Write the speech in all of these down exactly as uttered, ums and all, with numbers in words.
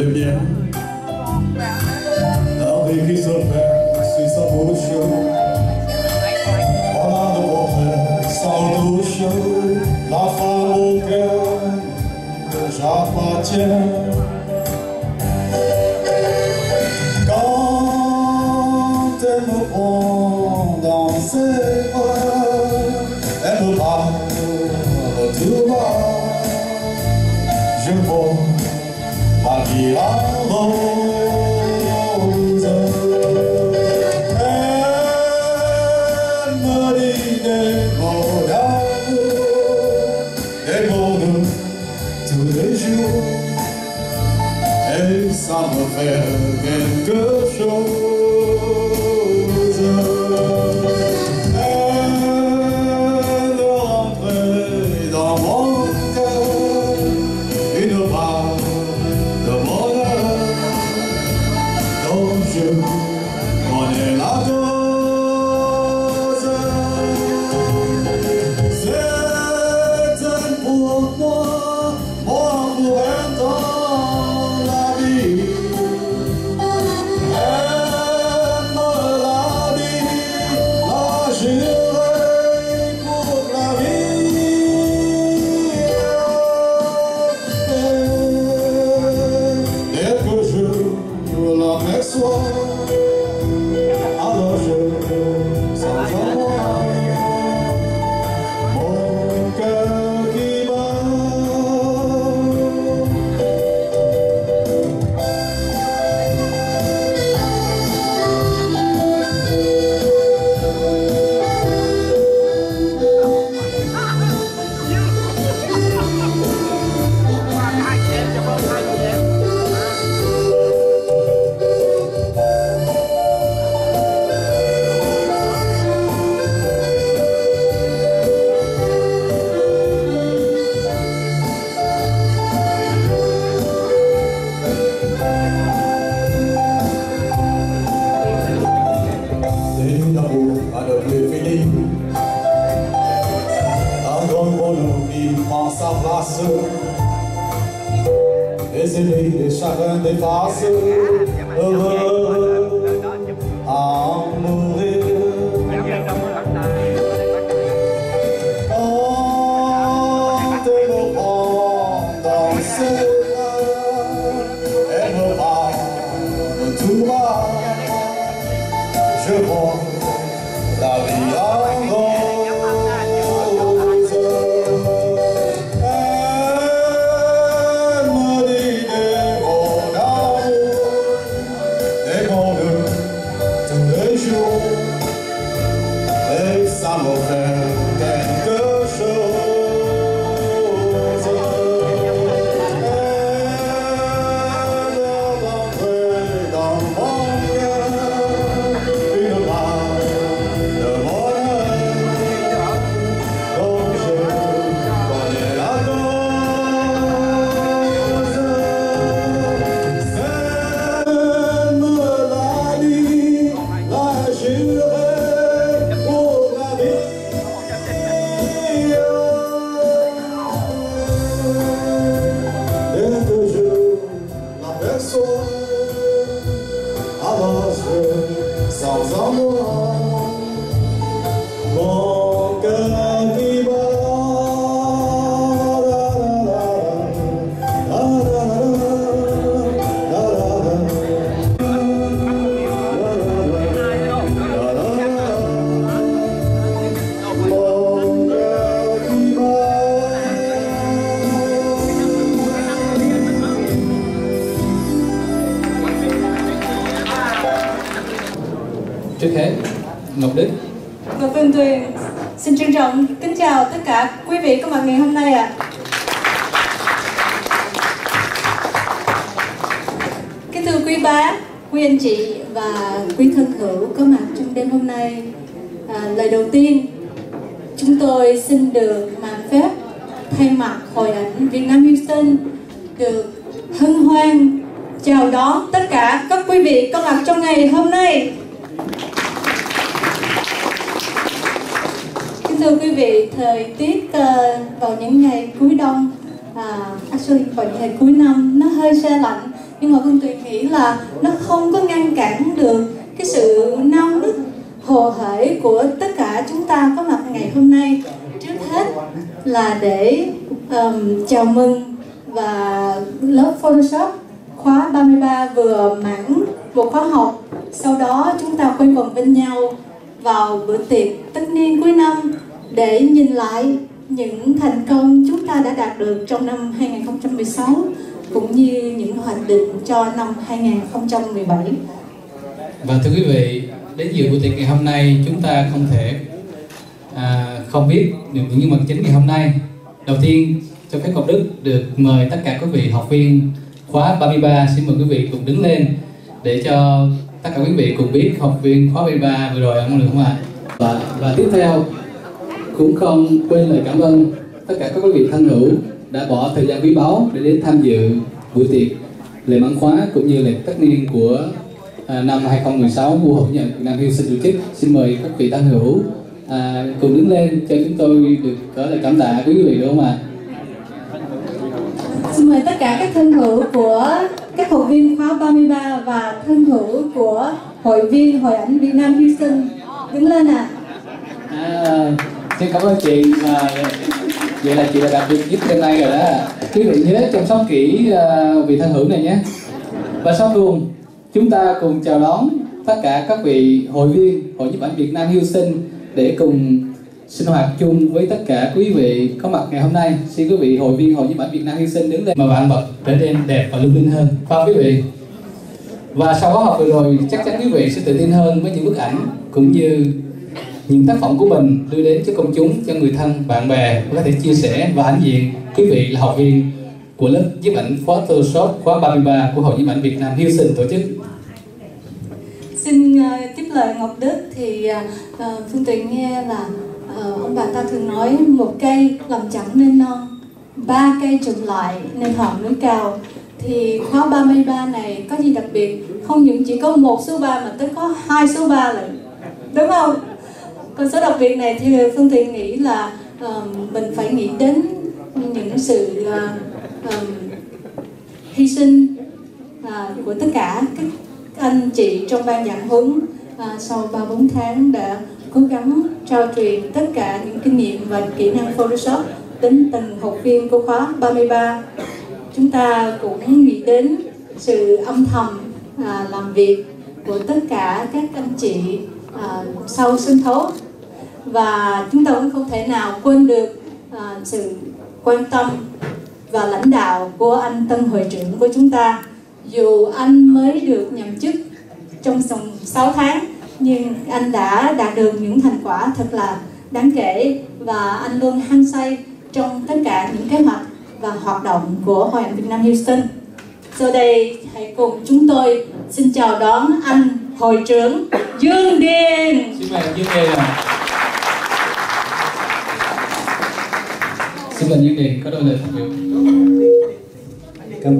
vais bien. La vie qui se fait sur sa bouche, on a de portrait sans douche, la femme au cœur que j'appartiens. Quand elle me prend dans ses bras, elle me parle tout bas. Je vois la vie en rose. Elle me dit des mots d'amour, des mots de tous les jours, et ça me fait quelque chose. Elle rentrait dans mon cœur une part de bonheur dont je connais la dose. C'était pour moi, moi pour un temps la vie. Elle me l'a dit, la juré pour la vie. Dès que je l'aperçois, alors je sens en moi mon cœur qui bat. C'est l'amour à ne plus finir, un grand bonheur qui prend sa place, les aînés et chacun des faces, heureux à en mourir. Quand elle me prend dans ses bras, elle me parle tout bas. Je vois la vie en rose. Elle me dit des mots d'amour, des mots de tous les jours, et ça me fait quelque chose. Elle est rentrée dans mon cœur une part de bonheur dont je connais la dose. Elle me l'a dit, l'a juré pour la vie. Dès que je l'aperçois, alors je sens en moi mon cœur qui bat. La, la, la, la, la, la, la, la, la. Mon cœur qui bat. Trước hết, Ngọc Đức. Ngọc Phương Tuyền xin trân trọng kính chào tất cả quý vị có mặt ngày hôm nay ạ. Kính thưa quý bá, quý anh chị và quý thân hữu có mặt trong đêm hôm nay, à, lời đầu tiên chúng tôi xin được mạn phép thay mặt Hội ảnh Việt Nam Houston được hân hoan chào đón tất cả các quý vị có mặt trong ngày hôm nay. Kính thưa quý vị, thời tiết uh, vào những ngày cuối đông, à, actually vào những ngày cuối năm nó hơi se lạnh, nhưng mà Phương Tuyền nghĩ là nó không có ngăn cản được cái sự nao nức hồ hởi của tất cả chúng ta có mặt ngày hôm nay. Trước hết là để um, chào mừng và lớp Photoshop khóa ba mươi ba vừa mãn một khóa học. Sau đó chúng ta quây quần bên nhau vào bữa tiệc tất niên cuối năm để nhìn lại những thành công chúng ta đã đạt được trong năm hai nghìn không trăm mười sáu cũng như những hoạch định cho năm hai nghìn không trăm mười bảy. Và thưa quý vị, đến dự buổi tiệc ngày hôm nay chúng ta không thể à, không biết được những nhân vật chính ngày hôm nay. Đầu tiên, cho phép Ngọc Đức được mời tất cả quý vị học viên khóa ba mươi ba, xin mời quý vị cùng đứng lên để cho tất cả quý vị cùng biết học viên khóa ba mươi ba vừa rồi ăn được không ạ? Và, và tiếp theo cũng không quên lời cảm ơn tất cả các quý vị thân hữu đã bỏ thời gian quý báu để đến tham dự buổi tiệc lễ mãn khóa cũng như lễ tất niên của à, năm hai nghìn không trăm mười sáu của Hội Nhật Việt Nam Hy Sinh tổ chức. Xin mời các vị thân hữu à, cùng đứng lên cho chúng tôi được có lời cảm tạ quý vị được không ạ? Xin mời tất cả các thân hữu của các hội viên khóa ba mươi ba và thân hữu của hội viên Hội ảnh Việt Nam Hy Sinh đứng lên ạ. À. À, xin cảm ơn chị. À, vậy là chị đã đạt được giúp đêm nay rồi đó. Quý vị nhớ chăm sóc kỹ uh, vị thân hữu này nhé. Và sau cùng chúng ta cùng chào đón tất cả các vị hội viên Hội Nhiếp ảnh Việt Nam Hy Sinh để cùng sinh hoạt chung với tất cả quý vị có mặt ngày hôm nay. Xin quý vị hội viên Hội Nhiếp ảnh Việt Nam Hy Sinh đứng lên mà vạn vật trở nên đẹp và lung linh hơn. Và quý vị, và sau khóa học vừa rồi chắc chắn quý vị sẽ tự tin hơn với những bức ảnh cũng như những tác phẩm của mình đưa đến cho công chúng, cho người thân, bạn bè có thể chia sẻ và hãnh diện quý vị là học viên của lớp nhiếp ảnh Photoshop khóa ba mươi ba của Hội Nhiếp ảnh Việt Nam Hy Sinh tổ chức. Xin uh, tiếp lời Ngọc Đức thì uh, Phương Tuyền nghe là uh, ông bà ta thường nói một cây làm chẳng nên non, ba cây trồng lại nên hòn núi cao. Thì khóa ba mươi ba này có gì đặc biệt? Không những chỉ có một số ba mà tới có hai số ba lận, đúng không? Còn số đặc biệt này thì Phương Tuyền nghĩ là uh, mình phải nghĩ đến những sự uh, um, hy sinh uh, của tất cả các anh chị trong ban giảng huấn uh, sau ba bốn tháng đã cố gắng trao truyền tất cả những kinh nghiệm và kỹ năng Photoshop đến từng học viên của khóa ba mươi ba. Chúng ta cũng nghĩ đến sự âm thầm uh, làm việc của tất cả các anh chị uh, sau sân khấu. Và chúng ta cũng không thể nào quên được uh, sự quan tâm và lãnh đạo của anh Tân hội trưởng của chúng ta. Dù anh mới được nhậm chức trong vòng sáu tháng nhưng anh đã đạt được những thành quả thật là đáng kể và anh luôn hăng say trong tất cả những kế hoạch và hoạt động của Hội ảnh Việt Nam Hy Sinh. Giờ đây hãy cùng chúng tôi xin chào đón anh hội trưởng Dương Điền. Xin mời Dương Điền ạ. Xin mời Dương Điền có đôi lời phát biểu. Cảm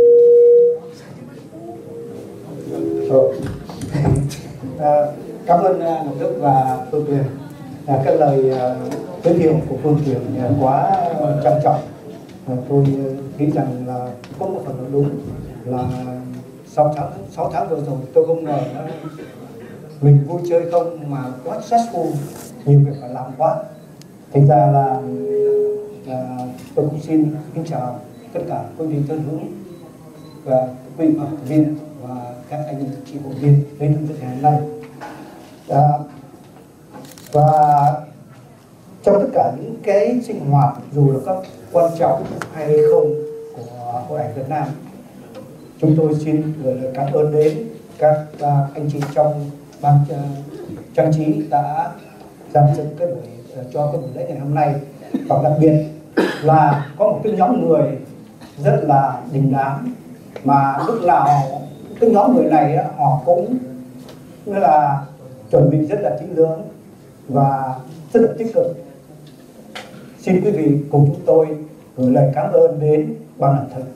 à, cảm ơn Ngọc Đức và Phương Tuyền. À, cái lời uh, giới thiệu của Phương Tuyền uh, quá uh, trân trọng. Uh, tôi uh, nghĩ rằng là có một phần đúng là sáu tháng sáu tháng vừa rồi tôi không ngờ uh, mình vui chơi không mà quá stressful, nhiều việc phải làm quá. Thành ra là uh, tôi cũng xin kính chào tất cả quý vị thân hữu và quý vị học viên và các anh chị hội viên đến từ ngày hôm nay. À, và trong tất cả những cái sinh hoạt dù là có quan trọng hay không của Hội ảnh Việt Nam, chúng tôi xin gửi lời cảm ơn đến các uh, anh chị trong ban uh, trang trí đã giám dựng cái buổi uh, cho cái buổi lễ ngày hôm nay, và đặc biệt là có một cái nhóm người rất là đình đám mà lúc nào cái nhóm người này họ cũng như là chuẩn bị rất là kỹ lưỡng và rất là tích cực. Xin quý vị cùng chúng tôi gửi lời cảm ơn đến ban lãnh đạo.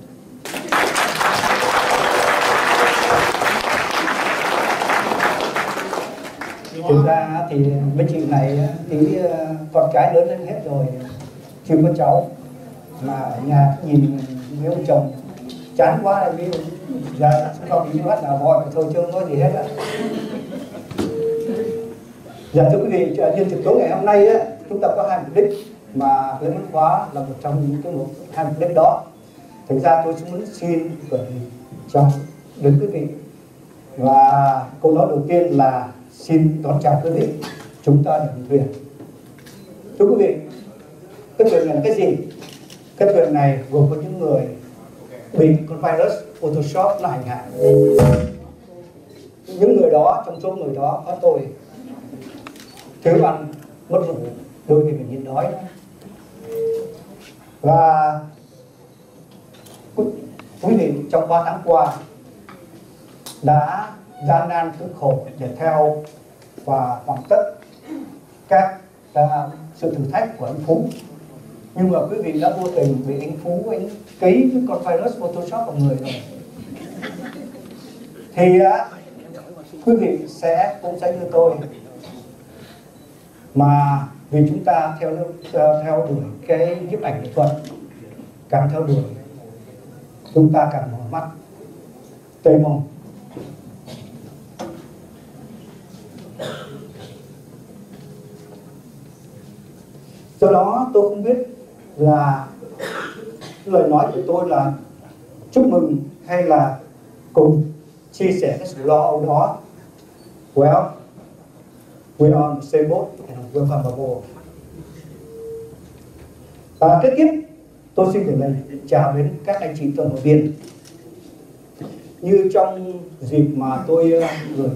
Thực ra thì mấy chị này thì con cái lớn lên hết rồi, chưa có cháu, mà ở nhà nhìn với ông chồng chán quá em đi giờ không đi bắt nào gọi thôi chưa có gì hết á. Dạ thưa quý vị, nhân dịp tối ngày hôm nay á, chúng ta có hai mục đích mà lễ văn hóa là một trong những cái một hai mục đích đó. Thành ra tôi muốn xin gửi cho đến quý vị, và câu nói đầu tiên là xin đón chào quý vị, chúng ta đừng thuyền. Thưa quý vị, cái thuyền này là cái gì? Cái thuyền này gồm có những người bị con virus Photoshop nó hành hạ. Những người đó, trong số người đó có tôi, thiếu ăn, mất ngủ, đôi khi mình nhịn đói. Và quý vị trong ba tháng qua đã gian nan cực khổ để theo và hoàn tất các uh, sự thử thách của anh Phú. Nhưng mà quý vị đã vô tình bị anh Phú anh ký cái con virus Photoshop vào người rồi. Thì uh, quý vị sẽ cũng sẽ như tôi, mà vì chúng ta theo theo đuổi cái nhiếp ảnh nghệ thuật, càng theo đuổi chúng ta càng mở mắt tê mông. Do đó tôi không biết là lời nói của tôi là chúc mừng hay là cùng chia sẻ cái sự lo âu đó. Well, we are on the same boat and welcome aboard. Và kết tiếp, tôi xin gửi lời chào đến các anh chị tổng hợp viên. Như trong dịp mà tôi gửi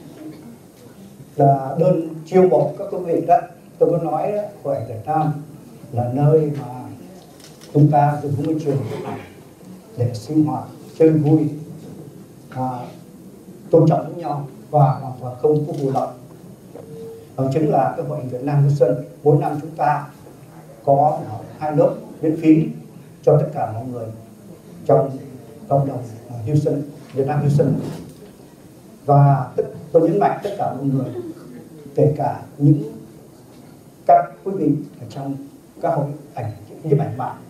là đơn chiêu mộ các quý vị đó, tôi có nói Hội Ảnh Việt Nam là nơi mà chúng ta dùng môi trường để sinh hoạt, chơi vui, và tôn trọng lẫn nhau và hoàn toàn không có vụ lợi. Đó chính là cái Hội Ảnh Việt Nam Houston. Mỗi năm chúng ta có hai lớp miễn phí cho tất cả mọi người trong cộng đồng Houston, Việt Nam Houston. Và tôi nhấn mạnh tất cả mọi người, kể cả những các quý vị ở trong các hội ảnh nhiếp ảnh mạng,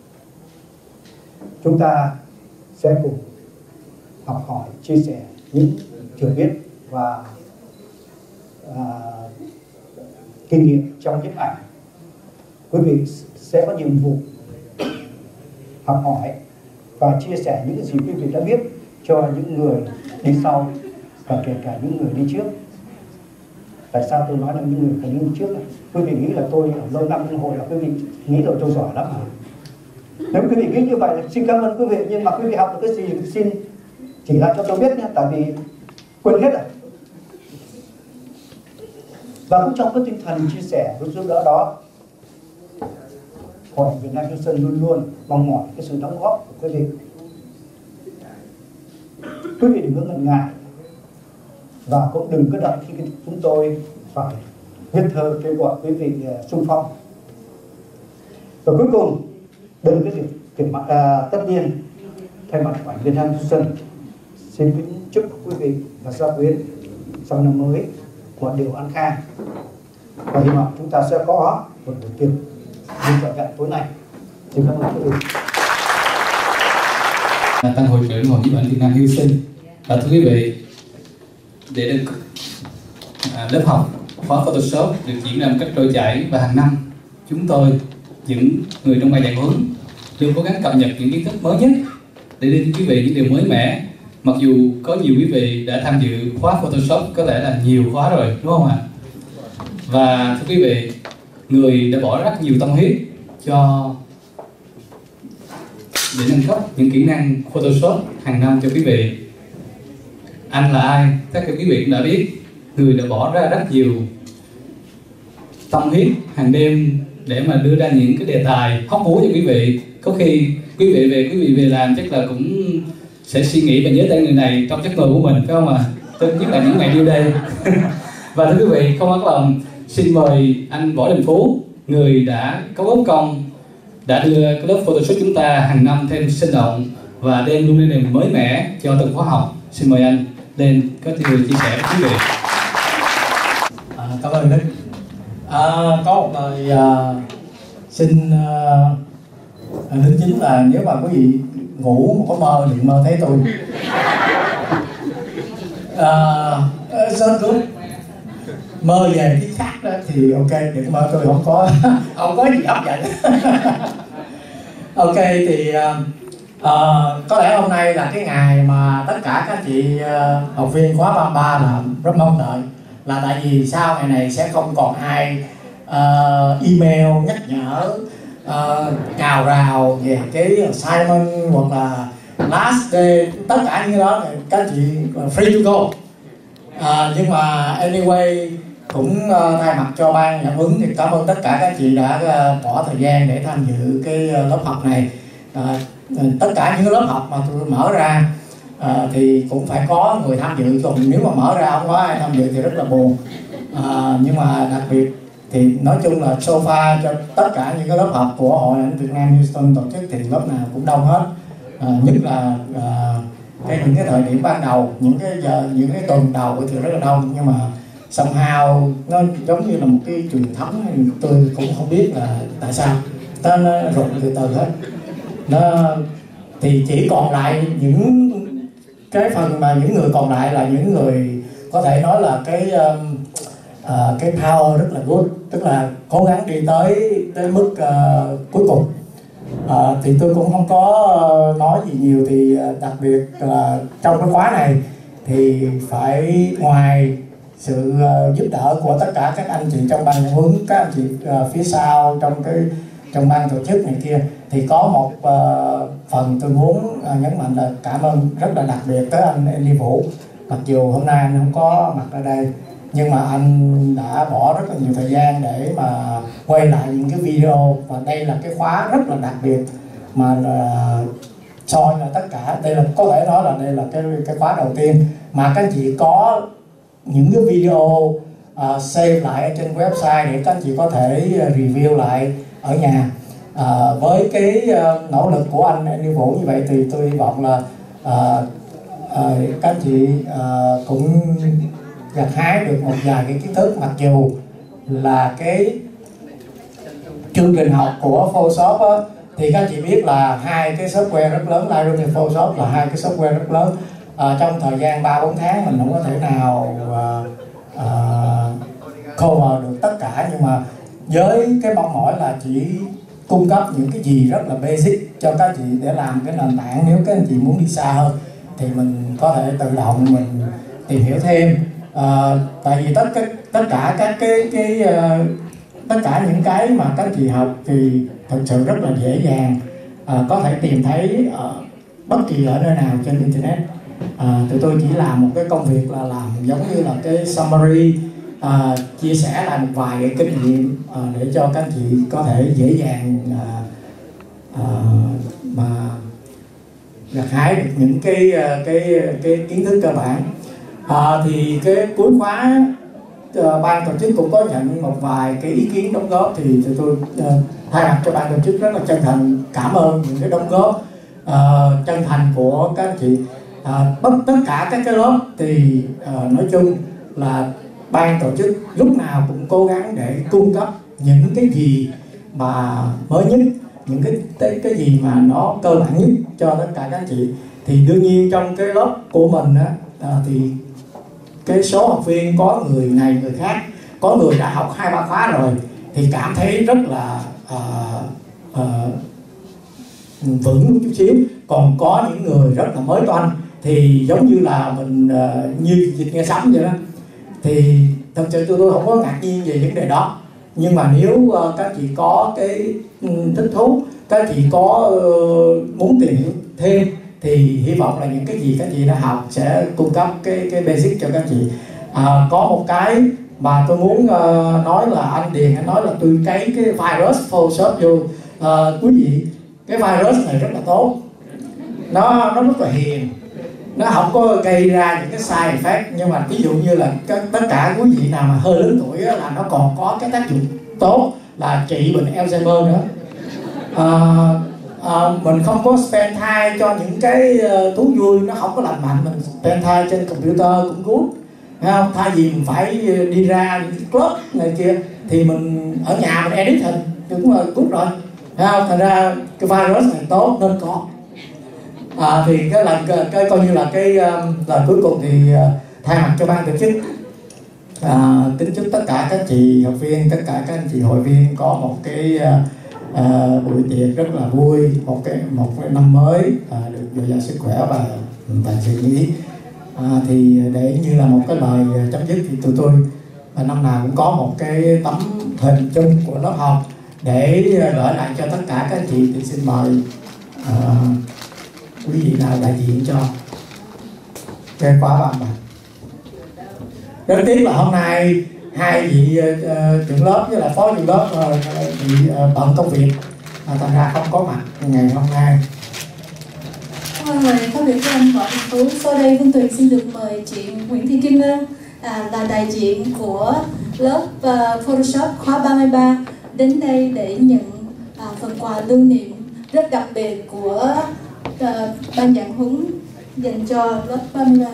chúng ta sẽ cùng học hỏi, chia sẻ những hiểu biết và à, kinh nghiệm trong nhiếp ảnh. Quý vị sẽ có nhiệm vụ học hỏi và chia sẻ những gì quý vị đã biết cho những người đi sau và kể cả những người đi trước. Tại sao tôi nói là những người phải đi trước này? Quý vị nghĩ là tôi ở lâu năm trong hội là quý vị nghĩ là tôi giỏi lắm hả? Nếu quý vị nghĩ như vậy xin cảm ơn quý vị, nhưng mà quý vị học được cái gì thì xin chỉ lại cho tôi biết nhé, tại vì quên hết rồi. Và cũng trong cái tinh thần chia sẻ với giúp đỡ đó, Hội Việt Nam Houston luôn luôn mong mỏi cái sự đóng góp của quý vị. Quý vị đừng có ngần ngại và cũng đừng có đợi khi chúng tôi phải viết thơ kêu gọi quý vị xung phong. Và cuối cùng, đây là cái việc kiểm mặt à, tất nhiên thay mặt Hội Việt Nam Houston xin kính chúc quý vị và gia quyến trong năm mới mọi điều an khang, và hy vọng chúng ta sẽ có một buổi tiệc vui trọn vẹn tối nay. Xin cảm ơn quý vị. Tăng hội trưởng Hội Nhiếp ảnh Việt Nam Houston. Và thưa quý vị, để được à, lớp học khóa Photoshop được diễn ra một cách trôi chảy, và hàng năm chúng tôi, những người trong ban dạy huấn, luôn cố gắng cập nhật những kiến thức mới nhất để đưa đến quý vị những điều mới mẻ. Mặc dù có nhiều quý vị đã tham dự khóa Photoshop có lẽ là nhiều khóa rồi, đúng không ạ? Và thưa quý vị, người đã bỏ rất nhiều tâm huyết cho để nâng cấp những kỹ năng Photoshop hàng năm cho quý vị. Anh là ai? Tất cả quý vị cũng đã biết. Người đã bỏ ra rất nhiều tâm huyết hàng đêm để mà đưa ra những cái đề tài hóc búa cho quý vị. Có khi quý vị về quý vị về làm chắc là cũng sẽ suy nghĩ và nhớ tên người này trong giấc mơ của mình, phải không ạ? À? Tôi nhất là những ngày đưa đây. Và thưa quý vị, không mất lòng, xin mời anh Võ Đình Phú, người đã có góp công đã đưa cái lớp Photoshop chúng ta hàng năm thêm sinh động và đem luôn lên điều mới mẻ cho từng khóa học. Xin mời anh lên có điều chia sẻ với quý vị. À, cảm ơn Đức. À, có một lời à, xin à, đính chính là nếu mà quý vị ngủ mà có mơ đừng mơ thấy tôi. uh, so good. Mơ về cái khác đó thì ok, đừng mơ tôi không có không có gì hấp dẫn. Ok thì uh, uh, có lẽ hôm nay là cái ngày mà tất cả các chị uh, học viên khóa ba mươi ba là rất mong đợi, là tại vì sau ngày này sẽ không còn ai uh, email nhắc nhở uh, cào rào về cái assignment hoặc là last day, tất cả những cái đó các chị free to go. Uh, nhưng mà anyway cũng uh, thay mặt cho ban nhận huấn thì cảm ơn tất cả các chị đã uh, bỏ thời gian để tham dự cái uh, lớp học này. Uh, tất cả những cái lớp học mà tôi mở ra uh, thì cũng phải có người tham dự, còn nếu mà mở ra không có ai tham dự thì rất là buồn. Uh, nhưng mà đặc biệt thì nói chung là so far cho tất cả những cái lớp học của Hội Ảnh Việt Nam Houston tổ chức thì lớp nào cũng đông hết. Uh, nhất là uh, cái những cái thời điểm ban đầu, những cái giờ những cái tuần đầu thì rất là đông, nhưng mà somehow nó giống như là một cái truyền thống, tôi cũng không biết là tại sao nó, nó rụng từ từ hết. Nó thì chỉ còn lại những cái phần mà những người còn lại là những người có thể nói là cái um, uh, cái power rất là good, tức là cố gắng đi tới tới mức uh, cuối cùng. Uh, thì tôi cũng không có uh, nói gì nhiều, thì uh, đặc biệt là trong cái khóa này thì phải ngoài sự uh, giúp đỡ của tất cả các anh chị trong ban nhận huấn, các anh chị uh, phía sau trong cái trong ban tổ chức này kia, thì có một uh, phần tôi muốn uh, nhấn mạnh là cảm ơn rất là đặc biệt tới anh Andy Vũ. Mặc dù hôm nay anh không có mặt ở đây, nhưng mà anh đã bỏ rất là nhiều thời gian để mà quay lại những cái video, và đây là cái khóa rất là đặc biệt mà là soi là tất cả. Đây là có thể nói là đây là cái cái khóa đầu tiên mà các anh chị có những cái video uh, save lại ở trên website để các anh chị có thể review lại ở nhà. Uh, với cái uh, nỗ lực của anh Andy Vũ như vậy thì tôi hy vọng là uh, uh, các anh chị uh, cũng gặt hái được một vài cái kiến thức, mặc dù là cái chương trình học của Photoshop á, thì các anh chị biết là hai cái software rất lớn, Lightroom và Photoshop là hai cái software rất lớn. À, trong thời gian ba bốn tháng mình không có thể nào uh, uh, cover được tất cả, nhưng mà với cái mong mỏi là chỉ cung cấp những cái gì rất là basic cho các anh chị để làm cái nền tảng. Nếu các anh chị muốn đi xa hơn thì mình có thể tự động mình tìm hiểu thêm. À, tại vì tất cả tất cả các cái cái uh, tất cả những cái mà các anh chị học thì thực sự rất là dễ dàng uh, có thể tìm thấy ở bất kỳ ở nơi nào trên internet. À, tụi tôi chỉ làm một cái công việc là làm giống như là cái summary, à, chia sẻ lại một vài cái kinh nghiệm à, để cho các anh chị có thể dễ dàng à, à, mà gặt hái được những cái cái cái kiến thức cơ bản. À, thì cái cuối khóa uh, ban tổ chức cũng có nhận một vài cái ý kiến đóng góp, thì tụi tôi uh, thay mặt cho ban tổ chức rất là chân thành cảm ơn những cái đóng góp uh, chân thành của các anh chị. À, bất tất cả các cái lớp thì uh, nói chung là ban tổ chức lúc nào cũng cố gắng để cung cấp những cái gì mà mới nhất, những cái cái, cái gì mà nó cơ bản nhất cho tất cả các anh chị. Thì đương nhiên trong cái lớp của mình á, à, thì cái số học viên có người này người khác, có người đã học hai ba khóa rồi thì cảm thấy rất là uh, uh, vững một chút xíu, còn có những người rất là mới toanh thì giống như là mình uh, như dịch nghe sấm vậy đó. Thì thật sự tôi, tôi không có ngạc nhiên về vấn đề đó, nhưng mà nếu uh, các chị có cái um, thích thú, các chị có uh, muốn tìm hiểu thêm thì hy vọng là những cái gì các chị đã học sẽ cung cấp cái cái basic cho các chị. À, có một cái mà tôi muốn uh, nói là anh Điền anh nói là tôi cấy cái virus Photoshop vô. Uh, quý vị, cái virus này rất là tốt, nó nó rất là hiền, nó không có gây ra những cái side effect, nhưng mà ví dụ như là các, tất cả quý vị nào mà hơi lớn tuổi á, là nó còn có cái tác dụng tốt là trị bệnh Alzheimer nữa. À, à, mình không có spend time cho những cái uh, thú vui nó không có lành mạnh, mình spend time trên computer cũng good, thấy không? Thay vì mình phải đi ra những cái club này kia thì mình ở nhà mình edit hình thì cũng là good rồi, thấy không? Thành ra cái virus này tốt nên có. À, thì cái lần cái coi như là cái um, lời cuối cùng thì uh, thay mặt cho ban tổ chức à, kính chúc tất cả các chị học viên, tất cả các anh chị hội viên có một cái uh, uh, buổi tiệc rất là vui, một cái một cái năm mới uh, được dồi dào sức khỏe và vạn sự như ý. À, thì để như là một cái lời chấm dứt thì tụi tôi và năm nào cũng có một cái tấm hình chung của lớp học để gửi lại cho tất cả các anh chị. Thì xin mời uh, quý vị nào đại diện cho cái khóa ba mươi. Rất tiếc là hôm nay hai vị uh, trưởng lớp với là phó trưởng lớp uh, bị uh, bận công việc, uh, thành ra không có mặt ngày hôm nay. Cảm ơn lời phát biểu của anh Võ Đình Phú. Sau đây Phương Tuyền xin được mời chị Nguyễn Thị Kim Ngân à, là đại diện của lớp uh, Photoshop khóa ba mươi ba đến đây để nhận uh, phần quà lưu niệm rất đặc biệt của uh, ban giảng huấn dành cho lớp ba mươi ba.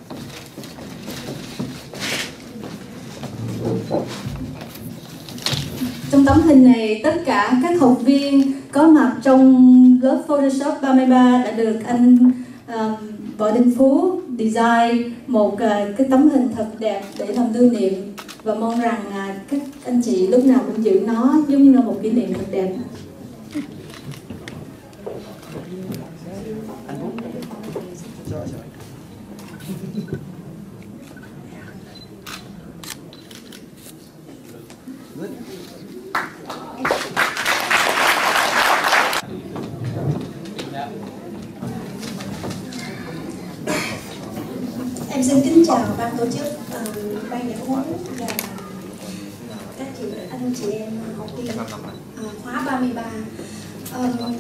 Trong tấm hình này, tất cả các học viên có mặt trong lớp Photoshop ba mươi ba đã được anh um, Võ Đình Phú design một uh, cái tấm hình thật đẹp để làm lưu niệm, và mong rằng uh, các anh chị lúc nào cũng giữ nó giống như là một kỷ niệm thật đẹp. Em xin kính chào ban tổ chức, uh, ban giảng huấn và các chị anh chị em học viên uh, khóa ba mươi ba. Uh,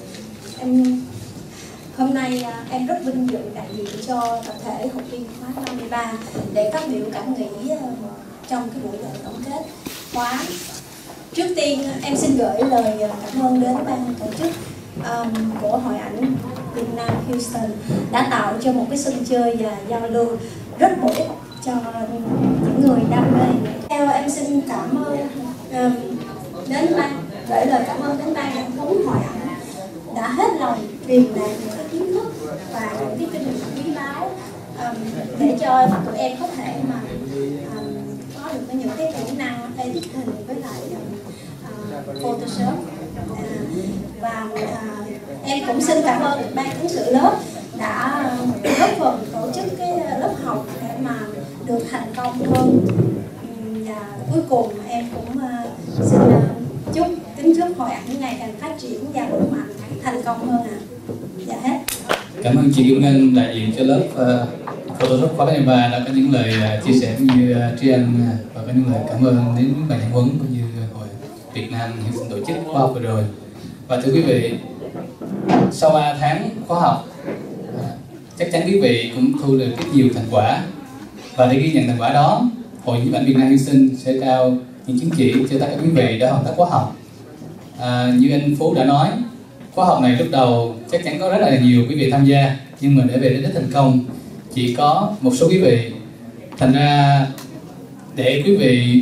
em hôm nay uh, em rất vinh dự đại diện cho tập thể học viên khóa ba mươi ba để phát biểu cảm nghĩ uh, trong cái buổi lễ tổng kết khóa. Trước tiên em xin gửi lời cảm ơn đến ban tổ chức um, của Hội ảnh Việt Nam Houston đã tạo cho một cái sân chơi và giao lưu rất bổ ích cho những người đam mê. Theo em xin cảm ơn um, đến ban gửi lời cảm ơn đến ban giảng huấn Hội ảnh đã hết lòng truyền đạt những cái kiến thức và những cái kinh nghiệm quý báu um, để cho tụi em có thể mà um, có được những cái kỹ năng edit hình với lại uh, Photoshop. Uh, và uh, em cũng xin cảm ơn ban ứng xử lớp đã góp phần tổ chức cái lớp học để mà được thành công hơn. Và cuối cùng em cũng uh, xin uh, chúc kính chúc Hội ảnh ngày càng phát triển và vững mạnh, thành công hơn ạ. À. Dạ hết. Cảm ơn chị Kim Ngân đại diện cho lớp uh, Photoshop khóa ba mươi ba đã có những lời uh, chia sẻ cũng như uh, tri ân uh, và có những lời cảm ơn đến ban giảng huấn cũng như Hội Việt Nam Houston tổ chức khóa học vừa rồi. Và thưa quý vị, sau ba tháng khóa học, chắc chắn quý vị cũng thu được rất nhiều thành quả. Và để ghi nhận thành quả đó, Hội Nhiếp ảnh Việt Nam Houston sẽ trao những chứng chỉ cho tất cả quý vị đã hoàn tất khóa học. À, như anh Phú đã nói, khóa học này lúc đầu chắc chắn có rất là nhiều quý vị tham gia, nhưng mà để về đến đích thành công chỉ có một số quý vị. Thành ra để quý vị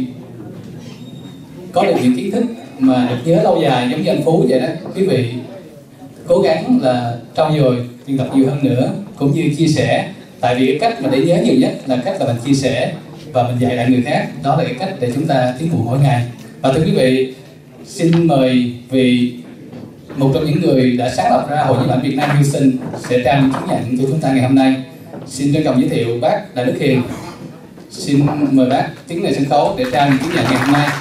có được những kiến thức mà được nhớ lâu dài giống như anh Phú vậy đó, quý vị cố gắng là trau dồi luyện tập nhiều hơn nữa, cũng như chia sẻ. Tại vì cái cách mà để nhớ nhiều nhất là cách là mình chia sẻ và mình dạy lại người khác, đó là cái cách để chúng ta tiến bộ mỗi ngày. Và thưa quý vị, xin mời vì một trong những người đã sáng lập ra Hội Nhiếp ảnh Việt Nam Houston sẽ trao những chứng nhận cho chúng ta ngày hôm nay. Xin trân trọng giới thiệu bác Đại Đức Hiền. Xin mời bác tiến lên sân khấu để trao những chứng nhận ngày hôm nay.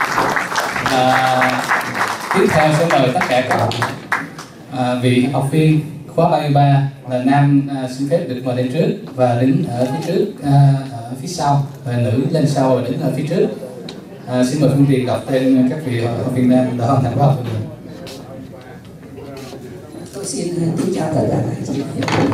À, tiếp theo sẽ mời tất cả các à, vị học viên khóa ba mươi ba là nam à, xin phép được mời lên trước và đứng ở phía trước, à, ở phía sau, và nữ lên sau và đứng ở phía trước. À, xin mời Phương Tuyền đọc tên các vị học viên nam đã hoàn thành khóa học của mình. Tôi xin kính chào tất cả các chị.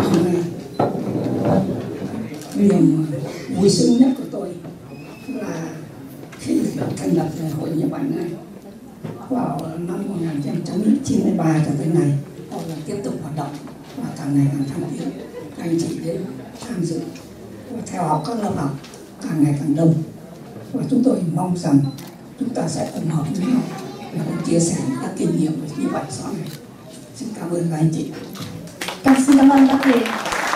Niềm vui sướng nhất của tôi là khi được thành lập Hội Nhiếp ảnh này vào năm một nghìn chín trăm chín mươi ba cho tới nay, họ là tiếp tục hoạt động và càng ngày càng thăng tiến. Các anh chị đến tham dự và theo học các lớp học càng ngày càng đông, và chúng tôi mong rằng chúng ta sẽ cùng hợp với nhau để cùng chia sẻ các kinh nghiệm như vậy sau này. Xin cảm ơn các anh chị. Vâng, xin cảm ơn bác Hiền.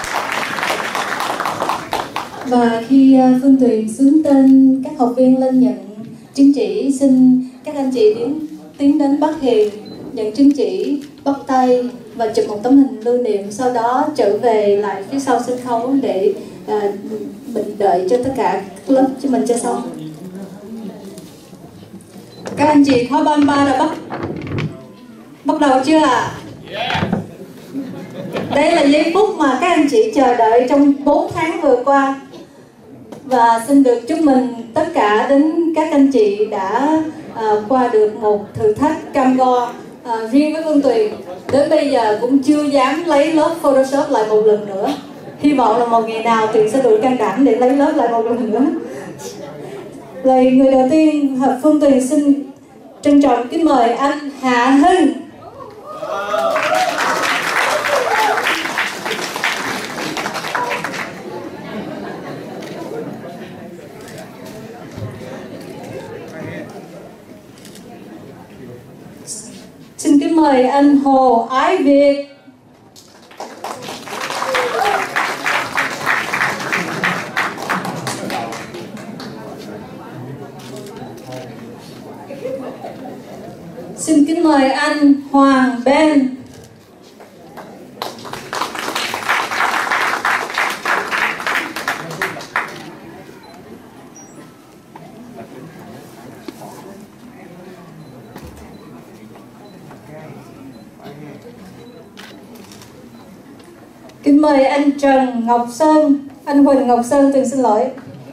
Và khi Phương Tuyền xướng tên các học viên lên nhận chứng chỉ, xin các anh chị đến tiến đến bác Hiền nhận chứng chỉ, bắt tay và chụp một tấm hình lưu niệm, sau đó trở về lại phía sau sân khấu để à, mình đợi cho tất cả các lớp cho mình cho xong. Các anh chị khóa ba mươi ba đã bắt bắt đầu chưa ạ? À? Đây là giây phút mà các anh chị chờ đợi trong bốn tháng vừa qua. Và xin được chúc mừng tất cả đến các anh chị đã à, qua được một thử thách cam go. À, riêng với Phương Tuyền, đến bây giờ cũng chưa dám lấy lớp Photoshop lại một lần nữa. Hy vọng là một ngày nào Tuyền sẽ đủ can đảm để lấy lớp lại một lần nữa. Lời người đầu tiên, Phương Tuyền xin trân trọng kính mời anh Hạ Hưng. Xin kính mời anh Hồ Ái Việt. Xin kính mời anh Hoàng Ben. Kính mời anh Trần Ngọc Sơn, anh Huỳnh Ngọc Sơn, Tuyền xin lỗi.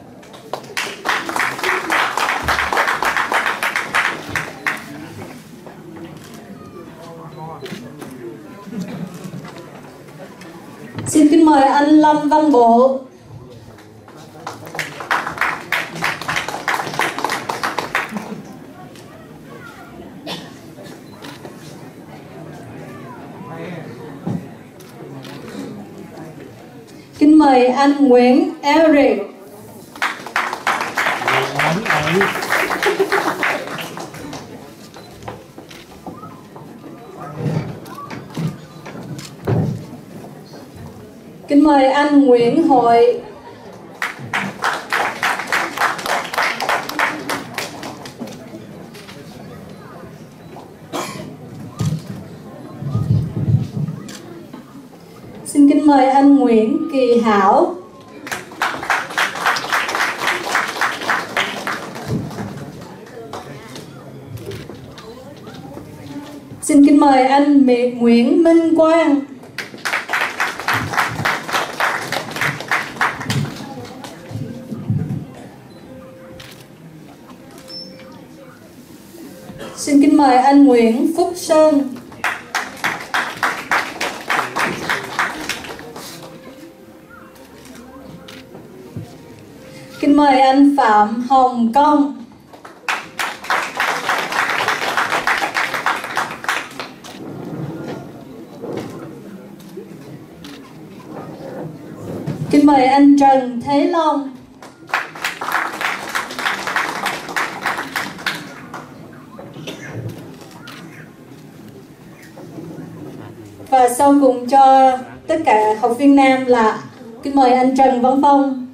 Xin kính mời anh Lâm Văn Bộ. Kính mời anh Nguyễn Eric. Kính mời anh Nguyễn Hội. Xin kính mời anh Nguyễn Kỳ Hảo. Xin kính mời anh Nguyễn Minh Quang. Xin kính mời anh Nguyễn Phúc Sơn. Kính mời anh Phạm Hồng Công. Kính mời anh Trần Thế Long. Và sau cùng cho tất cả học viên nam là kính mời anh Trần Văn Phong.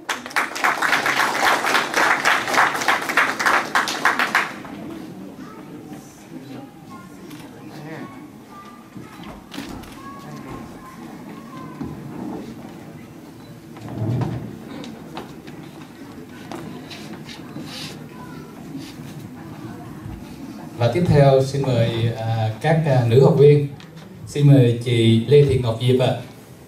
Và tiếp theo xin mời à, các à, nữ học viên. Xin mời chị Lê Thị Ngọc Diệp ạ.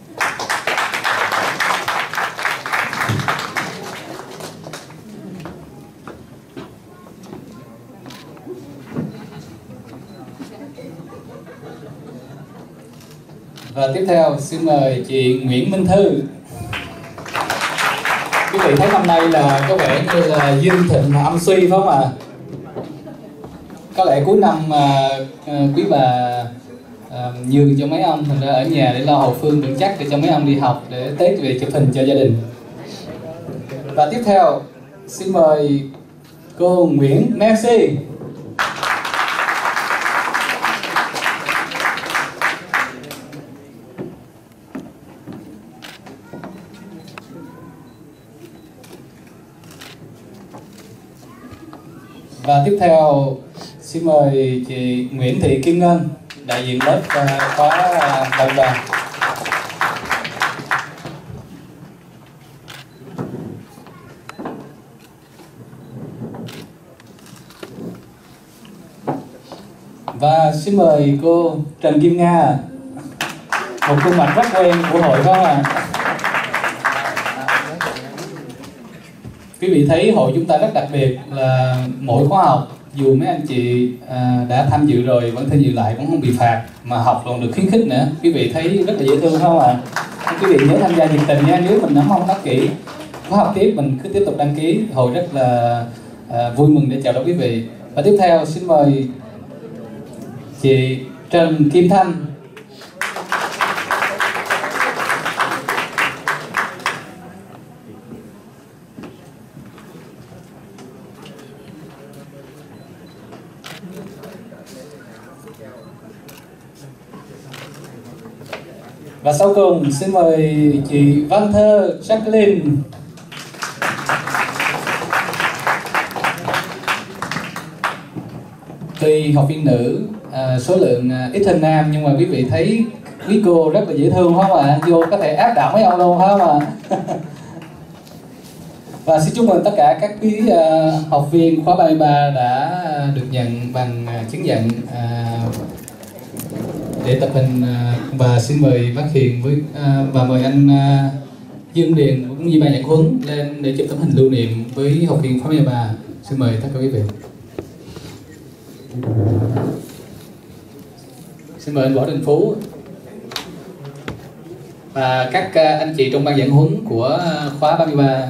Và tiếp theo xin mời chị Nguyễn Minh Thư. Quý vị thấy năm nay là có vẻ như là dương thịnh âm suy phải không ạ? Có lẽ cuối năm mà uh, quý bà uh, nhường cho mấy ông, thành ra ở nhà để lo hậu phương vững chắc để cho mấy ông đi học để Tết về chụp hình cho gia đình. Và tiếp theo xin mời cô Nguyễn Mercy. Và tiếp theo xin mời chị Nguyễn Thị Kim Ngân, đại diện lớp uh, khóa ba mươi ba. Và xin mời cô Trần Kim Nga, một khuôn mặt rất quen của hội không ạ? À? Quý vị thấy hội chúng ta rất đặc biệt là mỗi khóa học, dù mấy anh chị à, đã tham dự rồi vẫn tham dự lại cũng không bị phạt, mà học còn được khuyến khích nữa. Quý vị thấy rất là dễ thương không ạ? À? Quý vị nhớ tham gia nhiệt tình nha, nếu mình nắm không bắt kỹ khóa học tiếp mình cứ tiếp tục đăng ký. Hội rất là à, vui mừng để chào đón quý vị. Và tiếp theo xin mời chị Trần Kim Thanh. Và sau cùng xin mời chị Văn Thơ Jacqueline. Tuy học viên nữ à, số lượng à, ít hơn nam, nhưng mà quý vị thấy quý cô rất là dễ thương không ạ? À? Vô có thể áp đảo mấy ông luôn không ạ? À? Và xin chúc mừng tất cả các quý à, học viên khóa ba mươi ba đã được nhận bằng à, chứng nhận à, để tập hình. À, và xin mời bác Hiền với à, và mời anh à, Dương Điền cũng như ban giảng huấn lên để chụp tấm hình lưu niệm với học viên khóa ba mươi ba. Xin mời tất cả quý vị. Xin mời anh Võ Đình Phú và các anh chị trong ban giảng huấn của khóa ba mươi ba.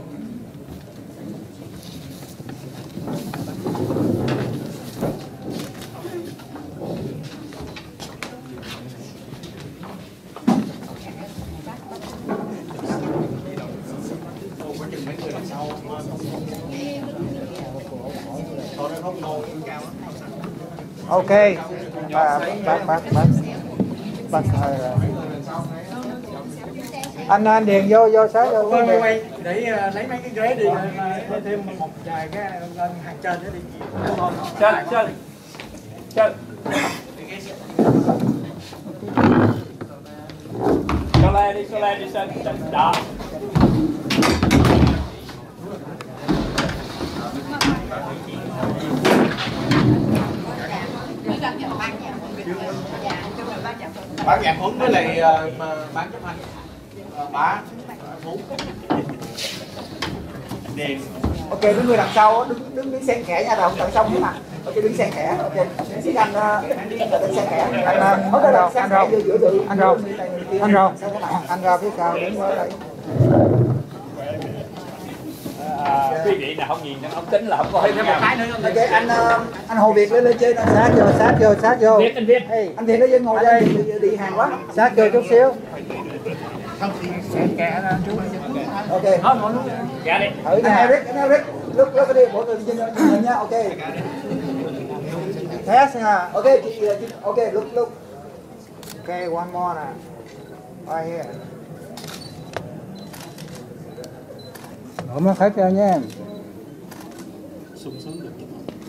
Ok, bác bác bác bác bác anh anh Điền vô vô sáng vô. Quay quay quay để uh, lấy mấy cái ghế đi, uh, thêm một vài cái lên hàng trên để đi. Trên trên trên. Cho lên đi, cho lên đi trên trên đó. Bán nhạc huấn với lại uh, bán chấp hành uh, bá Phú Điền. Ok, đứng người đằng sau đứng đứng đứng xen kẽ nha, đằng sau thế mà. Ok, đứng xen kẽ. Ok, xin anh đứng xen kẽ. Anh không có đâu, anh đâu. Anh đâu. Anh đâu. Anh ra phía sau đứng ở đây. Quý vị nào không nhìn ống kính là không có thêm một cái nữa không? Ok, anh anh Hồ Việt lên lên trên, anh sát vô, sát vô, sát vô. Việt, anh Việt. Anh Việt nó dân ngồi đây, đi, đi hàng quá. Sát vô chút xíu. Ok. Dạ đi. Thử nha. Anh Eric, anh Eric, lúc lúc đi, mỗi người nhìn nhìn nha, ok. Test nha. Ok, chị, ok, lúc lúc. Ok, one more nè. Right here. Mở mắt hết ra nha. Sung sướng được.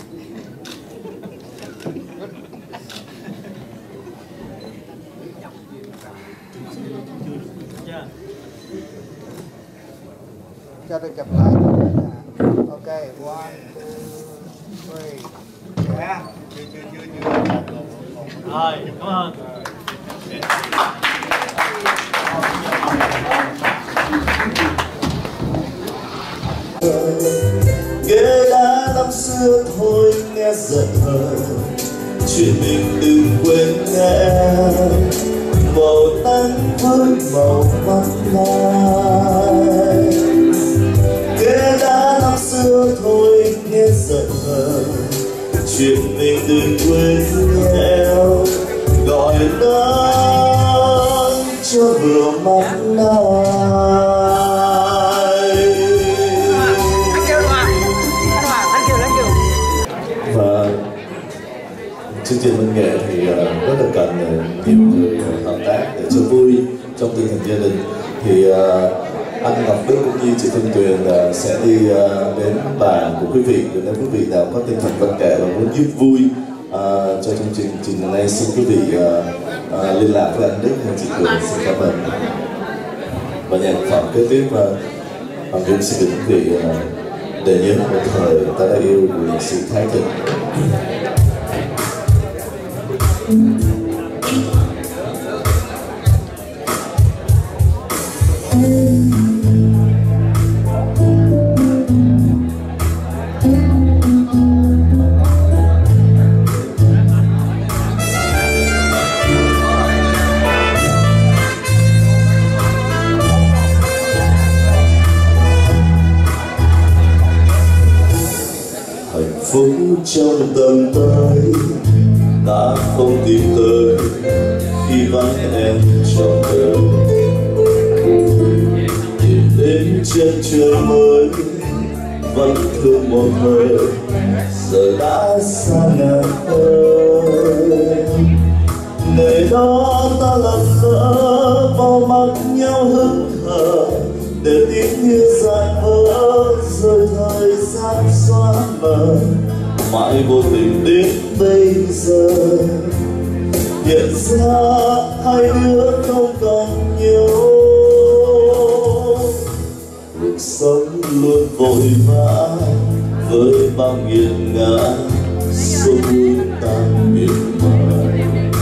Cho tôi chụp lại. Ok, one, two, three. Yeah. Rồi, cảm ơn. Ghế đá năm xưa thôi nghe giận hờn, chuyện mình đừng quên nghe. Màu nắng với màu mắt mai. Ghế đá năm xưa thôi nghe giận hờn, chuyện mình đừng quên nhau. Gọi nắng cho vừa mắt mai. Và chương trình văn nghệ thì rất là cần nhiều người hợp tác để cho vui trong tinh thần gia đình. Thì anh Ngọc Đức cũng như chị Thanh Tuyền uh, sẽ đi uh, đến bàn của quý vị. Nếu quý vị nào có tinh thần văn nghệ và muốn giúp vui uh, cho chương trình trình hôm nay, xin quý vị uh, uh, liên lạc với anh Đức hay chị Tuyền. Xin cảm ơn. Và nhạc phẩm kế tiếp uh, Hoàng Dung xin được quý vị uh, để nhớ một thời ta đã yêu của nhạc sĩ Thái Thịnh. Phúc trong tầm tay ta không tìm tới khi vắng em trong đời, tìm đến chân trời mới vẫn thương một thời, giờ đã xa ngàn ơi. Ngày đó ta lầm lỡ vào mắt nhau hững hờ, để tiếng như dài vỡ rồi thời gian xóa mờ, mãi vô tình đến bây giờ. Nhận ra hai đứa không còn nhau, cuộc sống luôn vội vã với bao nghiệt ngã, số vui tan miệt mài.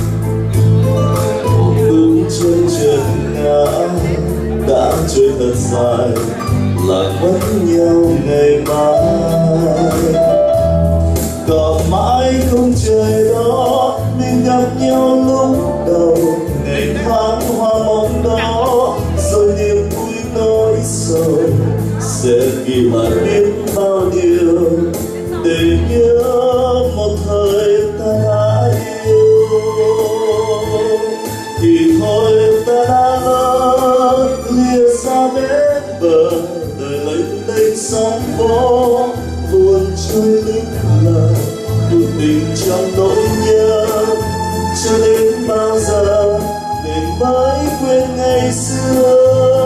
Một bước chân trần ngã đã trôi thật dài, lại mất nhau ngày mai. Còn mãi không trời đó mình gặp nhau lúc đầu, ngày tháng hoa mộng đó rồi niềm vui nỗi sầu, sẽ ghi lại biết bao điều để nhớ một thời ta đã yêu. Thì thôi ta đã lỡ lìa xa bên bờ, đời lấy đây sóng vỗ buồn trôi lững lờ, cuộc tình trong nỗi nhớ cho đến bao giờ để mới quên ngày xưa.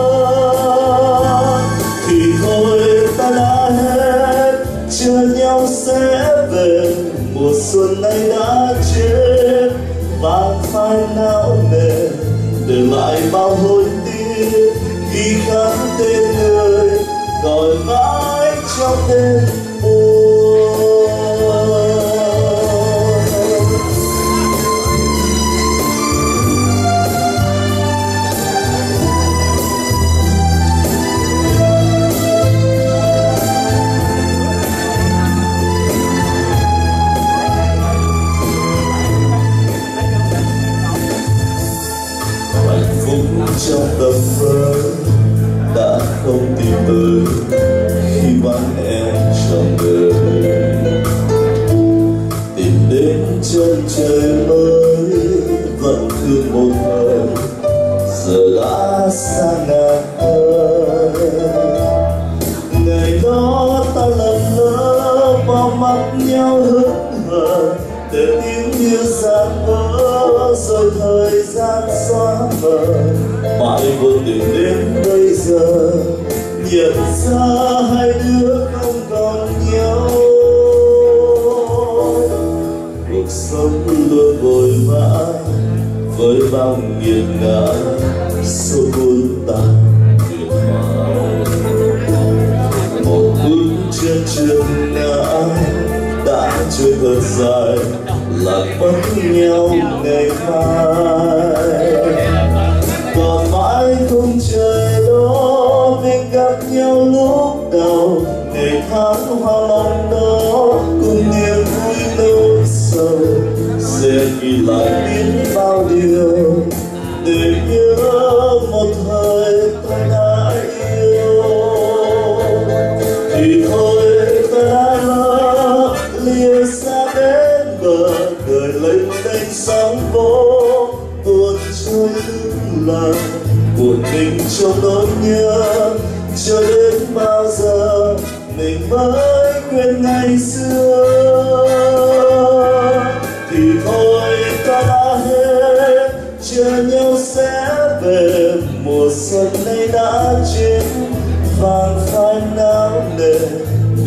Thì thôi ta đã hết, chờ nhau sẽ về, mùa xuân này đã chết và phai não nề, để lại bao hối tiếc khi khắc tên người gọi mãi trong đêm buồn. Hạnh phúc trong tầm mơ đã không tìm tới khi vắng em trong đời, tìm đến chân trời mới vẫn thương một thời, giờ đã xa ngàn ơi. Ngày đó ta lầm lỡ vào mắt nhau hững hờ, để tiếng như gian vỡ rồi thời gian xóa mờ, mãi vô tình đến bây giờ nhận ra hai đứa không còn nhau. Cuộc sống luôn vội vã với bao nghiệt ngã, số buồn tan miệt mài. Một bước chân trượt ngã đã trôi thật dài, lạc mất nhau ngày mai. Còn mãi không trời đó mình gặp nhau lúc đầu, ngày tháng hoa mộng đó cùng niềm vui nỗi sầu, sẽ ghi lại biết bao điều để nhớ một thời ta đã yêu. Thì thôi ta đã lỡ lìa xa bên bờ, đời lấy tên sóng vỗ buồn trôi lững lờ, buồn mình trong nỗi nhớ cho đến bao giờ mình mới quên ngày xưa. Thì thôi ta đã hết, chờ nhau sẽ về, mùa xuân này đã chết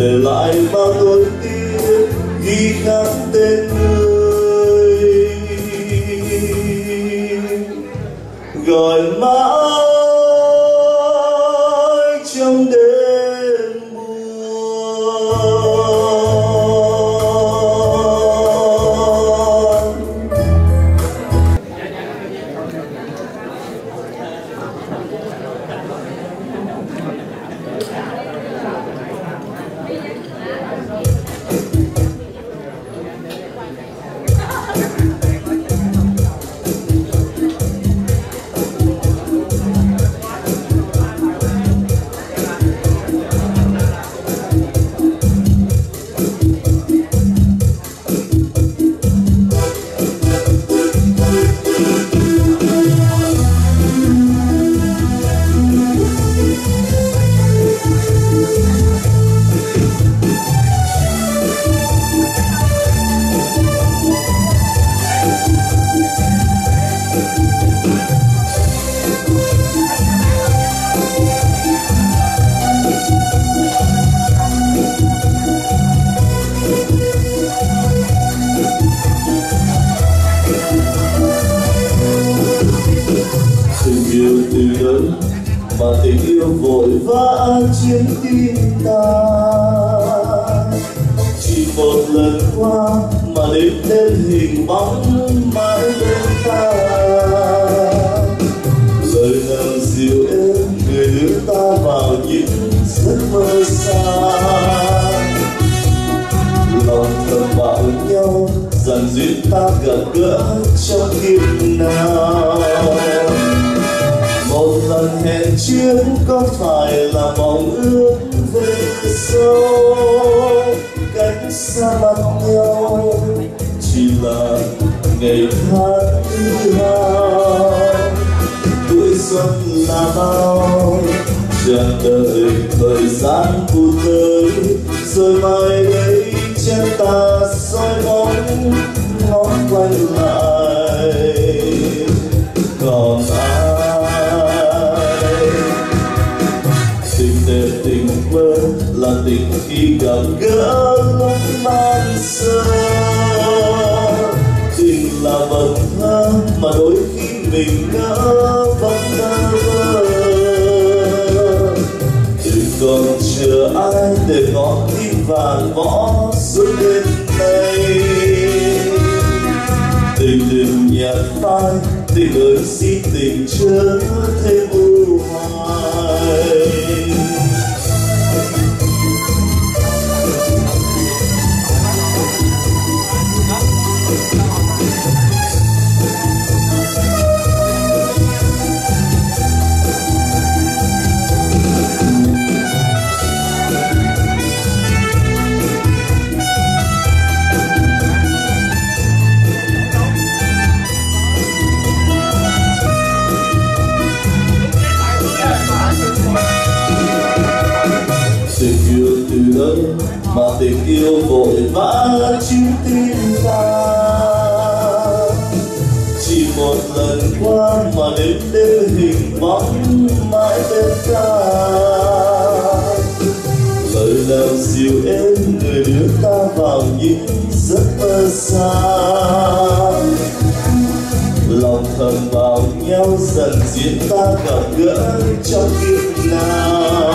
để lại bao đôi tiếc ghi khắc tên người gọi mãi trong đêm buồn. Mà tình yêu vội vã chiếm tim ta, chỉ một lần qua mà đến đêm hình bóng mãi bên ta. Lời nào dịu êm người đưa ta vào những giấc mơ xa, lòng thầm bảo nhau rằng duyên ta gặp gỡ trong kiếp nào. Một lần hẹn trước có phải là mong ước về sâu, cách xa mặt nhau chỉ là ngày tháng thứ hai. Tuổi xuân là bao chờ đợi thời gian vụt tới, rồi mai đây chân ta soi bóng ngó quay lại. Còn ai tình đẹp tình mơ là tình khi gặp gỡ lúc ban sơ. Tình là vần thơ mà đôi khi mình ngỡ vẫn thơ vơ. Đừng còn chờ ai để ngỏ tim vàng võ suốt đêm nay. Tình đừng nhạt phai, tình ơi xin tình chớ thêm u hoài. Tình yêu từ đâu mà tình yêu vội vã chiếm tim ta, chỉ một lần qua mà đến đêm hình bóng mãi bên ta. Lời nào dịu êm người đưa ta vào những giấc mơ xa, lòng thầm vào nhau dần diễn ta gặp gỡ trong kiếp nào.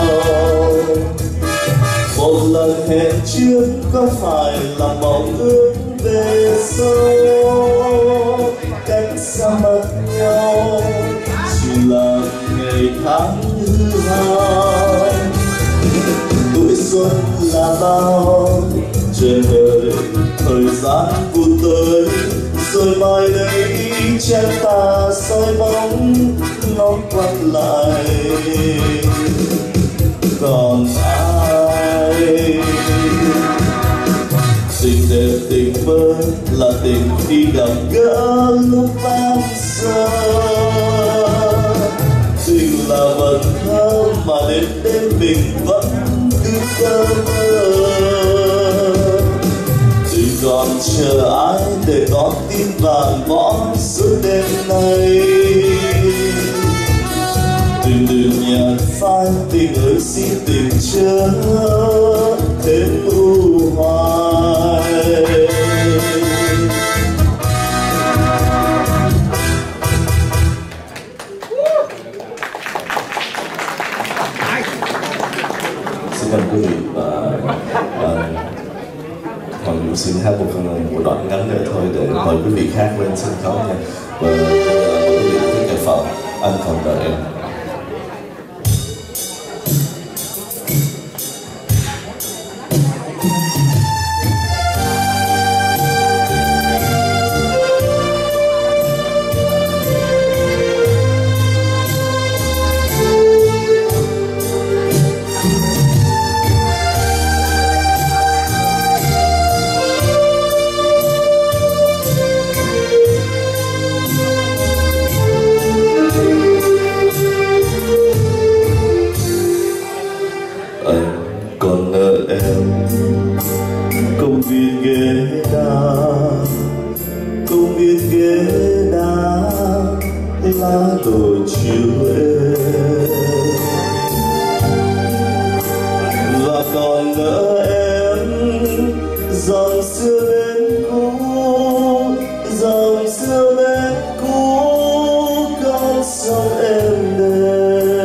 Một lần hẹn trước có phải là mong ước về sâu, cách xa mặt nhau chỉ là ngày tháng hư hao. Tuổi xuân là bao chờ đợi thời gian vụt tới, rồi mai đây chân ta soi bóng ngó quay lại. Còn ai tình đẹp tình mơ là tình khi gặp gỡ lúc ban sơ. Tình là vần thơ mà đến đêm mình vẫn cứ thơ mơ. Tình còn chờ ai để có tim vàng võ suốt đêm nay. Tình đừng nhạt phai, tình ơi xin tình chớ thêm xin cảm ơn quý vị và còn xin hát một một đoạn ngắn nữa thôi để mời quý vị khác lên sân khấu nha. Và mời quý vị thưởng thức phần Anh Còn Đợi Em. Còn nợ em công viên ghế đá, công viên ghế đá lá đổ chiều êm, và còn nợ em dòng xưa bên cũ, dòng xưa bên cũ con sông êm đềm.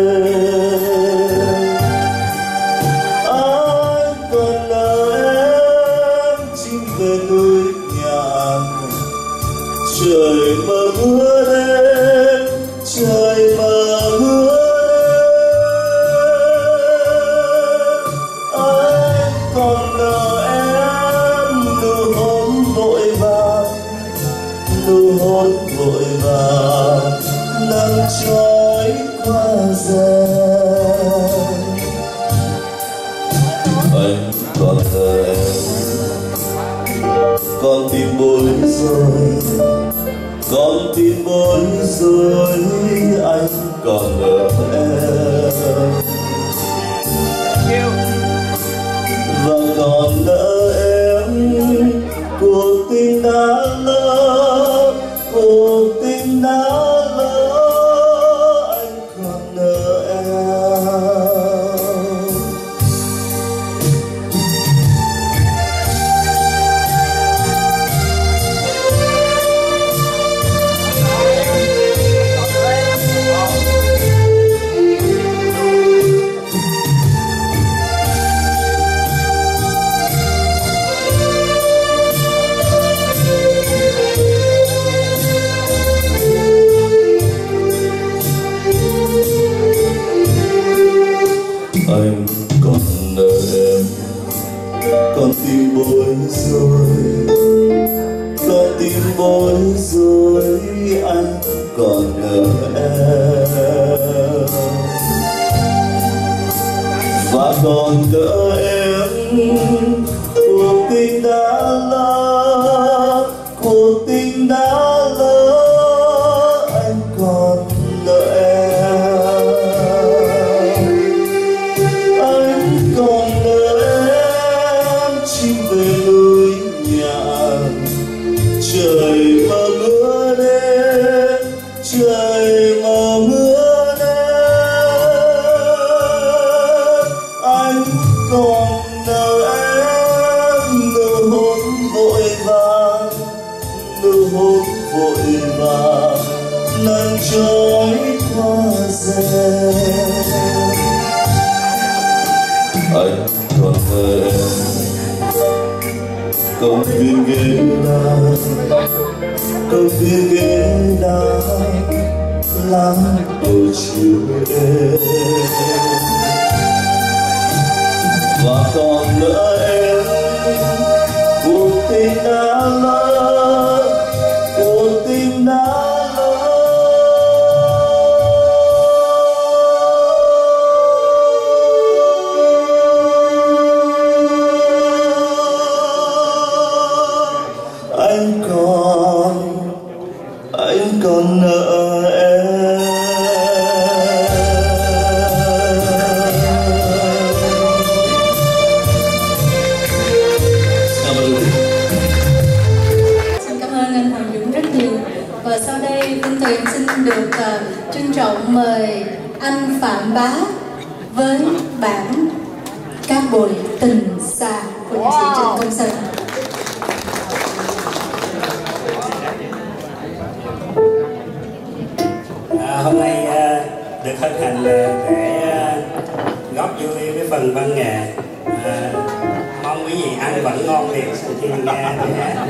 Trời mơ mưa đêm, trời mơ mưa đêm, anh còn nợ em nụ hôn vội vàng, nụ hôn vội vàng, nắng trói qua rèm. Anh còn nợ em, con tim bối rối, con tim bối rối, anh còn nợ em, và còn nợ em cuộc tình đã lỡ, cuộc tình đã lỡ, anh còn nợ em. Anh còn nợ em, con tim bối rối, con tim bối rối, anh còn nợ em, và còn nợ em cuộc tình đã lỡ, cuộc tình đã lỡ, anh còn nợ em. Còn nợ em chim về núi nhạn, trời mơ mưa đêm, trời mơ mưa đêm, anh còn nợ em nụ hôn vội vàng, nụ hôn vội vàng, nắng trói qua rèm. Anh còn nợ em công viên ghế đá, công viên ghế đá lá đổ chiều êm, và còn nợ em cuộc tình đã lỡ, cuộc tình đã lỡ. Anh còn, anh còn nợ em. Xin cảm ơn anh Hoàng Dũng rất nhiều. Và sau đây Phương Tuyền xin được uh, trân trọng mời anh Phạm Bá với bản Cát Bụi Tình Xa của nhạc sĩ Trịnh Công Sơn. À, hôm nay uh, được hân hạnh uh, để uh, góp vui với phần văn nghệ. À, mong quý vị ăn vẫn ngon miệng khi nghe tôi hát.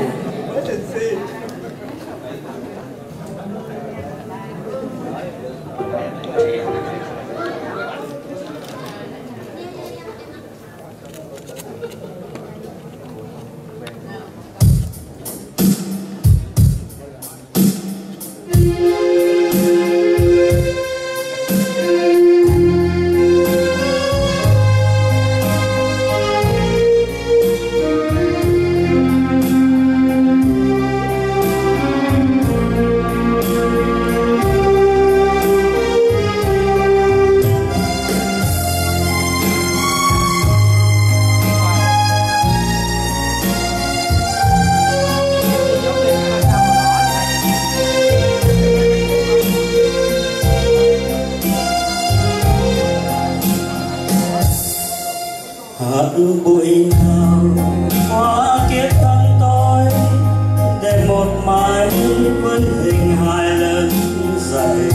hạt bụi nào hoa kiếp thân tôi để một mái vươn hình hài lớn dậy.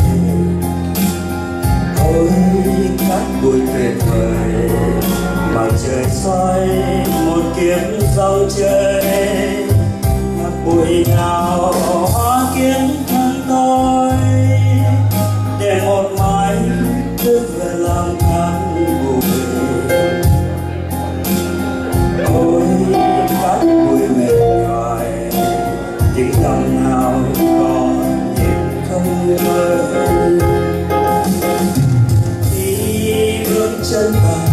Ôi cát bụi tuyệt vời mặt trời soi một kiếp dòng chơi. Hạt bụi nào hoa kiếp thân tôi để một mái thức về lòng cát bụi. Ôi cát bụi mệt mỏi tiếng lòng nào có nhịp không ngơi. Đi bước chân vào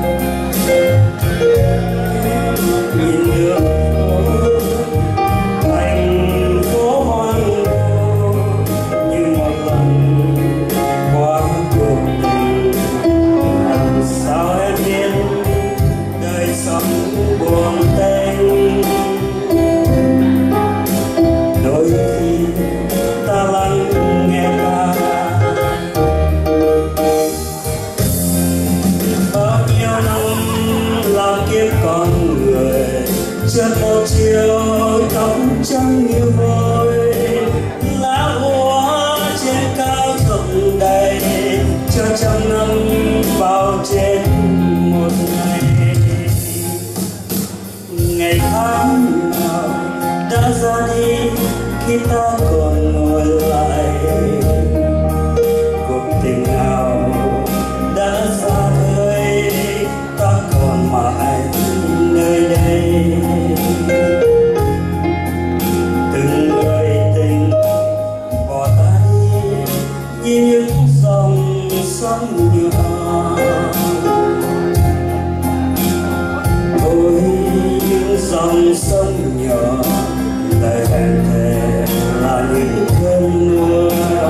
nhìn đường thành phố hoang vu như một lần qua cuộc tình. Làm sao em biết đời sống buồn tênh. Đôi khi ta lắng nghe ta bao nhiêu năm làm kiếp con người, chợt một chiều tóc trắng như vôi. Lá hoa trên cao rộng đầy cho trăm năm bao trên một ngày. Ngày tháng nào đã ra đi khi ta còn ngồi lại. Cuộc tình nào đã xa vời ta còn mãi nơi đây. Từng người tình bỏ ta đi như những dòng sông nhỏ. Ôi những dòng sông nhỏ lời hẹn thề là những cơn mưa.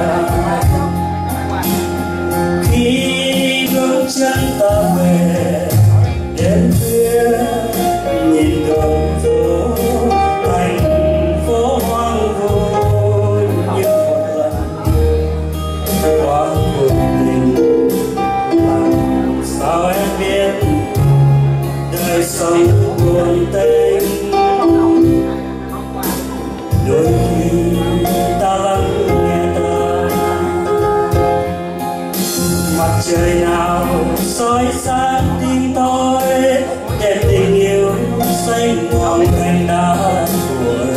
Khi bước chân ta về đêm khuya nhìn đường phố thành phố hoang vu như một lần qua cuộc tình. Làm sao em biết đời sống buồn tênh. Đôi khi ta lắng nghe ta mặt trời nào soi sáng tim tôi để tình yêu xây ngọn thành đá cuội.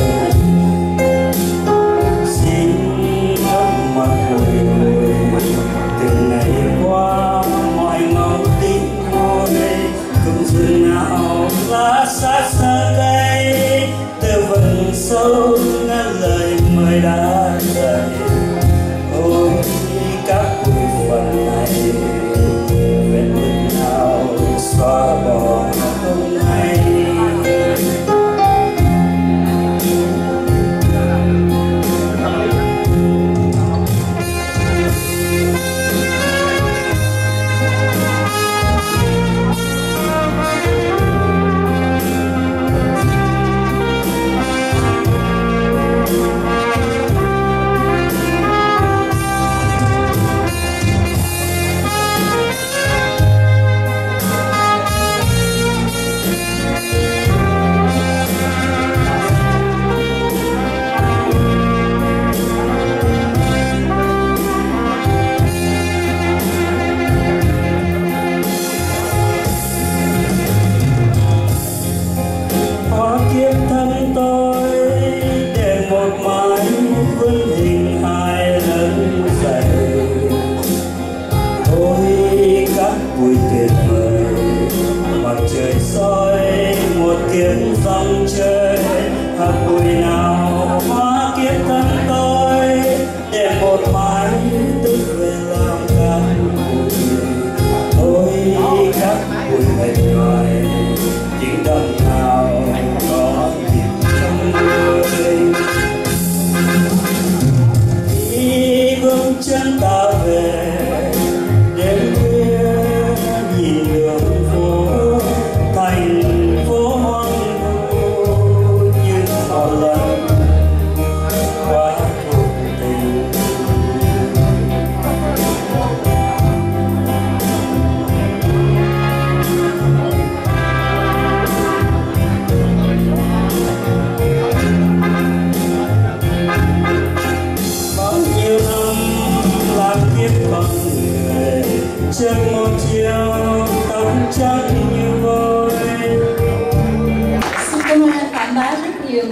Xin ấm mặt bụi bụi từng ngày qua mọi ngóng tin môi. Cùng rừng nào lá sát xa cây từ vầng sâu ngăn lời mời đã dậy. Ôi các bụi phần này vết nứt nào xóa bỏ không hay. chắc như vôi. Xin cảm ơn anh Phạm Bá rất nhiều.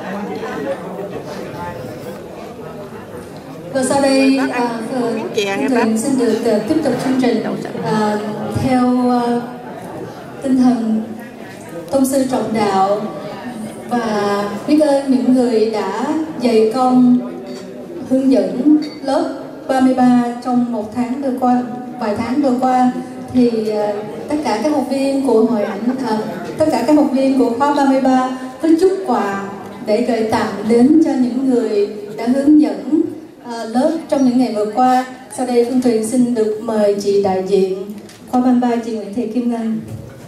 Và sau đây à, Tuyền xin được uh, tiếp tục chương trình uh, theo uh, tinh thần tôn sư trọng đạo và biết ơn những người đã dày công hướng dẫn lớp ba mươi ba trong một tháng vừa qua, vài tháng vừa qua. Thì uh, tất cả các học viên của hội ảnh, uh, tất cả các học viên của khóa ba mươi ba có chút quà để gửi tặng đến cho những người đã hướng dẫn uh, lớp trong những ngày vừa qua. Sau đây Phương Tuyền xin được mời chị đại diện khóa ba mươi ba, chị Nguyễn Thị Kim Ngân.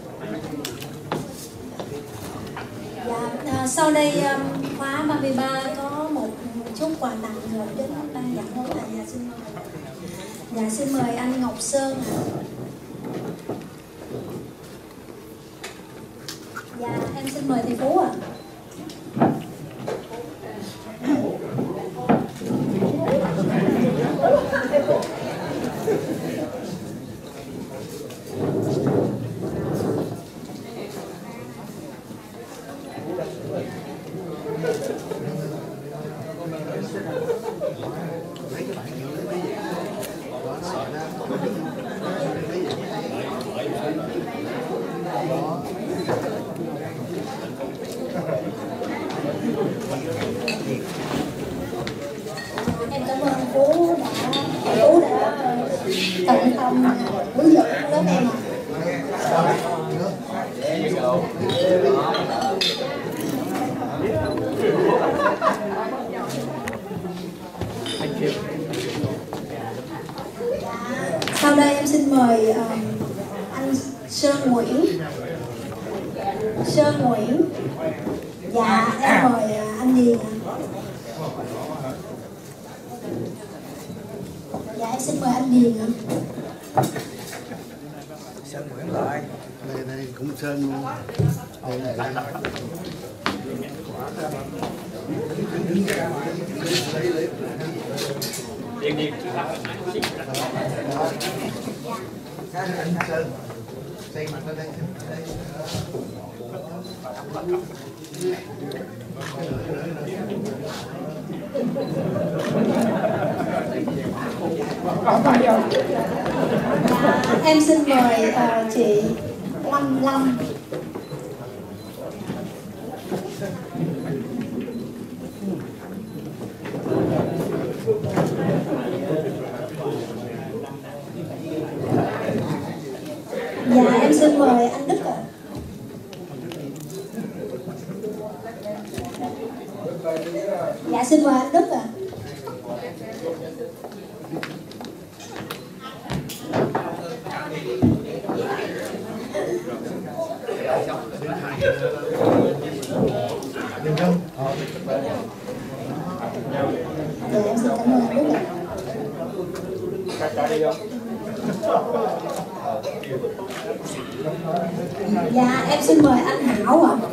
Dạ, à, sau đây um, khóa ba mươi ba có một chút quà tặng gửi đến ban giảng huấn là dạ xin mời. Dạ xin mời anh Ngọc Sơn ạ. Dạ em xin mời thầy Phú ạ. Em cảm ơn Phú đã Phú đã tận tâm hướng dẫn lớp em ạ. Sau đây em xin mời uh, anh Sơn Nguyễn. Sơn Nguyễn. Dạ em mời uh, anh Điền. Dạ em xin mời anh Điền ạ. Sơn Nguyễn lại. Đây đây cũng Sơn luôn. Đây đây. Điền Điền. Sơn. Xây mặt ra đây. Em xin mời uh, chị Oanh Lâm. Dạ em xin mời anh Đức ạ. Dạ xin mời anh Đức ạ. Được không? Dạ em xin cảm ơn anh Đức ạ. Dạ em xin mời anh Hảo ạ.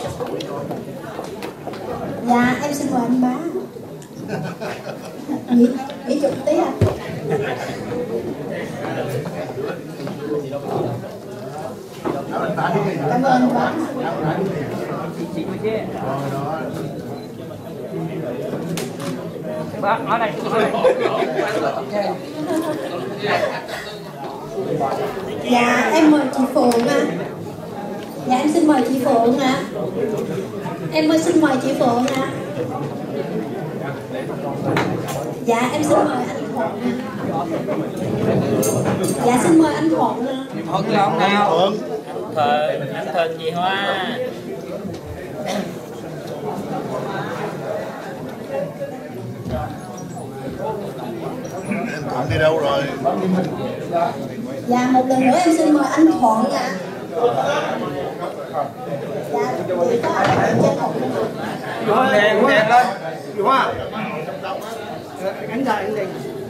Dạ em xin mời anh Bá. Nghỉ, nghỉ chụp tí ạ. Cảm ơn anh Bá. Bác nói này. Dạ em mời chị Phượng ạ. Dạ em xin mời chị Phượng ạ. Em mới xin mời chị Phượng ạ. Dạ em xin mời anh Thuận ạ. Dạ xin mời anh Thuận ạ. Thuận là ông nào? Thuận. Thuận, anh Thuận gì Hoa. Em Thuận đi đâu rồi? Dạ một lần nữa em xin mời anh Thuận ạ. Dạ chị có anh trên Thuận. Thuận đèn, đèn lên. Hoa. Anh ra anh đi.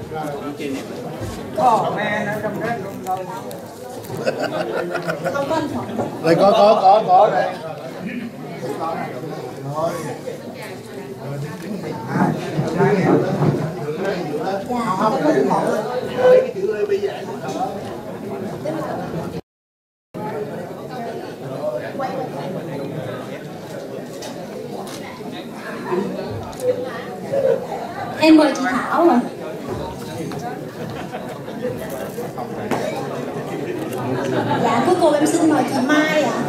Ồ, mẹ nó trong đó luôn đâu. Không có anh Thuận. Đây có có có có đây. Rồi. Dạ không có anh Thuận. Cái chữ bây giờ Em mời chị Thảo ạ. Dạ cuối cùng em xin mời chị Mai ạ.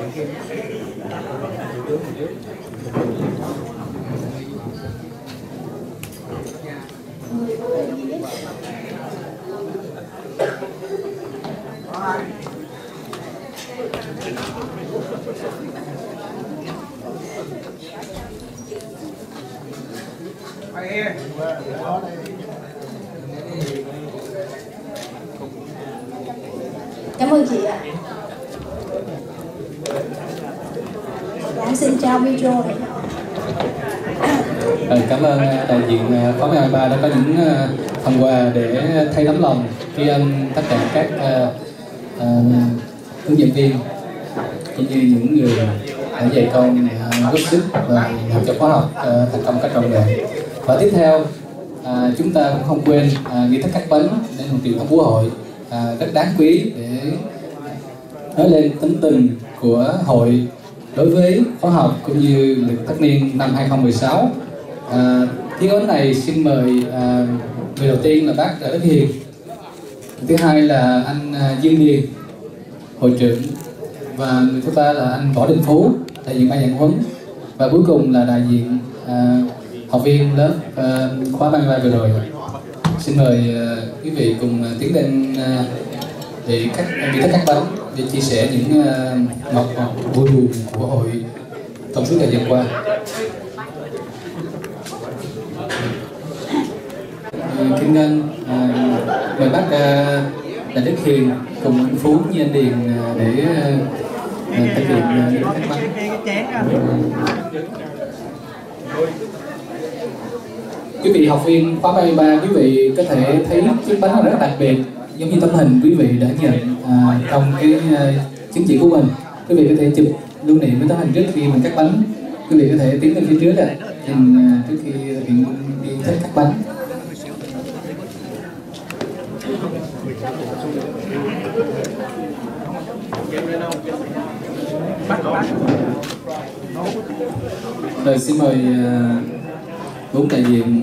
Cảm ơn chị ạ. Dạ, xin chào video này. Rồi, cảm ơn đại diện khóa mười ba đã có những phần quà để thay tấm lòng tri ân tất cả các uh, uh, hướng dẫn viên cũng như những người đã dạy con uh, góp sức và làm cho khóa học uh, thành công cách trọn vẹn. Và tiếp theo uh, chúng ta cũng không quên uh, nghi thức cắt bánh để một truyền thống của hội uh, rất đáng quý để nói lên tính tình của hội đối với khóa học cũng như lịch tất niên năm hai không một sáu. À, tiếng ấn này xin mời à, người đầu tiên là bác Đức Hiền, thứ hai là anh à, Dương Điền, hội trưởng, và người thứ ba là anh Võ Đình Phú, đại diện ban giảng huấn, và cuối cùng là đại diện à, học viên lớp à, khóa ba mươi ba vừa rồi. Xin mời à, quý vị cùng à, tiến lên à, để các nghi thức cắt bánh để chia sẻ những uh, ngọt ngọt vui buồn của hội trong suốt thời gian qua. Uh, Kính Ngân uh, mời bác uh, Đại Đức Hiền cùng anh Phú như anh Điền uh, để uh, thực hiện nghi thức cắt bánh. Quý vị học viên khóa ba mươi ba, quý vị có thể thấy chiếc bánh rất đặc biệt, giống như tấm hình quý vị đã nhận à, trong cái uh, chứng chỉ của mình. Quý vị có thể chụp lưu niệm với tấm hình trước khi mình cắt bánh. Quý vị có thể tiến lên phía trước ạ, nhìn uh, trước khi thực hiện nghi thức cắt bánh. Rồi xin mời uh, bốn đại diện.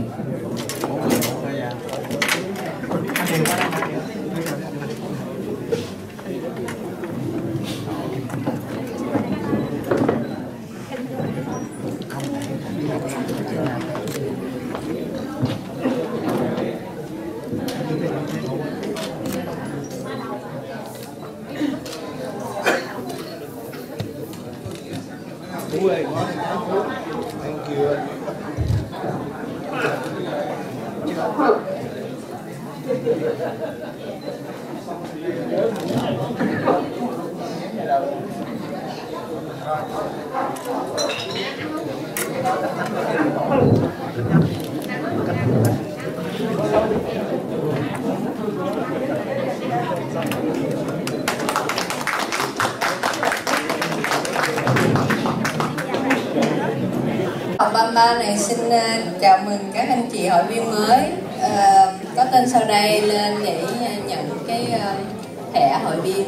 Học ba mươi ba này xin chào mừng các anh chị hội viên mới uh, có tên sau đây lên để nhận cái uh, thẻ hội viên.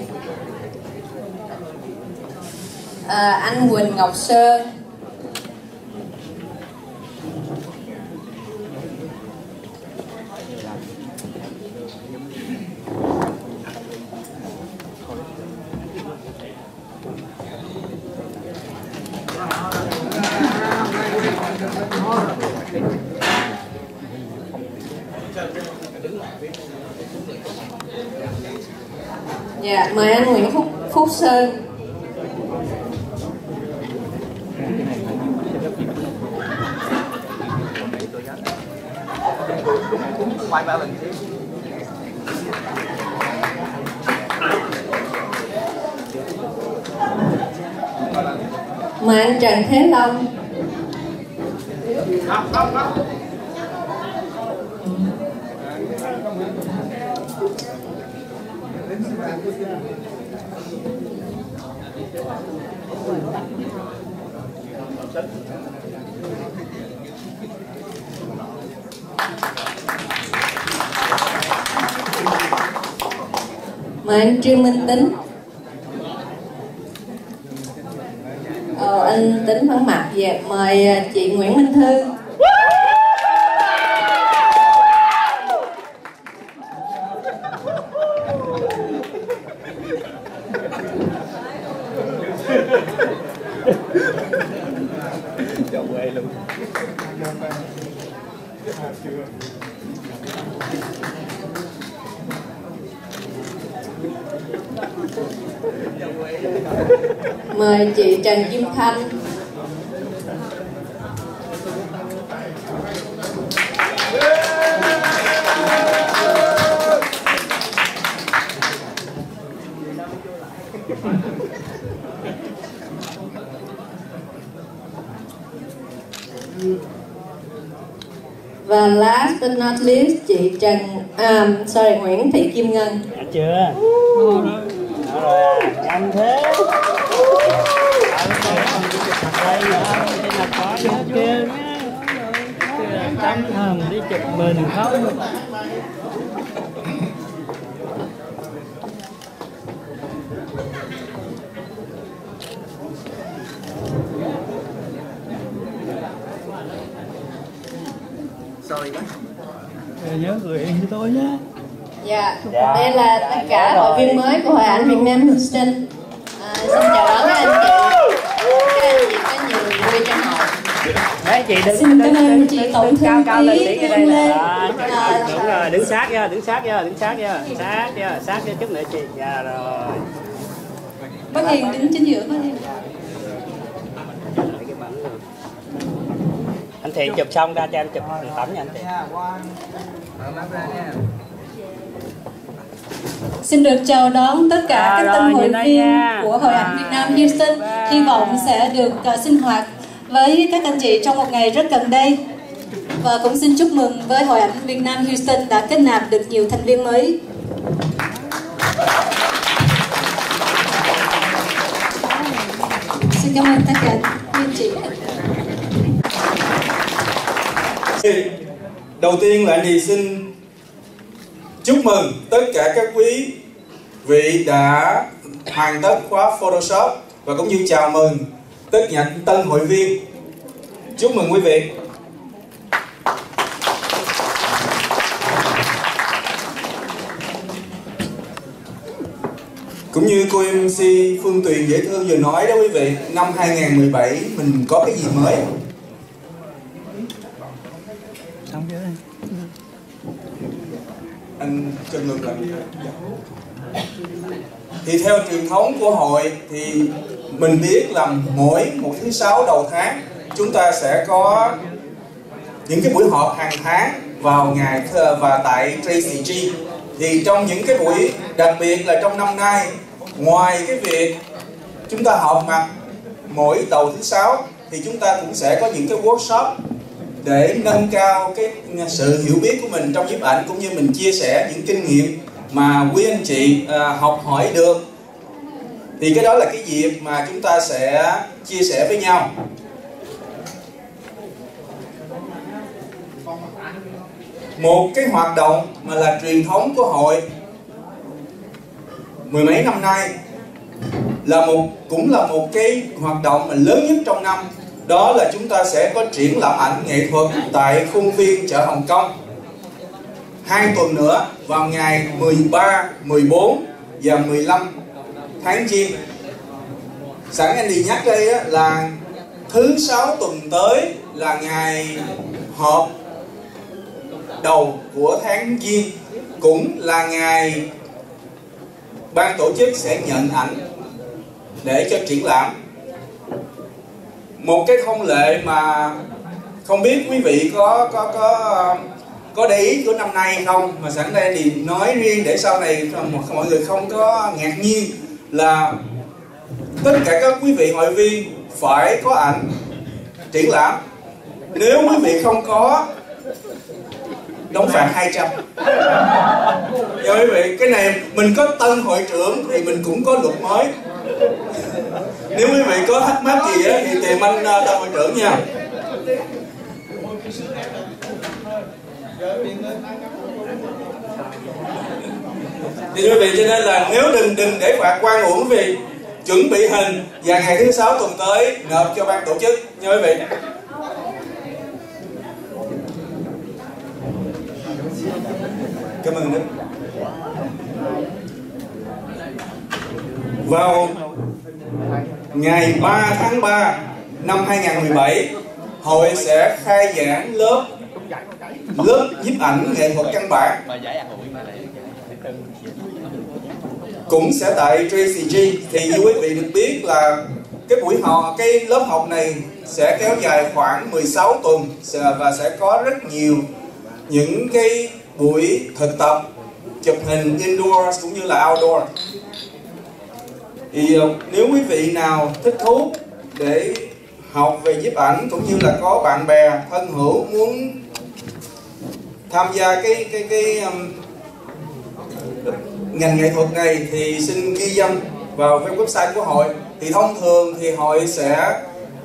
Uh, anh Quỳnh Ngọc Sơn, dạ mời anh Nguyễn Phúc Phúc Sơn. Mời anh Trần Thế Long. Mời anh Trương Minh Tính. Ờ, anh Tính vắng mặt. Dạ, mời chị Nguyễn Minh Thư. mời chị Trần Kim Thanh. Và last but not least, chị Trần, à, sorry, Nguyễn Thị Kim Ngân. Đã chưa? Đó rồi à, nhanh thế. Đây là có nhớ kia nhé. Tắm hầm đi chụp mình không? Sorry. Nhớ gửi cho tôi nhé. Dạ, dạ. Đây là tất cả hội viên mới của Hội Ảnh Việt Nam Houston. À, xin chào đón các anh chị. Các anh chị có nhiều vui trong hội. Đấy, chị đứng, xin cảm ơn chị tổng thư ký Hương Lê. À, đúng rồi, đứng sát nha, đứng sát nha, đứng sát nha, sát nha, sát nha, chút nữa chị. Dạ rồi. Bác Hiền đứng chính giữa, bác Hiền. Anh Thiện chụp xong ra cho em chụp hình tấm nha anh Thiện. Xin được chào đón tất cả à, các tân hội viên nha. của Hội Ảnh Việt Nam Houston. Hy vọng sẽ được uh, sinh hoạt với các anh chị trong một ngày rất gần đây. Và cũng xin chúc mừng với Hội Ảnh Việt Nam Houston đã kết nạp được nhiều thành viên mới. Xin cảm ơn tất cả các anh chị. Đầu tiên là anh xin chúc mừng tất cả các quý vị đã hoàn tất khóa Photoshop và cũng như chào mừng tất cả tân hội viên. Chúc mừng quý vị. Cũng như cô em xê Phương Tuyền dễ thương vừa nói đó quý vị, năm hai nghìn không trăm mười bảy mình có cái gì mới? Anh cho ngược lại. Thì theo truyền thống của hội thì mình biết là mỗi một thứ sáu đầu tháng chúng ta sẽ có những cái buổi họp hàng tháng vào ngày và tại Tracy G. Thì trong những cái buổi đặc biệt là trong năm nay, ngoài cái việc chúng ta họp mặt mỗi đầu thứ sáu thì chúng ta cũng sẽ có những cái workshop để nâng cao cái sự hiểu biết của mình trong nhiếp ảnh, cũng như mình chia sẻ những kinh nghiệm mà quý anh chị à, học hỏi được. Thì cái đó là cái dịp mà chúng ta sẽ chia sẻ với nhau. Một cái hoạt động mà là truyền thống của hội mười mấy năm nay, là một cũng là một cái hoạt động mà lớn nhất trong năm. Đó là chúng ta sẽ có triển lãm ảnh nghệ thuật tại khuôn viên chợ Hồng Kông hai tuần nữa, vào ngày mười ba, mười bốn và mười lăm tháng Giêng. Sẵn anh đi nhắc đây á, là thứ sáu tuần tới là ngày họp đầu của tháng Giêng, cũng là ngày ban tổ chức sẽ nhận ảnh để cho triển lãm. Một cái thông lệ mà không biết quý vị có có có có để ý của năm nay không, mà sẵn đây thì nói riêng để sau này mọi người không có ngạc nhiên, là tất cả các quý vị hội viên phải có ảnh triển lãm. Nếu quý vị không có, đóng phạt hai trăm. Cho quý vị, cái này mình có tân hội trưởng thì mình cũng có luật mới. Nếu quý vị có thắc mắc gì á, thì tìm anh tân hội trưởng nha. Thì quý vị, cho nên là nếu đừng đừng để phạt quan uổng, quý vị chuẩn bị hình và ngày thứ sáu tuần tới nộp cho ban tổ chức nha quý vị. Cảm ơn Đức. Vào ngày ba tháng ba năm hai nghìn không trăm mười bảy, hội sẽ khai giảng lớp lớp nhiếp ảnh nghệ thuật căn bản, cũng sẽ tại Tracy G. Thì như quý vị được biết là cái buổi học, cái lớp học này sẽ kéo dài khoảng mười sáu tuần và sẽ có rất nhiều những cái buổi thực tập chụp hình indoor cũng như là outdoor. Thì nếu quý vị nào thích thú để học về nhiếp ảnh cũng như là có bạn bè thân hữu muốn tham gia cái cái cái um, ngành nghệ thuật này thì xin ghi danh vào website của hội. Thì thông thường thì hội sẽ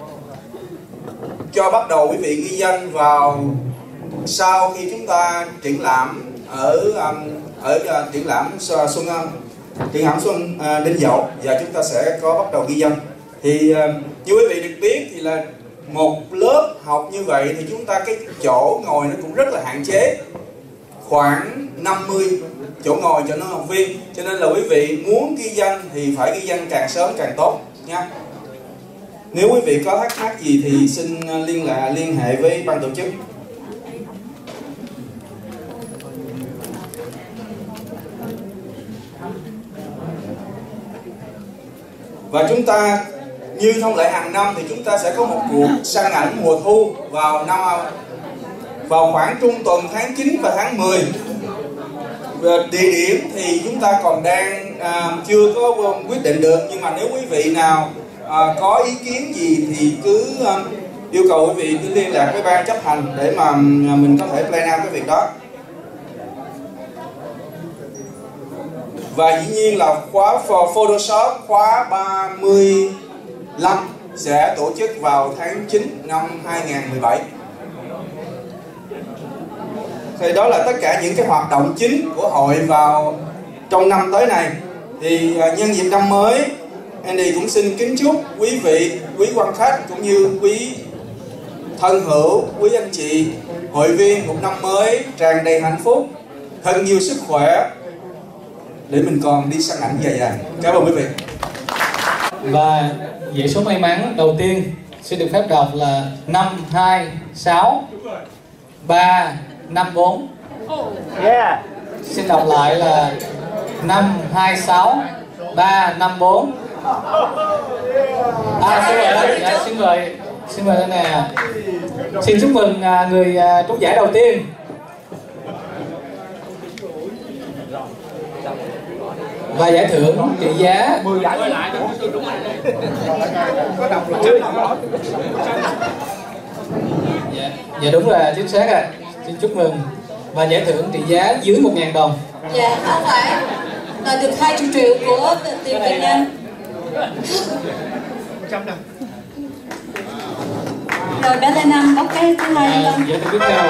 cho bắt đầu quý vị ghi danh vào sau khi chúng ta triển lãm ở um, ở uh, triển lãm Xuân Âm, triển lãm Xuân uh, Đinh Dậu, và chúng ta sẽ có bắt đầu ghi danh. Thì uh, như quý vị được biết thì là một lớp học như vậy thì chúng ta cái chỗ ngồi nó cũng rất là hạn chế, khoảng năm mươi chỗ ngồi cho nó học viên, cho nên là quý vị muốn ghi danh thì phải ghi danh càng sớm càng tốt nha. Nếu quý vị có thắc mắc gì thì xin liên lạc liên hệ với ban tổ chức. Và chúng ta như thông lệ hàng năm thì chúng ta sẽ có một cuộc săn ảnh mùa thu vào năm vào khoảng trung tuần tháng chín và tháng mười. Về địa điểm thì chúng ta còn đang à, chưa có quyết định được, nhưng mà nếu quý vị nào à, có ý kiến gì thì cứ à, yêu cầu quý vị cứ liên lạc với ban chấp hành để mà mình có thể plan out cái việc đó. Và dĩ nhiên là khóa for Photoshop khóa ba mươi lăm sẽ tổ chức vào tháng chín năm hai nghìn không trăm mười bảy. Thì đó là tất cả những cái hoạt động chính của hội vào trong năm tới này. Thì nhân dịp năm mới, Andy cũng xin kính chúc quý vị, quý quan khách cũng như quý thân hữu, quý anh chị hội viên một năm mới tràn đầy hạnh phúc, thật nhiều sức khỏe để mình còn đi săn ảnh dài dài. Cảm ơn quý vị. Và dãy số may mắn đầu tiên xin được phép đọc là năm hai sáu ba năm bốn. Yeah. Xin đọc lại là năm hai sáu ba năm bốn. À, xin mời, dạ, xin mời, xin mời đây nè. Xin chúc mừng người trúng giải đầu tiên. Và giải thưởng trị giá mười giải. Dạ, dạ đúng là chính xác rồi. Xin chúc mừng. Và giải thưởng trị giá dưới một ngàn đồng. Dạ, không phải là được hai mươi triệu của tiền Việt Nam. Rồi bé Lê Nam bóc cái thứ hai lên. Giải thưởng tiếp theo.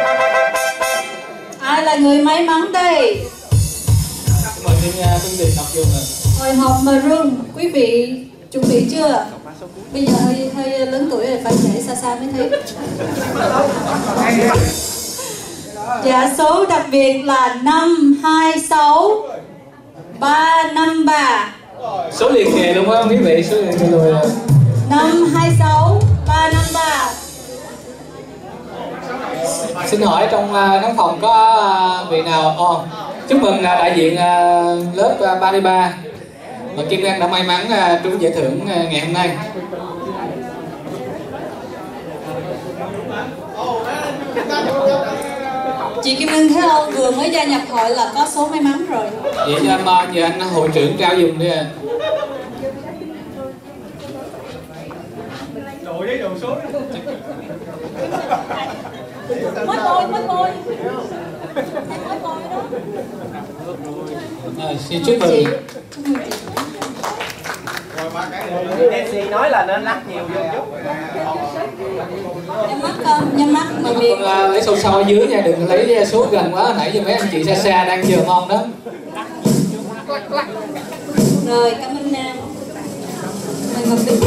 Ai là người may mắn đây? Mời Phương Phương Tiền đọc vô rồi. Hồi hộp mời rương, quý vị chuẩn bị chưa? Bây giờ hơi hơi lớn tuổi rồi, phải chạy xa xa mới thấy. Dạ số đặc biệt là năm hai sáu ba năm ba. Số liền kề đúng không quý vị? Số liền kề rồi. năm hai sáu ba năm ba. Xin hỏi trong khán phòng có vị nào? Oh, chúc mừng đại diện lớp ba mươi ba và Kim Ngân đã may mắn trúng giải thưởng ngày hôm nay. Chị Kim Ngân Thế Âu vừa mới gia nhập hội là có số may mắn rồi. Vậy cho anh, giờ anh hội trưởng trao dùm đi à. Đổi đấy, đổi số đấy. Mất rồi, mất rồi. À, xin chúc mừng. Nancy nói là nên lắc nhiều vô chút. Nhắm mắt con, nhắm mắt mà miệng. Con lấy sâu sâu ở dưới nha, đừng lấy số gần quá, nãy giờ mấy anh chị xa xa đang chờ ngon đó. Rồi, cảm ơn Nam. Mời Ngọc Bình.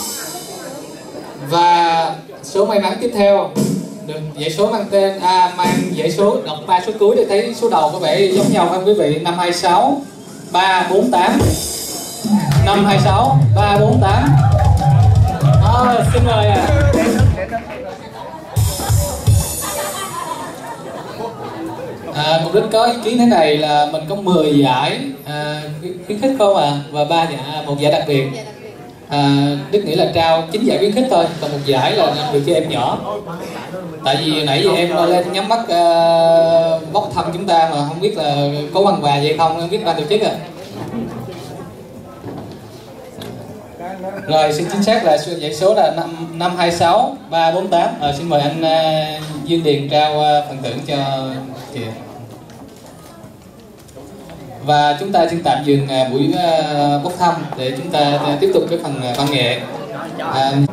Và số may mắn tiếp theo được dãy số mang tên à, mang dãy số đọc ba số cuối để thấy số đầu có vẻ giống nhau không quý vị? Năm hai sáu ba bốn tám. Năm hai sáu ba bốn tám. À, xin mời à. À, mục đích có ý kiến thế này là mình có mười giải à, khuyến khích không à, và ba giải, một giải đặc biệt. à, Đức nghĩ là trao chín giải khuyến khích thôi, còn một giải là được cho em nhỏ. Tại vì nãy giờ em lên nhắm mắt uh, bốc thăm chúng ta mà không biết là có bằng quà gì không, không biết ban tổ chức à. Rồi xin chính xác là giải số là năm hai sáu ba bốn tám. Rồi xin mời anh uh, Dương Điền trao uh, phần thưởng cho chị. Và chúng ta xin tạm dừng uh, buổi uh, bốc thăm để chúng ta uh, tiếp tục cái phần uh, văn nghệ. Uh,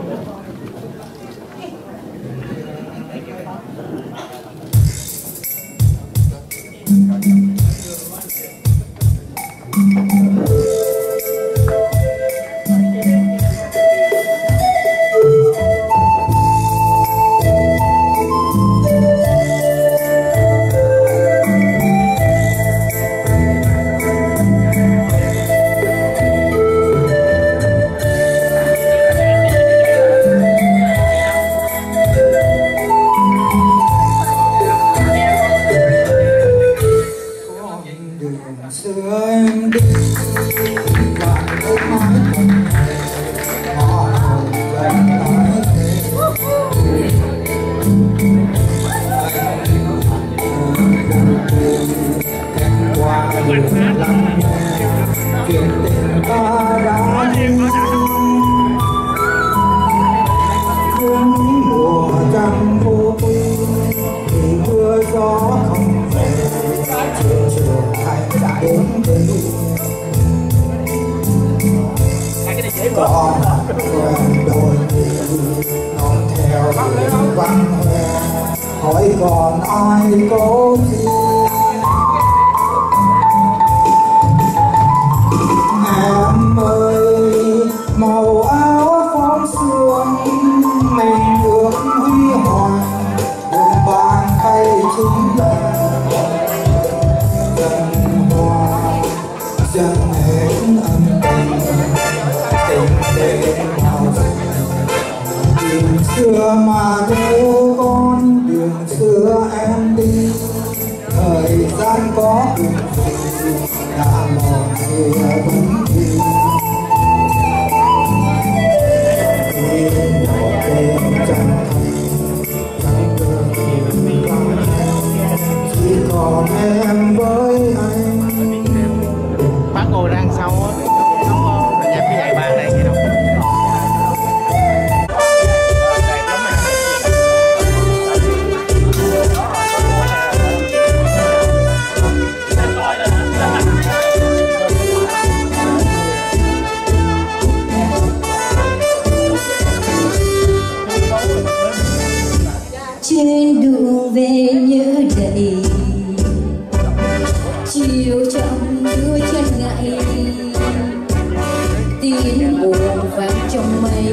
hỏi còn ai có gì em ơi, màu áo phong sương mình được huy hoàng cùng bàn tay chúng ta dân hoa dân hết âm tình tình đến bao giờ đường xưa mà nếu con đường xưa em đi thời gian có việc gì đã mòn xưa vẫn đi tìm một đêm chẳng thành chẳng được tìm lại chỉ còn em với anh. Bác ngồi đằng sau á, nó nhập cái giải ba này kia đâu. Trên đường về như đầy chiều trong đưa chân ngại tiếng buồn vang trong mây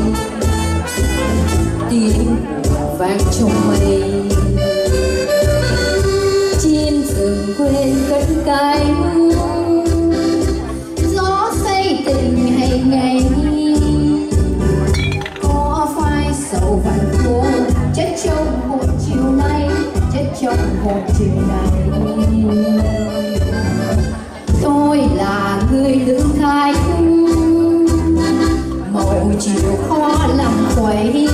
tiếng buồn vang trong mây chim rừng quên cất cánh gió say tình hay ngày có phai sầu vằn khô chất trong một chiều nay chất trong một chiều này tôi là người lữ khách màu chiều khó làm quấy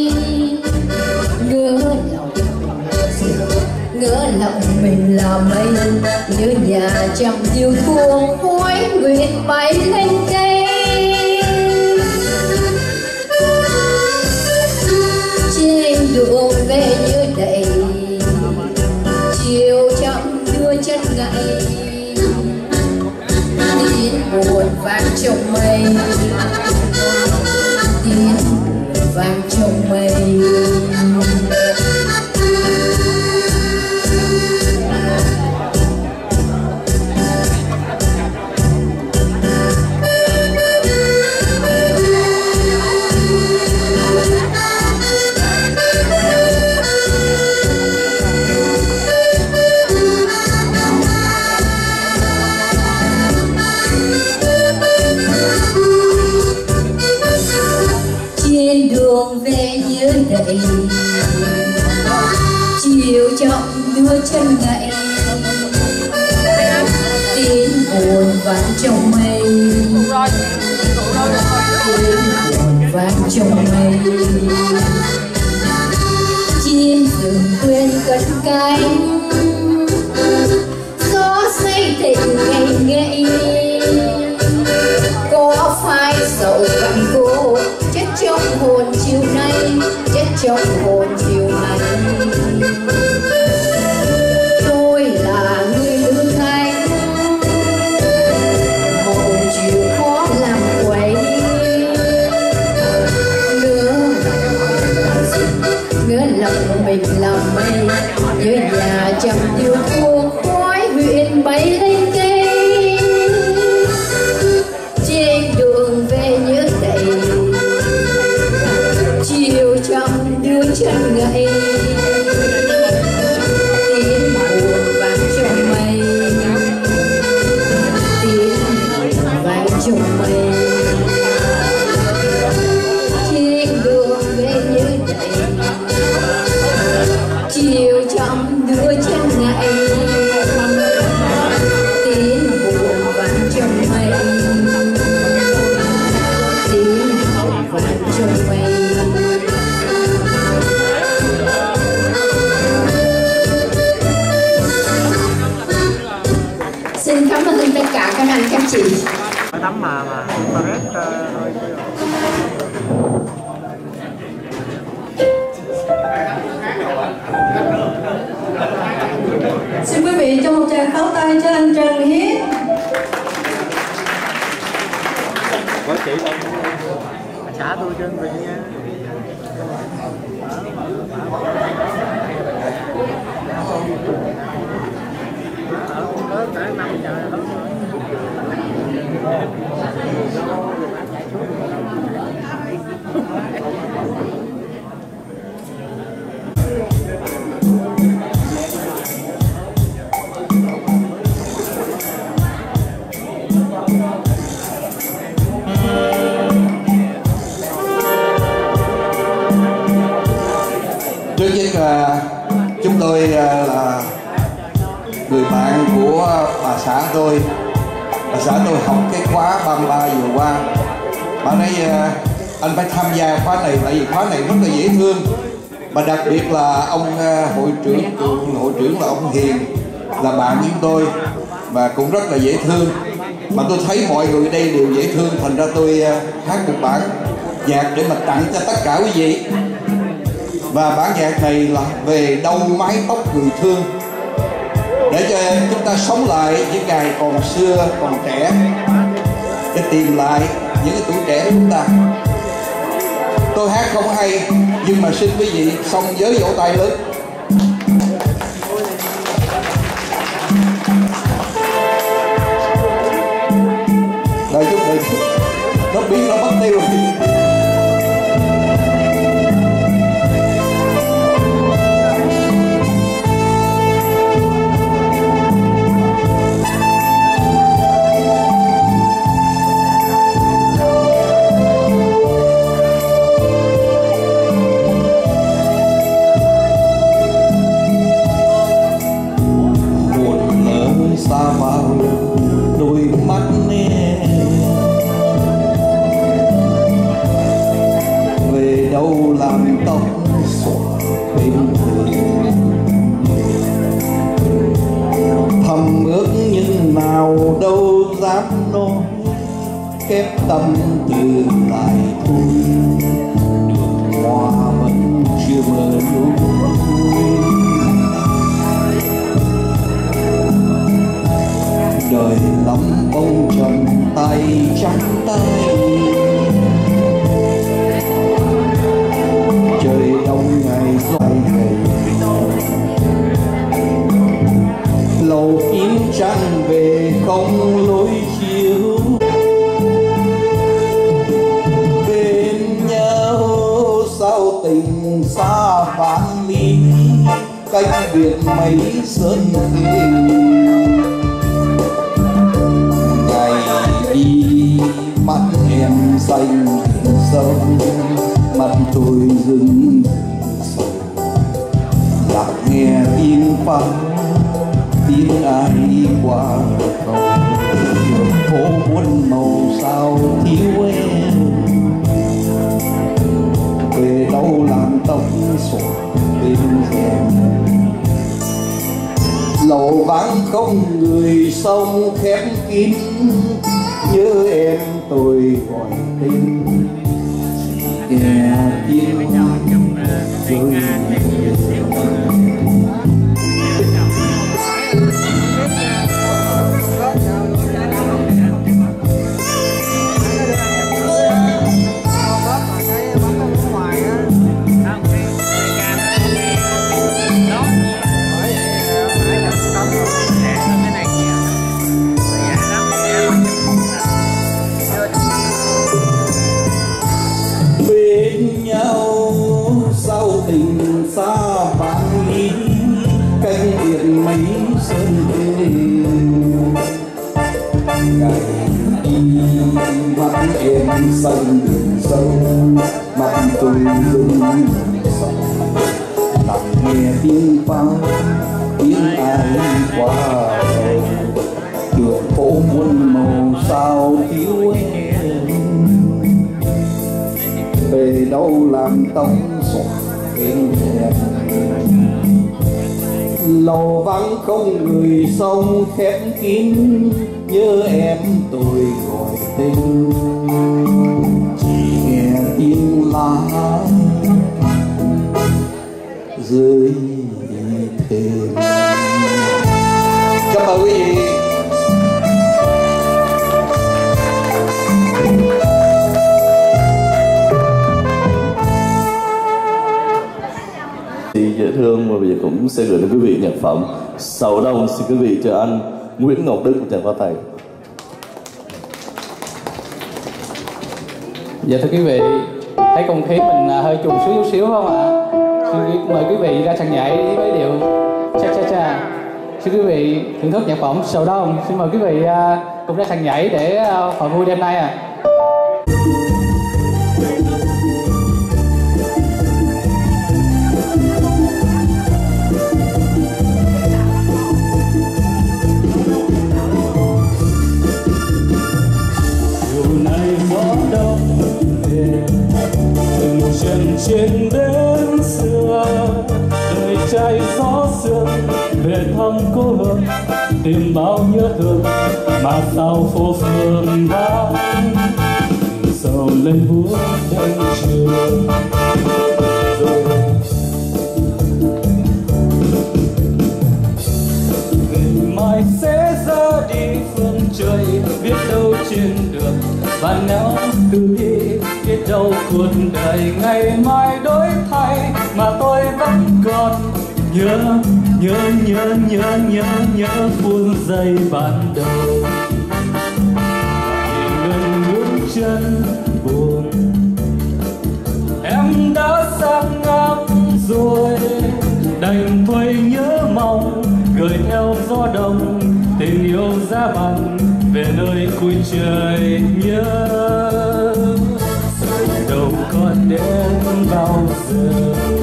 ngỡ lòng ngỡ lòng mình là mây như nhà chăm yêu thương khói nguyện bay lên cây trên đường về như đầy chiều trong đưa chân ngại tiếng buồn vang trong mây tiếng buồn vang trong mây. Đầy chiều trong đưa chân ngại tiếng buồn vang trong mây buồn vang trong mây. Chim rừng quên cất cánh, gió say thịnh ngày ngày. Có phai sầu vặn cô chết trong hồn chiều nay, chết trong hồn chiều nay. Tôi là người lương thanh, hồn chiều khó làm quấy. Ngỡ lòng mình làm mây, nhớ nhà chăm yêu thương khói huyện bay lên cây. Trên đường về nhớ đầy, chiều trong đưa chân gậy. Tiếng buồn vang trong mây, tiếng vang trong mây. Trên đường về nhớ đầy, chiều trong đưa chân gậy. Tiếng buồn vang trong mây, tiếng buồn vang trong mây. Xin cảm ơn tất cả các anh các chị. Tắm mà mà Xin quý vị cho một tràng pháo tay cho anh Trần Hiến. có chị đâu xã tôi trên về nha. Ở cả năm trời lắm. Trước nhất là chúng tôi là người bạn của bà xã tôi. Bà xã tôi học cái khóa ba mươi ba vừa qua. Bà nói anh phải tham gia khóa này tại vì khóa này rất là dễ thương. Mà đặc biệt là ông hội trưởng, hội trưởng là ông Hiền là bạn với tôi và cũng rất là dễ thương. Mà tôi thấy mọi người ở đây đều dễ thương, thành ra tôi hát một bản nhạc để mà tặng cho tất cả quý vị. Và bản nhạc này là về đâu mái tóc người thương, để cho chúng ta sống lại những ngày còn xưa còn trẻ, để tìm lại những cái tuổi trẻ của chúng ta. Tôi hát không hay nhưng mà xin quý vị xong với vỗ tay lớn. Đợi chút đợi chút, nó biết nó mất tiêu. Xa vào đôi mắt em, về đâu làm tóc xõa bên người, thầm ước nhưng nào đâu dám nói, khép tâm tư lại thôi, đường hoa vẫn chưa mơ lúc. Đời lắm bông trầm tay trắng tay, trời đông ngày dài ngày, lầu kiếm trăng về không lối chiếu, bên nhau sao tình xa vạn ly, cách biệt mấy sơn thề. Đi mắt em xanh sâu, mắt tôi rưng sầu, lạc nghe tiếng pháo tiếng ai đi qua cầu, phố buồn màu sao thiếu em. tóc xõa bên rèm. Lộ vắng không người sông khép kín, nhớ em tôi gọi tên kẻ tiếng rơi. Bên nhau sau tình xa bạn ý, canh điện mấy sơn đê. Ngày đi mắt em xanh đường sâu, mắt tôi lưng sâu. Lặng nghe tiếng pháo, tiếng ai qua đầu. Đường phố muôn màu sao thiếu em. Về đâu làm tóc xõa bên rèm. Lầu vắng không người sông khép kín, nhớ em tôi gọi tên chỉ nghe tiếng lá rơi thêm. Cảm ơn quý vị. Dễ thương và bây giờ cũng sẽ gửi đến quý vị nhạc phẩm Sầu Đông. Xin quý vị cho anh Nguyễn Ngọc Đức một tràng pháo tay. Dạ thưa quý vị, thấy không khí mình hơi trùng xuống chút xíu không ạ? Xin mời quý vị ra sàn nhảy với điệu cha cha cha. Xin quý vị thưởng thức nhạc phẩm Sầu Đông. Xin mời quý vị cùng ra sàn nhảy để hội vui đêm nay ạ. À. Trên bến xưa đời trai gió sương về thăm cô hương, tìm bao nhớ thương mà sao phố phường vắng. Sầu lên buốt đêm trường rồi ngày mai sẽ ra đi phương trời, biết đâu trên đường và nếu từ đi biết đâu cuộc đời ngày mai đổi thay mà tôi vẫn còn nhớ nhớ nhớ nhớ nhớ nhớ phút giây ban đầu. Ngừng bước chân buồn em đã sang ngang rồi, đành thôi nhớ mong gửi theo gió đông tình yêu giá băng về nơi cuối trời nhớ. Rồi đâu còn đến bao giờ.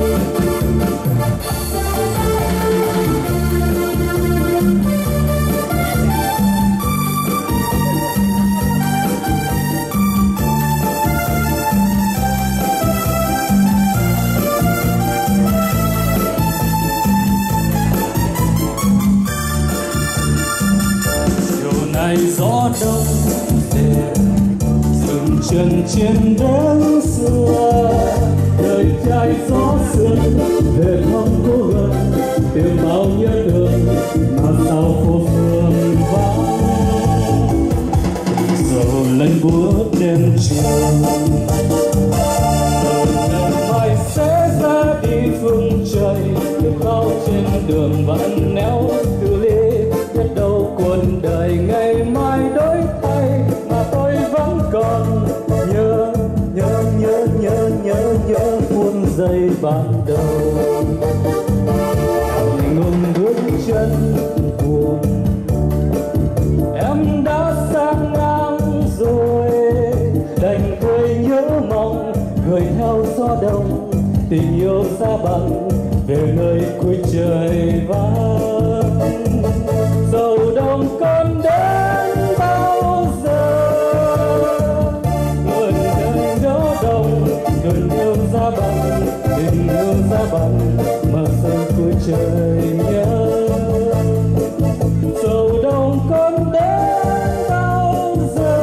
Gió đông về dừng chân trên bến xưa, đời trai gió sương về thăm cô hương, tìm bao nhớ thương mà sao phố phường vắng. Dầu lên buốt đêm trường rồi ngày mai sẽ ra đi phương trời, biết bao trên đường vẫn néo từ ly, biết đâu cuộc đời ngày mai đổi thay mà tôi vẫn còn nhớ nhớ nhớ nhớ nhớ nhớ phút giây ban đầu. Ngừng bước chân buồn em đã sang ngang rồi, đành thôi nhớ mong gửi theo gió đông tình yêu xa băng về nơi cuối trời vắng. Dầu đông con đến bao giờ, nguồn đời nhớ đông, nguồn yêu giá băng tình yêu giá băng mà giờ cuối trời nhớ sầu đông con đến bao giờ.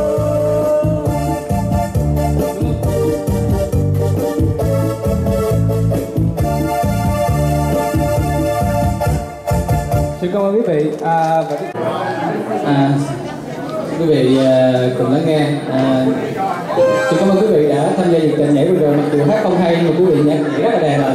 Xin cảm ơn quý vị. À, và à, quý vị à, cùng lắng nghe. À, xin cảm ơn quý vị đã tham gia nhiệt tình nhảy vừa rồi, mặc dù hát không hay nhưng mà quý vị nhảy rất là đẹp ạ.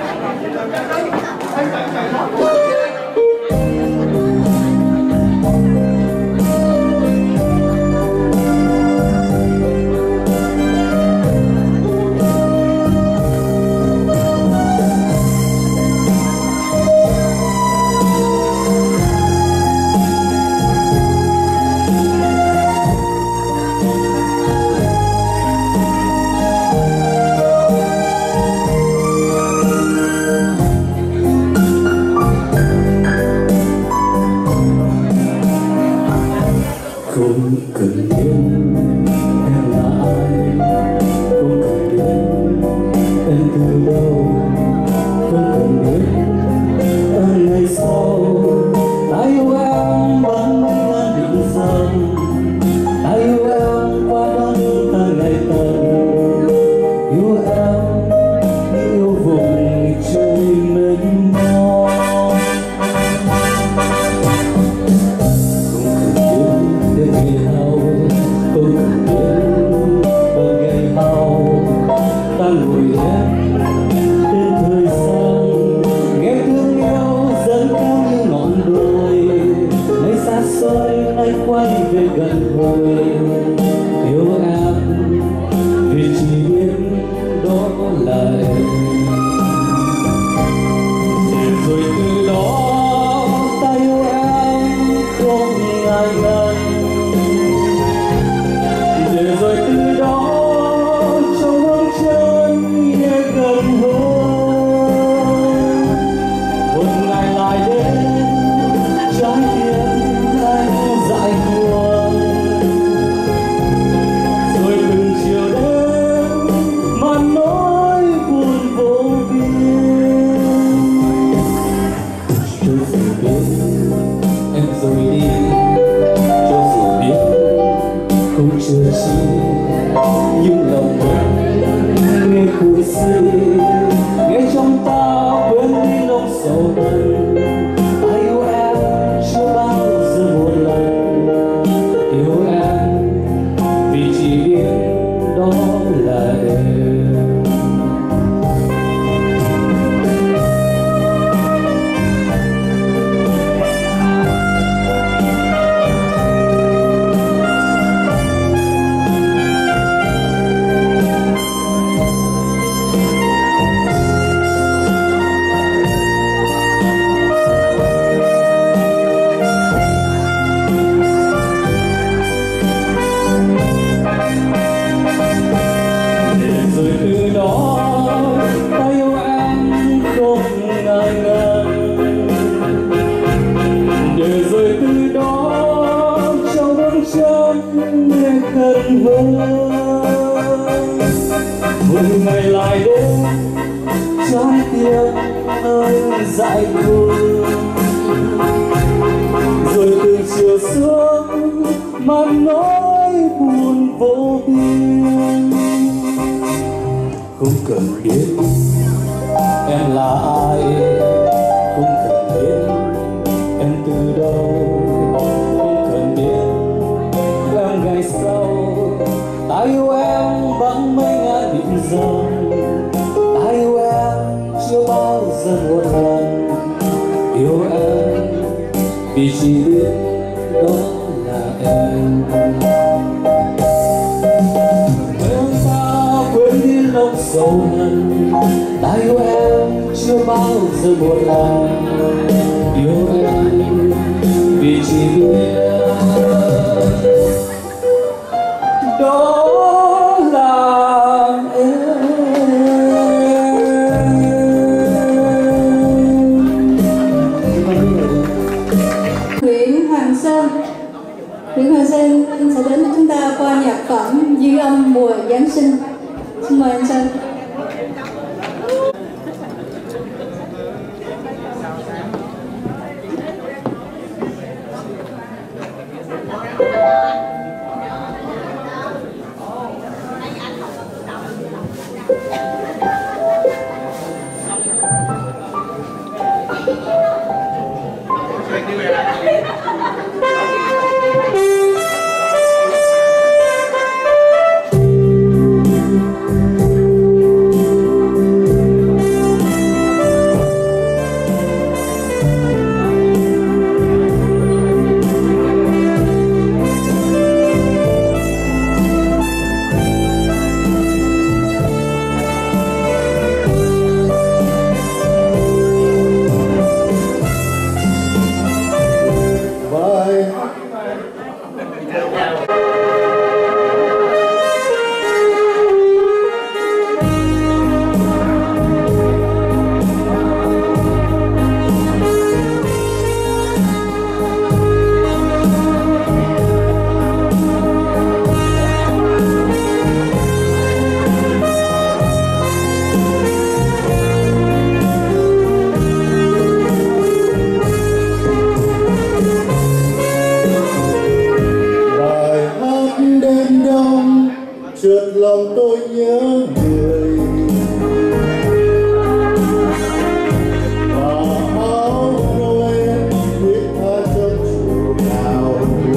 Không cần biết em là ai, không cần biết em từ đâu, không cần biết ở ngày sau ta yêu em bằng mấy ngàn định dòng, ta yêu em qua đón ta ngày tận, yêu em như yêu vùng trời mênh mông. Ngồi em đến thời gian nghe thương yêu dâng cao như ngọn đồi, nay xa xôi nay quay về gần hồi, yêu em vì chỉ biết đó là em. Rồi từ đó ta yêu em không ngại ngần, để rồi từ đó chưa chi nhưng lòng em nghe cuồng si, nghe trong ta quên đi nỗi sầu đau. Ta yêu em chưa bao giờ một lần, yêu em vì chỉ biết đó là em. Một ngày lại đến trái tim ơi dại khôn, rồi từ chiều xuống mà nỗi buồn vô biên. Không cần biết em là ai, không cần biết em từ đâu, không cần biết em ngày sau ta yêu em bằng mấy ngàn định dòng, ta yêu em chưa bao giờ một lần, yêu em vì chỉ biết đó là em. Quên ta quên đi nỗi sầu hận, ta yêu em chưa bao giờ một lần, yêu em vì chỉ biết đó là em. Nguyễn Hoàng Sơn Nguyễn Hoàng Sơn sẽ đến với chúng ta qua nhạc phẩm Dư âm mùa Giáng sinh. Xin mời anh Sơn. lòng tôi nhớ người và áo Noel biết tha cho chủ nào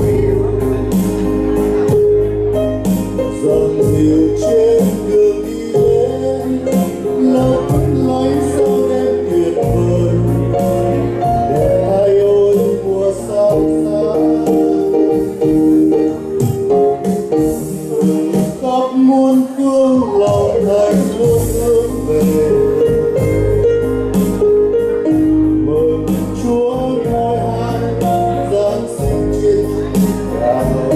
dòng dịu trên đường đi đến lấp lánh sao đêm tuyệt vời đẹp ai ôi mùa sao xa khắp muôn phương lòng thành luôn hướng về mừng Chúa ngôi hai giáng sinh trên Hà Nội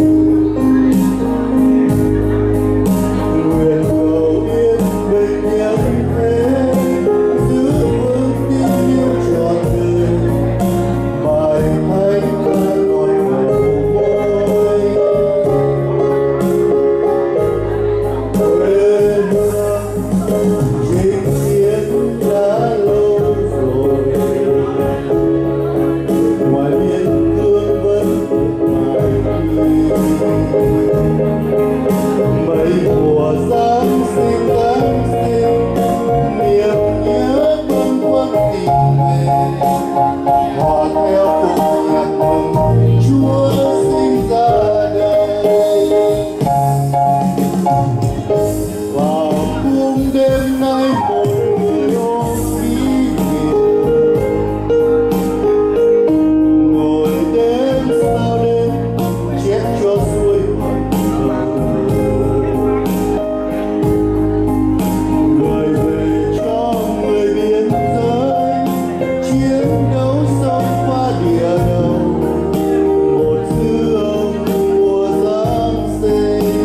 nguyện cầu yên bình nhân thế giữ vững tin yêu trọn đời bài thánh ca ngọt ngào môi quê hương chinh chiến đã lâu rồi ngoài biên cương vẫn mãi mấy mùa giáng sinh giáng sinh niềm nhớ bâng khuâng tìm về hòa theo cùng nhạc mừng Chúa sinh ra đời vào cung đêm nay một người ôm kỷ niệm ngồi đêm sao đêm chết cho xuôi người về cho người biên giới chiến đấu sống qua địa đầu một dư âm mùa giáng sinh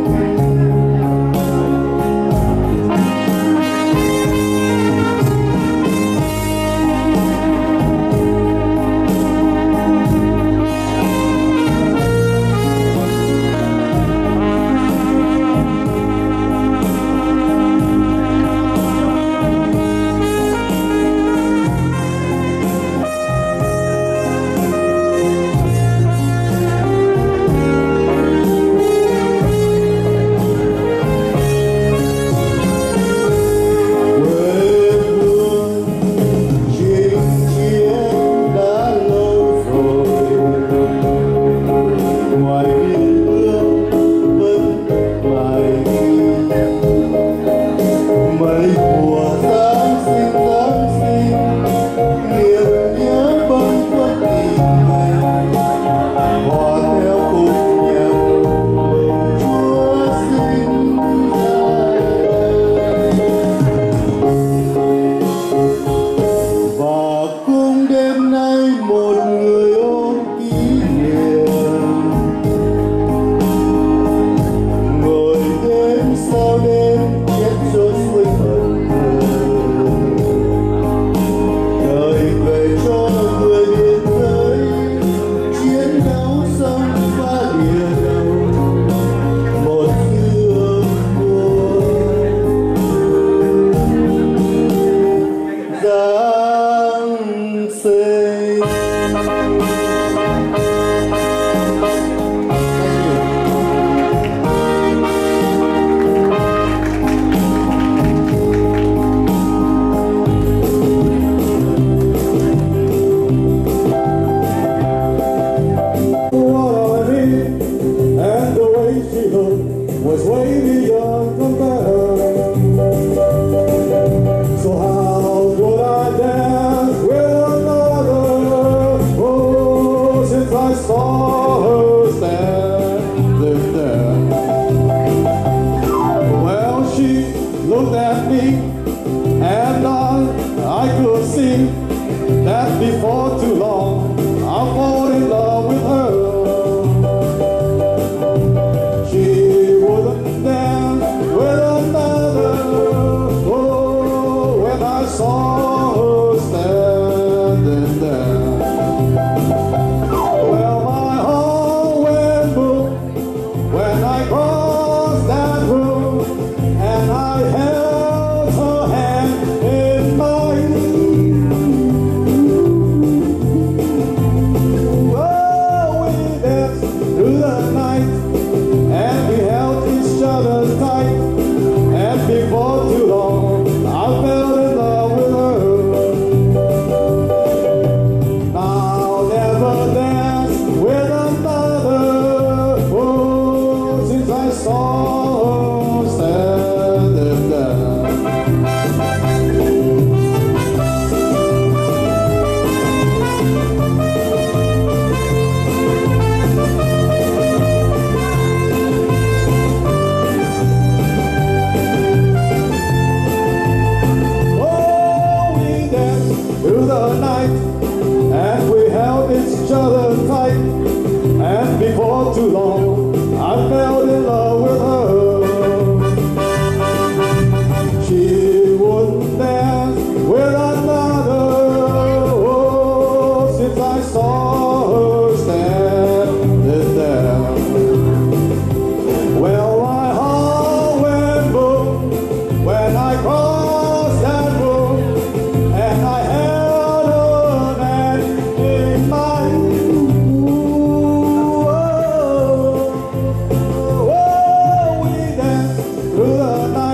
was way beyond compare. So how could I dance with another? Oh, since I saw her standing there. Well, she looked at me, and I, I could see that before too long I fall in love with her.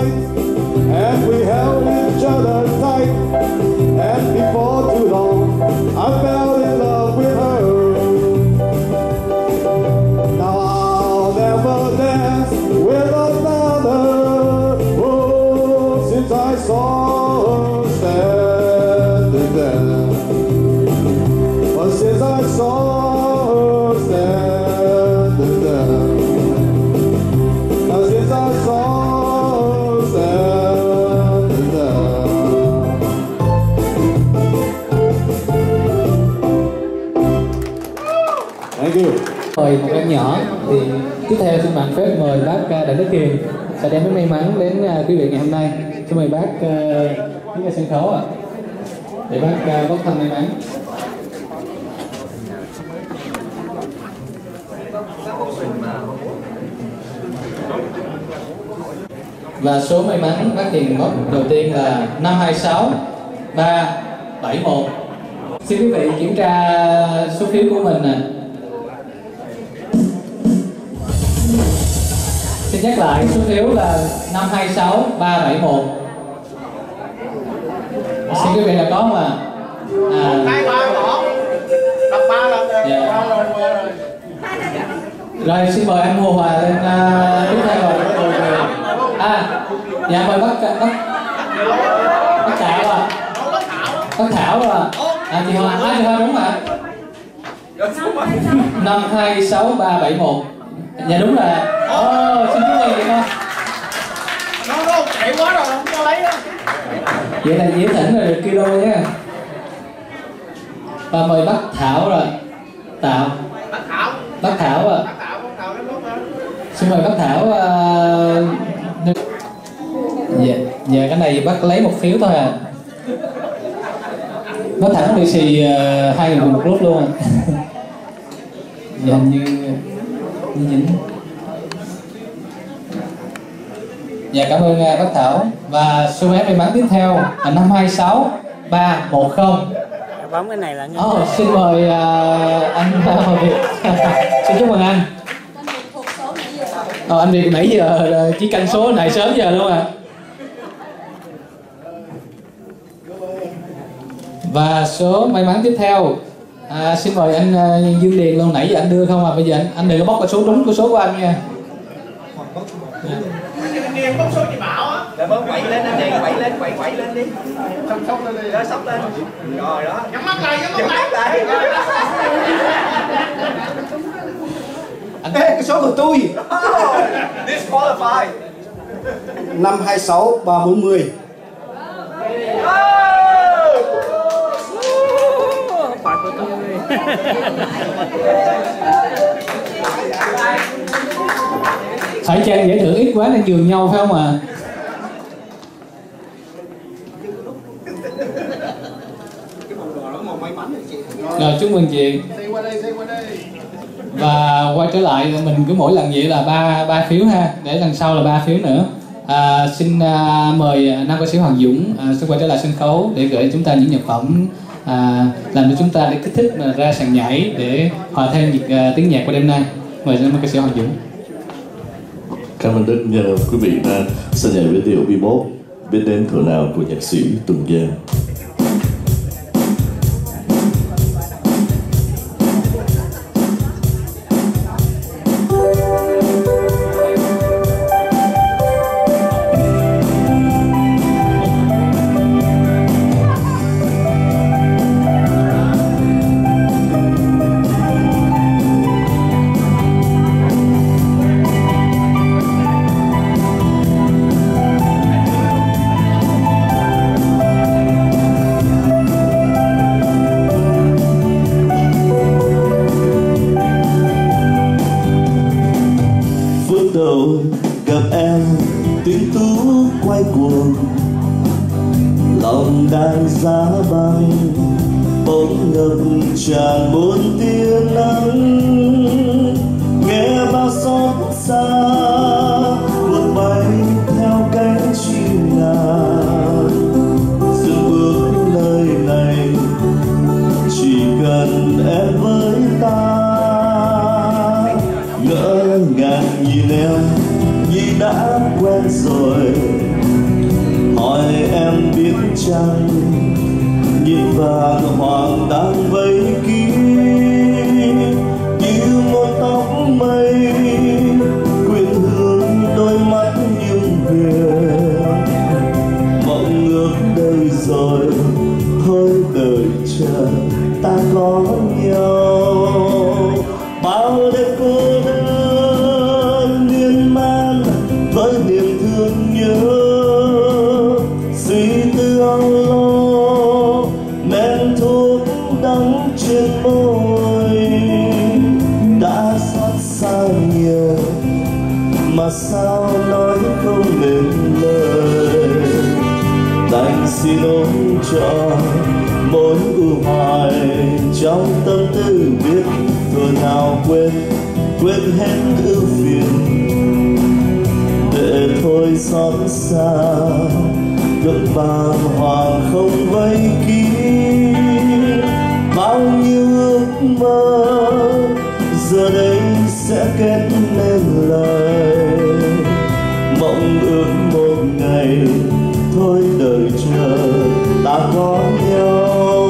night, and we held each other tight. And before too long, I fell in love with her. Now I'll never dance with another. Oh, since I saw her standing there. But since I saw her standing there. Now since I saw her standing there. Thank you. Mời một em nhỏ thì tiếp theo xin mạng phép mời bác Đặng Đức Hiền sẽ đem đến may mắn đến quý vị ngày hôm nay. Xin mời bác đứng ra sân khấu ạ, để bác bốc thăm may mắn. Và số may mắn bác Hiền bốc đầu tiên là năm hai sáu ba bảy một. Xin quý vị kiểm tra số phiếu của mình nè. Xin nhắc lại số phiếu là năm hai sáu ba bảy một. Xin quý vị là có không ạ? À, hai ba một. Đọc ba lần rồi. Dạ. Rồi xin mời anh Hồ Hòa lên uh, tiếp theo rồi. À, dạ mời bác bác bác Thảo à. Bác Thảo à. À chị Hoa, à chị Hoa đúng ạ. năm hai sáu ba bảy một. Dạ đúng rồi. Ồ, xin chúc mừng chị con. Nó nó chạy quá rồi, không cho lấy đâu. Vậy là dễ thỉnh rồi được kilo nhé. Và mời bác Thảo rồi. Tạo. Bác Thảo. Bác Thảo à. Bác Thảo, bác Thảo đến lúc đó. Xin mời bác Thảo. Uh... Dạ, dạ cái này bác lấy một phiếu thôi à. Bác Thảo đi xì uh, hai người cùng một lúc luôn à. Dạ như như dính. Dạ cảm ơn uh, bác Thảo. Và số vé may mắn tiếp theo là năm hai sáu ba một không. Bấm cái này là nghe. Oh, xin mời uh, anh Hồ Việt. Xin chúc mừng anh. Ờ, anh Việt nãy giờ chỉ canh số này sớm giờ luôn à. Và số may mắn tiếp theo à, xin mời anh uh, Dương Điền luôn, nãy giờ anh đưa không à, bây giờ anh anh đừng có bóc cái số đúng của số của anh nha. Anh Điền bóc số chị Bảo á. Để bấm quậy lên anh Điền, quậy lên, quậy quậy lên đi. Sóc sóc lên đi. Đó, sóc lên. Rồi đó. Nhắm mắt lại, nhắm mắt lại. Ê, cái số của tôi. Disqualified. năm hai sáu ba bốn mươi. Phải của tôi. Phải chăng giải thưởng ít quá nên nhường nhau phải không ạ? À? Rồi chúc mừng chị. Và quay trở lại mình cứ mỗi lần vậy là ba ba phiếu ha, để lần sau là ba phiếu nữa. À, xin à, mời nam ca sĩ Hoàng Dũng à, sẽ quay trở lại sân khấu để gửi chúng ta những nhạc phẩm à, làm cho chúng ta để kích thích mà ra sàn nhảy để hòa thêm nhịp à, tiếng nhạc của đêm nay. Mời nam ca sĩ Hoàng Dũng. Cảm ơn Đức. Nhờ quý vị đã sân nhảy với điệu bebop biết đến thuở nào của nhạc sĩ Tùng Giang. Gặp em tiếng tú quay cuồng, lòng đang giá băng bỗng ngập tràn muôn tia nắng, nghe bao xót xa vượt bay theo cánh chim ngàn. Dừng bước nơi này chỉ cần em với ta, ngỡ ngàng nhìn em như đã quen rồi, em biết chăng nhìn vàng hoàng đang vây kín như một tóc mây quyến hương đôi mắt nhung huyền mộng ước đây rồi thôi đời chờ ta có nhau bao đêm cô đơn miên man với niềm thương nhớ suy tư âu lo men thuốc đắng trên môi đã xót xa nhiều mà sao nói không nên lời đành xin ôm trọn mỗi ưu hoài trong tâm tư biết thôi nào quên quên hết ưu phiền để thôi xót xa ước bàng hoàng không vây kín bao nhiêu ước mơ giờ đây sẽ kết nên lời mộng ước một ngày thôi đời chờ ta có nhau.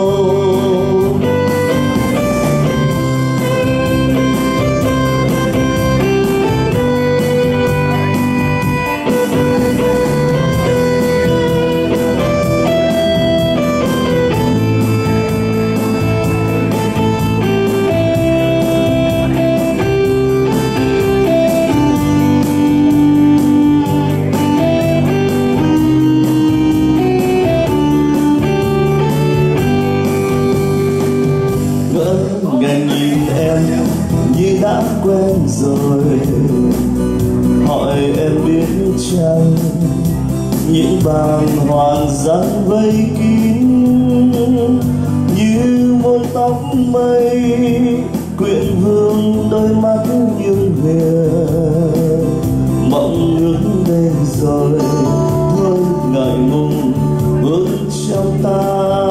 Như đã quen rồi hỏi em biết chăng những bàng hoàng dáng vây kín như một tóc mây quyện hương đôi mắt nhung huyền mộng ước đêm rồi thôi ngại ngùng ước trong ta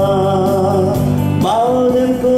bao đêm cô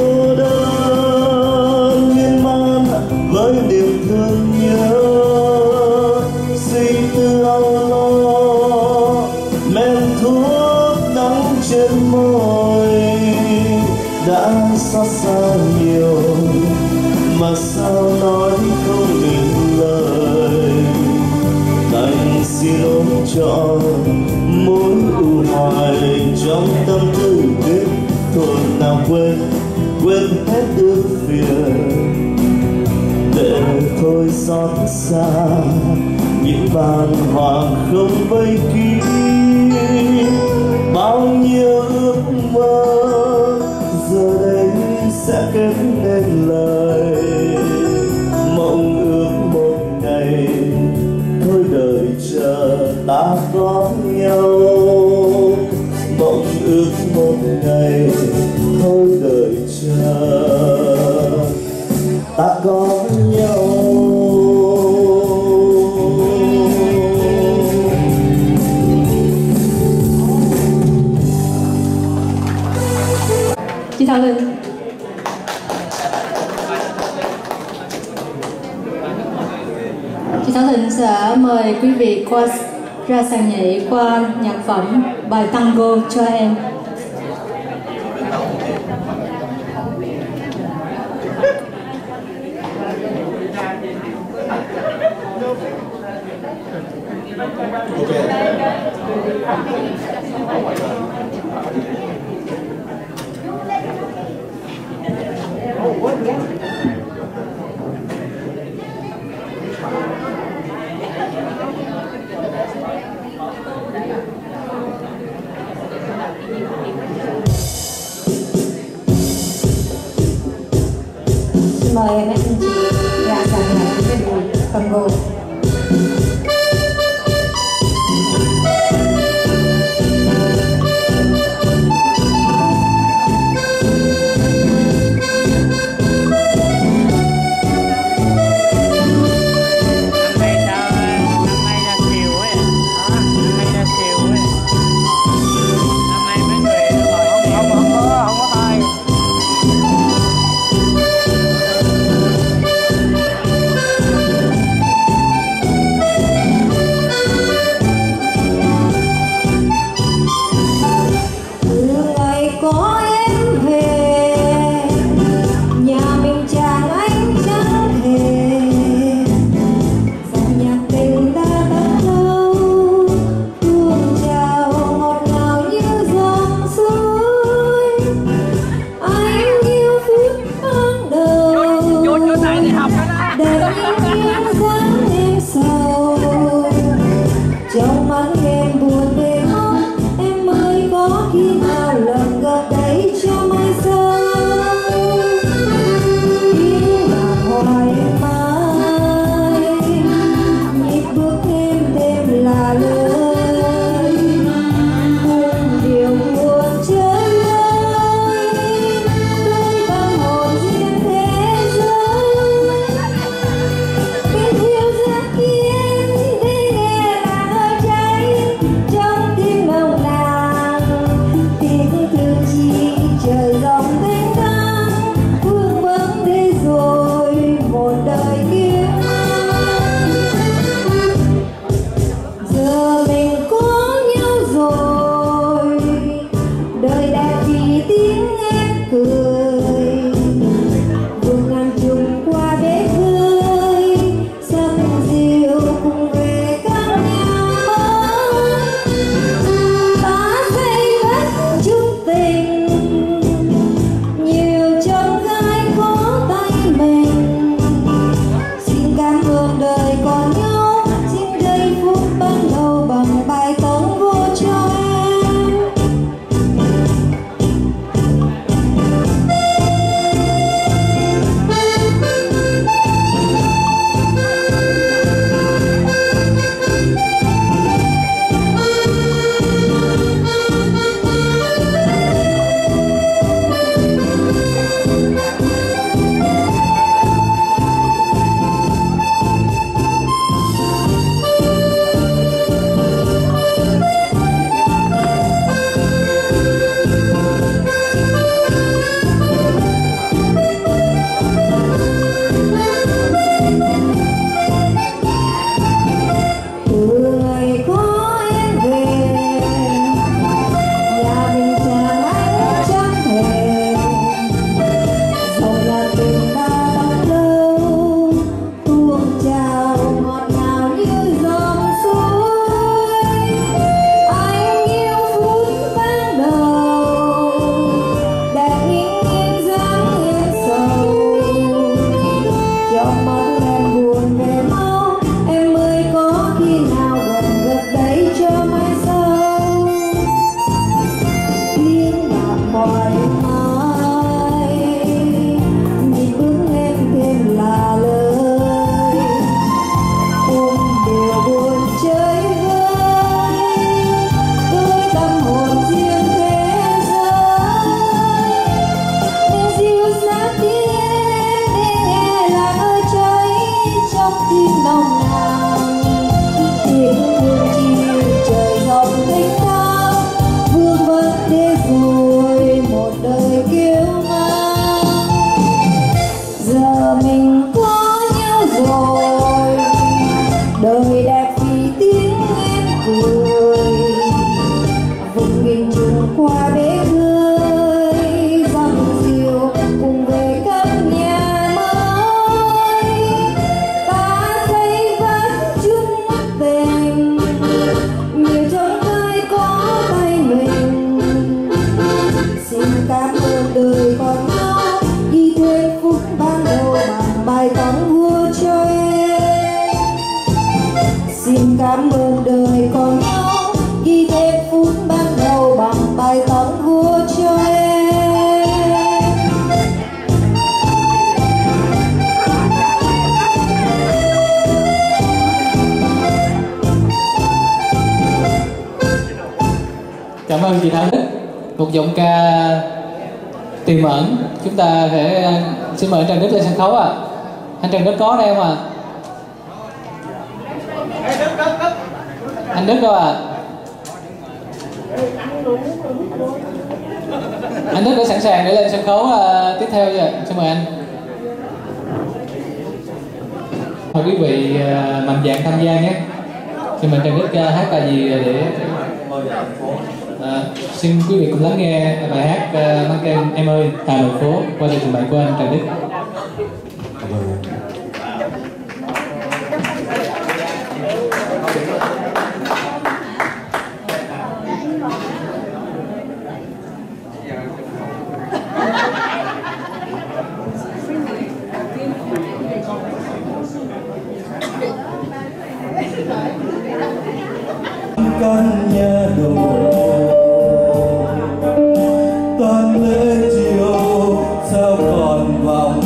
đơn miên man với niềm thương nhớ suy tư âu lo men thuốc đắng trên môi đã xót xa nhiều mà sao nói không nên lời đành xin ôm trọn mỗi ưu hoài trong tâm tư biết thôi nào quên quên hết ưu phiền để thôi xót xa những bàng hoàng không vây kín bao nhiêu ước mơ giờ đây sẽ kết nên lời mộng ước một ngày thôi đời chờ ta có nhau mộng ước một ngày thôi đời chờ ta có nhau. Chị Thảo Linh. Chị Thảo Linh sẽ mời quý vị qua ra sàn nhảy qua nhạc phẩm bài Tango cho em. Mời mấy anh chị ra sàn nhảy cái buổi tango. Hãy subscribe cho kênh Ghiền Mì Gõ để không bỏ lỡ Cảm ơn chị Thảo. Một giọng ca tiềm ẩn. Chúng ta sẽ xin mời anh Trần Đức lên sân khấu ạ. À. Anh Trần Đức có đây không ạ? À? Anh Đức đâu ạ? À? Anh Đức đã sẵn sàng để lên sân khấu uh, tiếp theo chưa? Xin mời anh. Mời quý vị uh, mạnh dạn tham gia nhé. Xin mời Trần Đức uh, hát bài gì để uh, xin quý vị cùng lắng nghe bài hát uh, mang tên Em ơi Hà Nội phố qua sự trình bày của anh Trần Đức. Căn nhà đổ tan lễ chiều sao còn vòng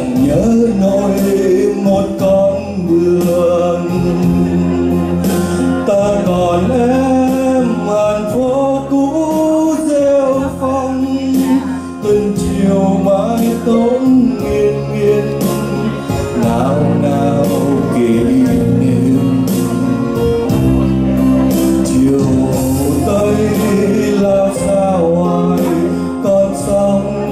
chẳng nhớ nổi một con vườn. Ta còn em hàn phố cũ rêu phong, tuần chiều mái tóc nghiêng nghiêng nào nào kỷ niệm. Chiều tây lao xa hoài con sông,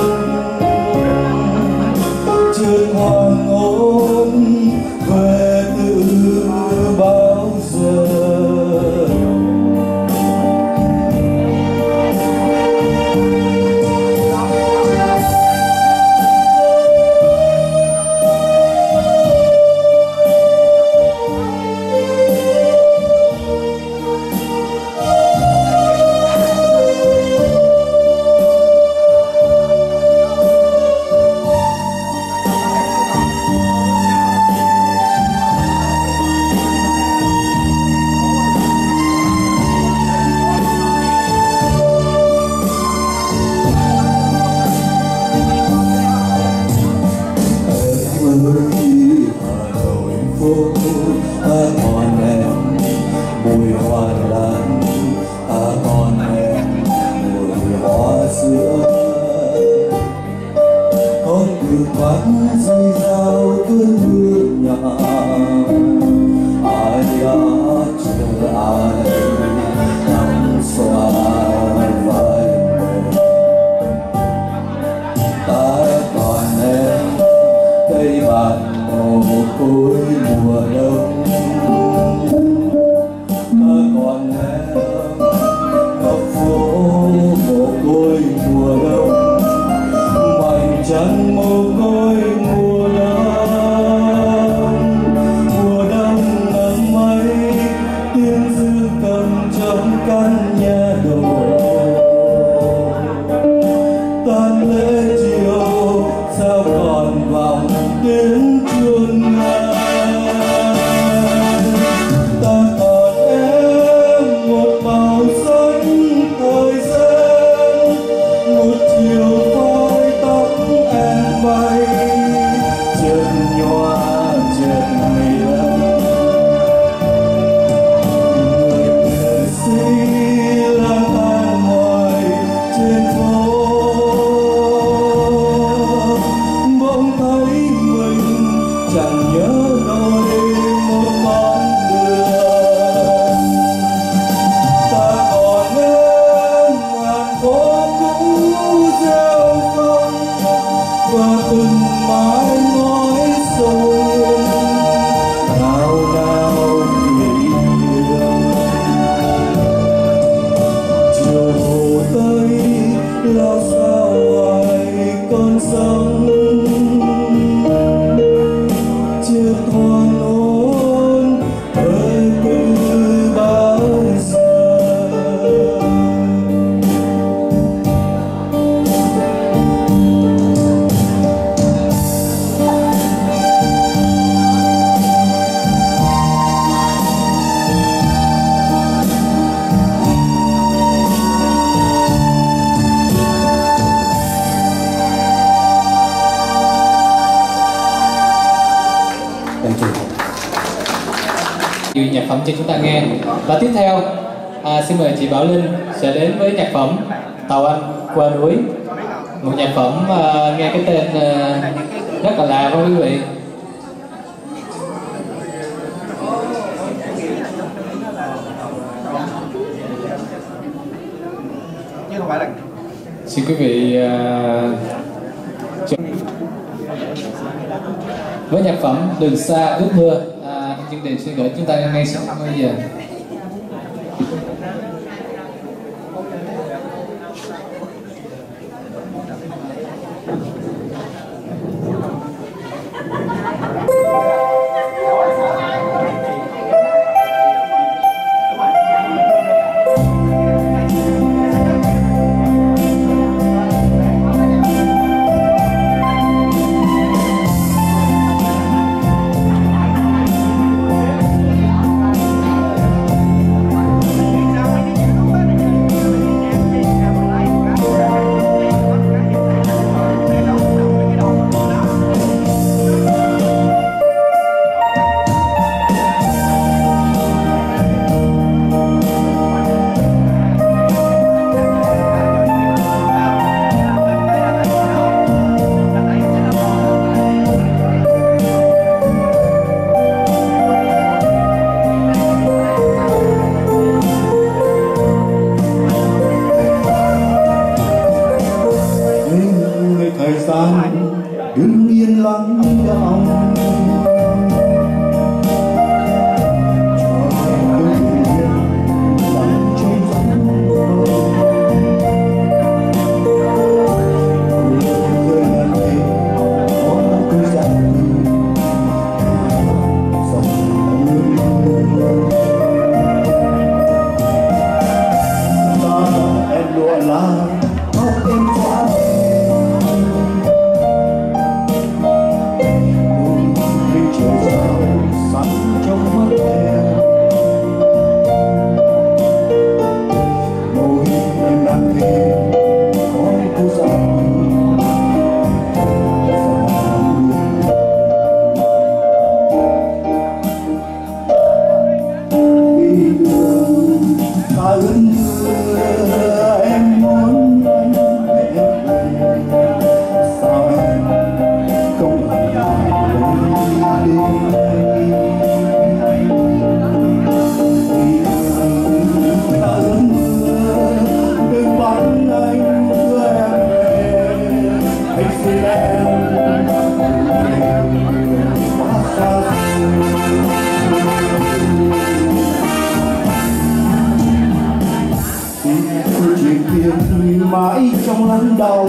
chưa hoàng hôn về từ bao giờ. Nhạc phẩm cho chúng ta nghe. Và tiếp theo à, xin mời chị Bảo Linh sẽ đến với nhạc phẩm Tàu Anh Qua Núi, một nhạc phẩm à, nghe cái tên à, rất là lạ với quý vị. Xin quý vị à, với nhạc phẩm Đường Xa Ước Mưa. Chương trình sẽ gửi chúng ta ngay sau bây giờ. Hãy vẫn yên lặng đọng mãi trong lắng đau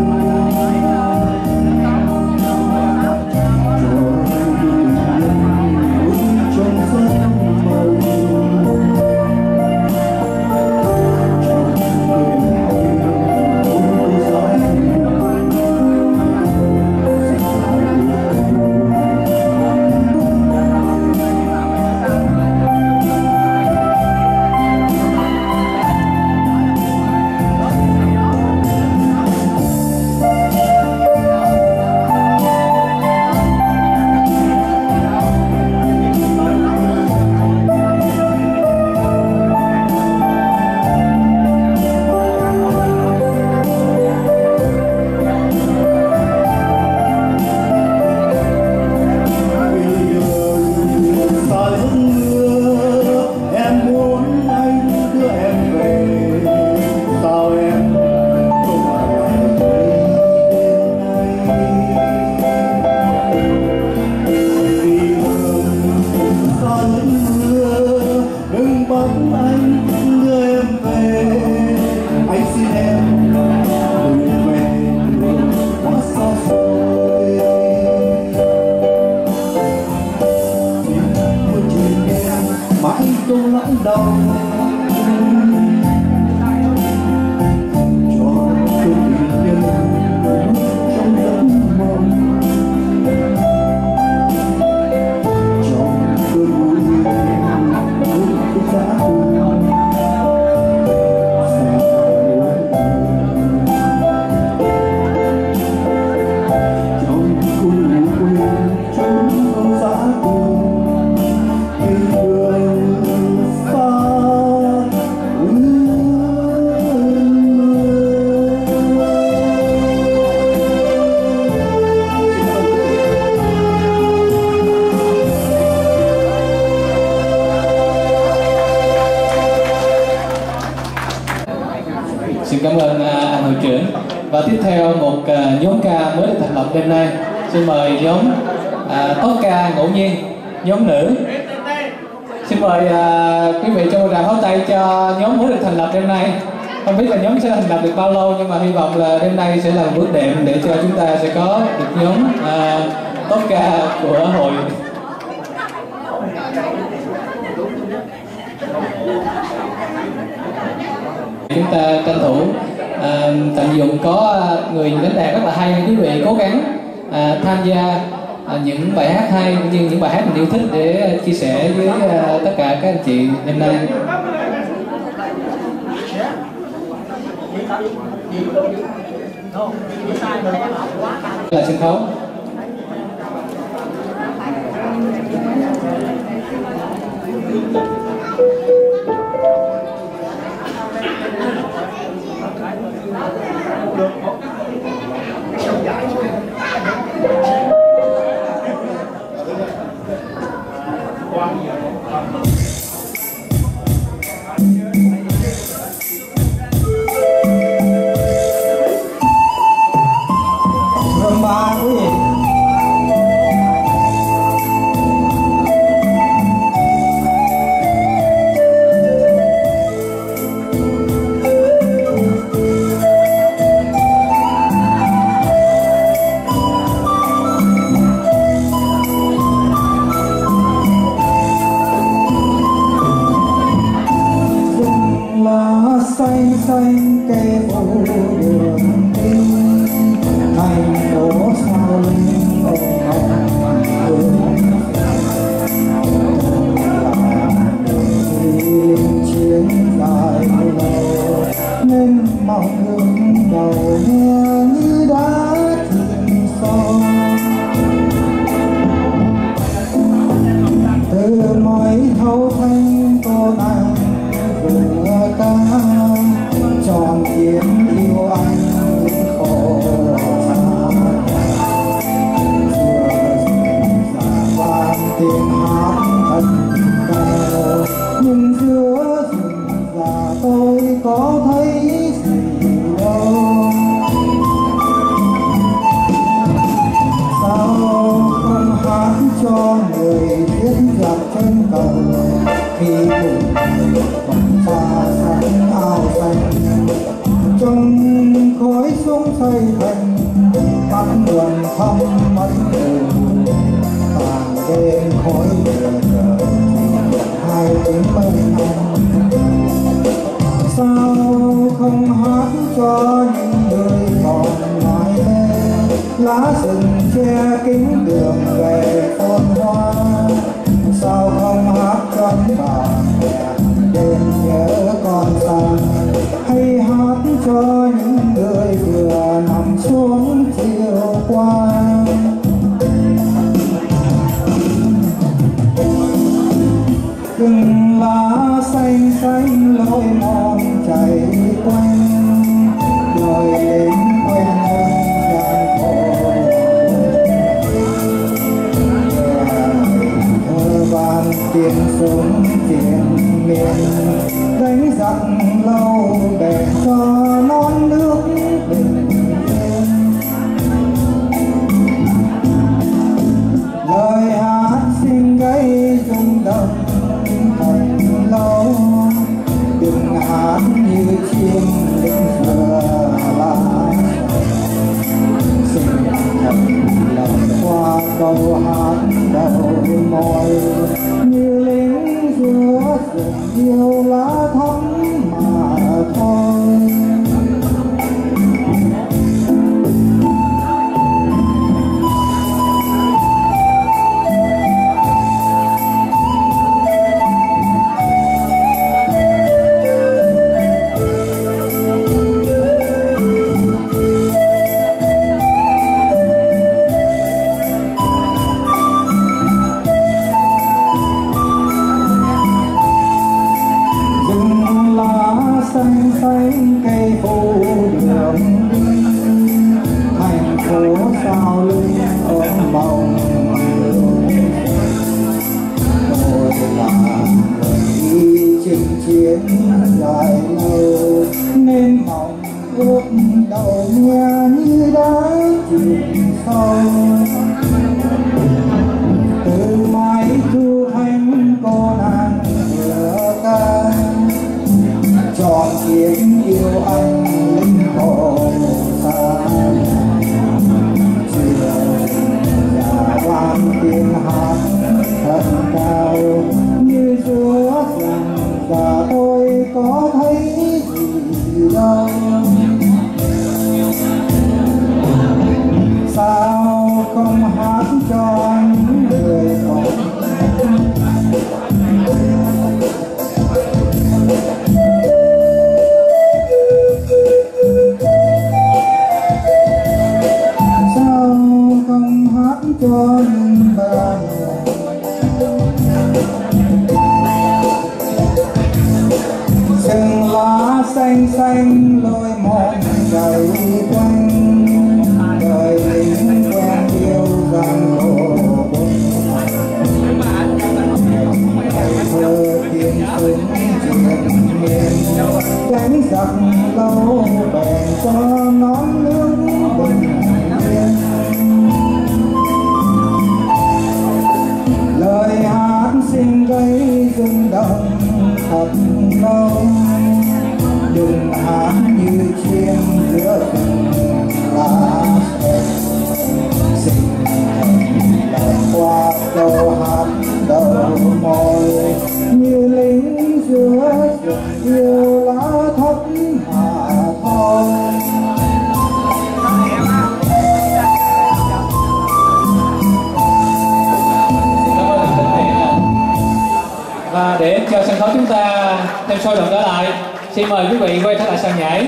Cảm ơn uh, anh hội trưởng. Và tiếp theo một uh, nhóm ca mới được thành lập đêm nay. Xin mời nhóm uh, tốt ca ngẫu nhiên, nhóm nữ. Xin mời uh, quý vị cho một tràng pháo tay cho nhóm mới được thành lập đêm nay. Không biết là nhóm sẽ thành lập được bao lâu, nhưng mà hy vọng là đêm nay sẽ là một bước đệm để cho chúng ta sẽ có được nhóm uh, tốt ca của hội. Chúng ta tranh thủ à, tận dụng có người đánh đàn rất là hay, quý vị cố gắng à, tham gia à, những bài hát hay cũng như những bài hát mình yêu thích để chia sẻ với à, tất cả các anh chị đêm nay. Là sân khấu. Ba quý vị khi cùng còn xa sáng áo xanh trong khói sông xây thành mắt buồn thăm mắt buồn tàn đêm khói lửa cờ hai tiếng mây sao không hát cho những người còn mãi mê lá rừng che kín đường về phồn hoa sao không hát cho bà mẹ đêm nhớ con xa hay hát cho những người vừa nằm xuống chiều qua từng lá xanh xanh lối mòn chảy quanh đời đến quên thân gian khổ thơ vang tiếng súng triền miền đánh giặc lâu để cho non nước bình yên lời hát xin gây rung động thành lâu đừng hát như chim đừng vừa lá xin thật lòng qua câu hát đầu môi như lính giữa rừng yêu lá thắm mà thôi xanh xanh cây phủ đường đi thành phố sao lưng ôm mộng tôi là người đi chinh chiến dài lâu nên mong ước đầu nghe như đá chìm sâu từ mái thu thanh cô nàng vừa ca tròn tiếng yêu anh linh hồn xa chiều già vang tiếng hát thật cao như giữa rừng và tôi có thấy gì đâu sao không hát cho những người còn cho những bà sừng lá xanh xanh lối mòn chảy quanh đời lính quen yêu gian khổ thơ tiếng súng triền miền đánh giặc lâu bèn cho nón nước bình yên lời hát xin gây rung động thật lâu đừng hát như chim giữa rừng lá xin thật qua câu hát đầu môi như lính giữa rừng yêu lá thấp mà thôi và để cho sân khấu chúng ta thêm sôi động trở lại, xin mời quý vị quay trở lại sàn nhảy.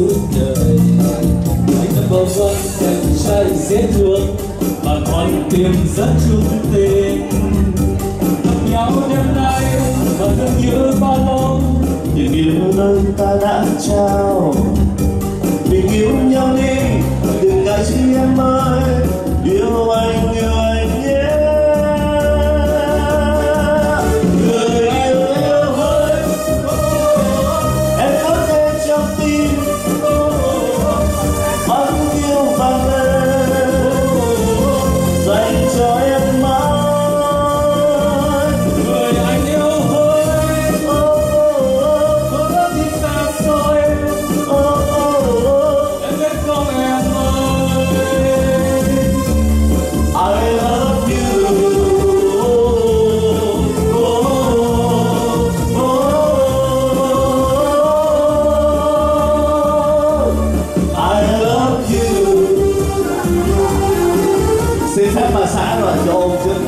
suốt đời. Anh đã bao quanh em trai dễ thương mà còn tìm rất chung tình. Gặp nhau đêm nay và thương nhớ bao lâu, tình yêu nơi ta đã trao. Mình yêu nhau đi, đừng ngại chi em ơi, yêu anh yêu anh nhé. Người yêu yêu hỡi, em có tên trong tim, mắt yêu vang lên dành cho em mãi. Người anh yêu hỡi, có rất gì xa xôi, em biết không em ơi. I love you. Oh, oh, I love you. Xin phép bà xã rồi cho ôm chứ.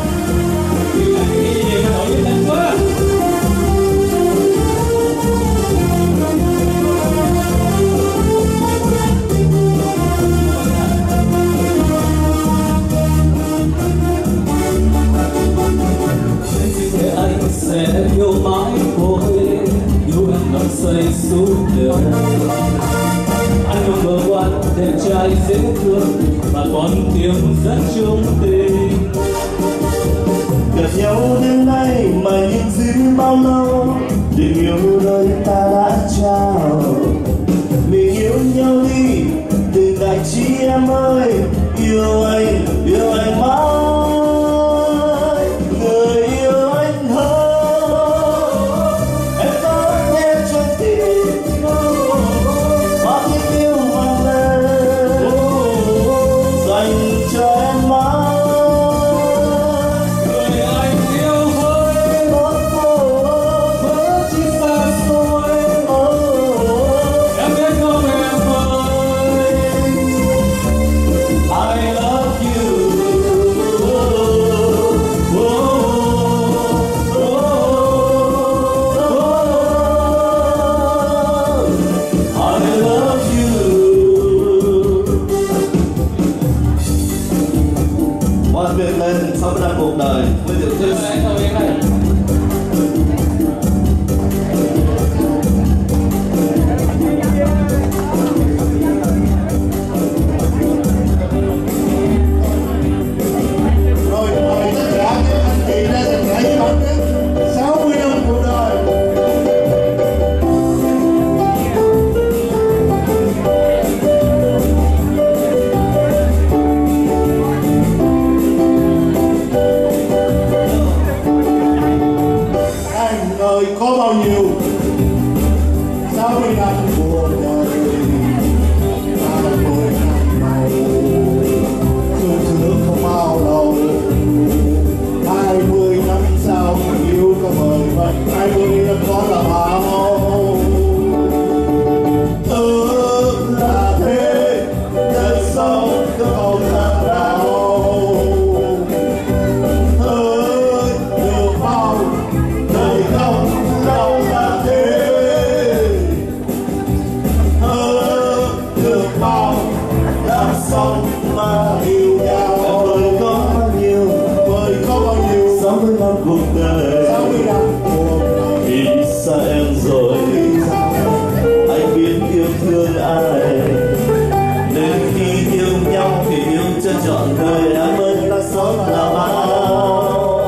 Anh sẽ yêu mãi cô ấy, yêu em non say suốt đời. Anh không ngờ quan đẹp trai dễ thương mà còn tìm rất chung tình. Gặp nhau đêm nay mà nhìn duyên bao lâu, tình yêu nơi ta đã trao. Mình yêu nhau đi, đừng ngại chi em ơi, yêu anh yêu anh mãi. Người yêu anh hơn, em có nghe trong tim, bao tiếng yêu vang lên dành cho em mãi. Người anh yêu hỡi, có chi xa xôi, em biết không em ơi. I love you. Oh, oh, oh, I love you. Một việc lên sáu mươi năm cuộc đời với tiểu thư. Rồi mời tất cả các anh chị ra sân khấu bản đến sáu mươi năm cuộc đời. Anh ơi có bao nhiêu sáu mươi năm cuộc đời, ba mươi năm đầu thương thương không bao lâu, hai mươi năm sau yêu có mời mình, hai mươi năm có là bao. Ừ là thế, đời sau có còn là nào. Ừ được bao, đời không lâu là thế. Ừ được bao, làm xong mà yêu nhau. Đời có bao nhiêu, đời có bao nhiêu sáu mươi năm cuộc đời, sáu mươi năm cuộc đời. Vì xa em rồi, anh biết yêu thương ai, nên khi yêu nhau thì yêu cho trọn đời. Em ơi ta sống là bao.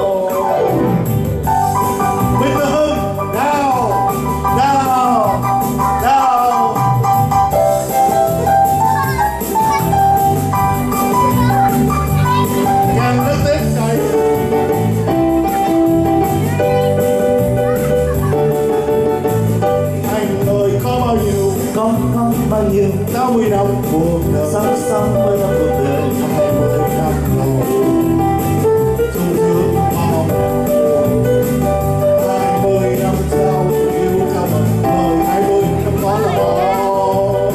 Minh Hưng, nào, nào, nào. Càng nước Tết chảy. Anh ơi có bao nhiêu, Có có bao nhiêu sáu mươi năm cuộc đời, sáu sáu mươi năm cuộc đời, hai mươi năm đầu thương thương bao. Hai mươi năm sau yêu cả một đời, hai mươi năm có là bao.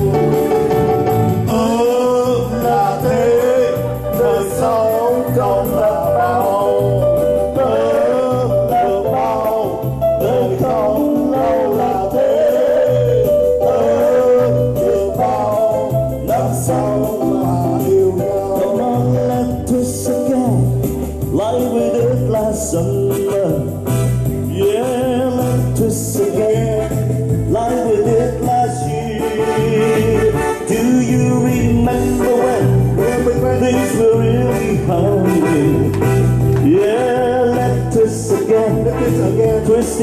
Ừ là thế, đời sau không là bao. Ừ được bao, đời không lâu là thế. Ừ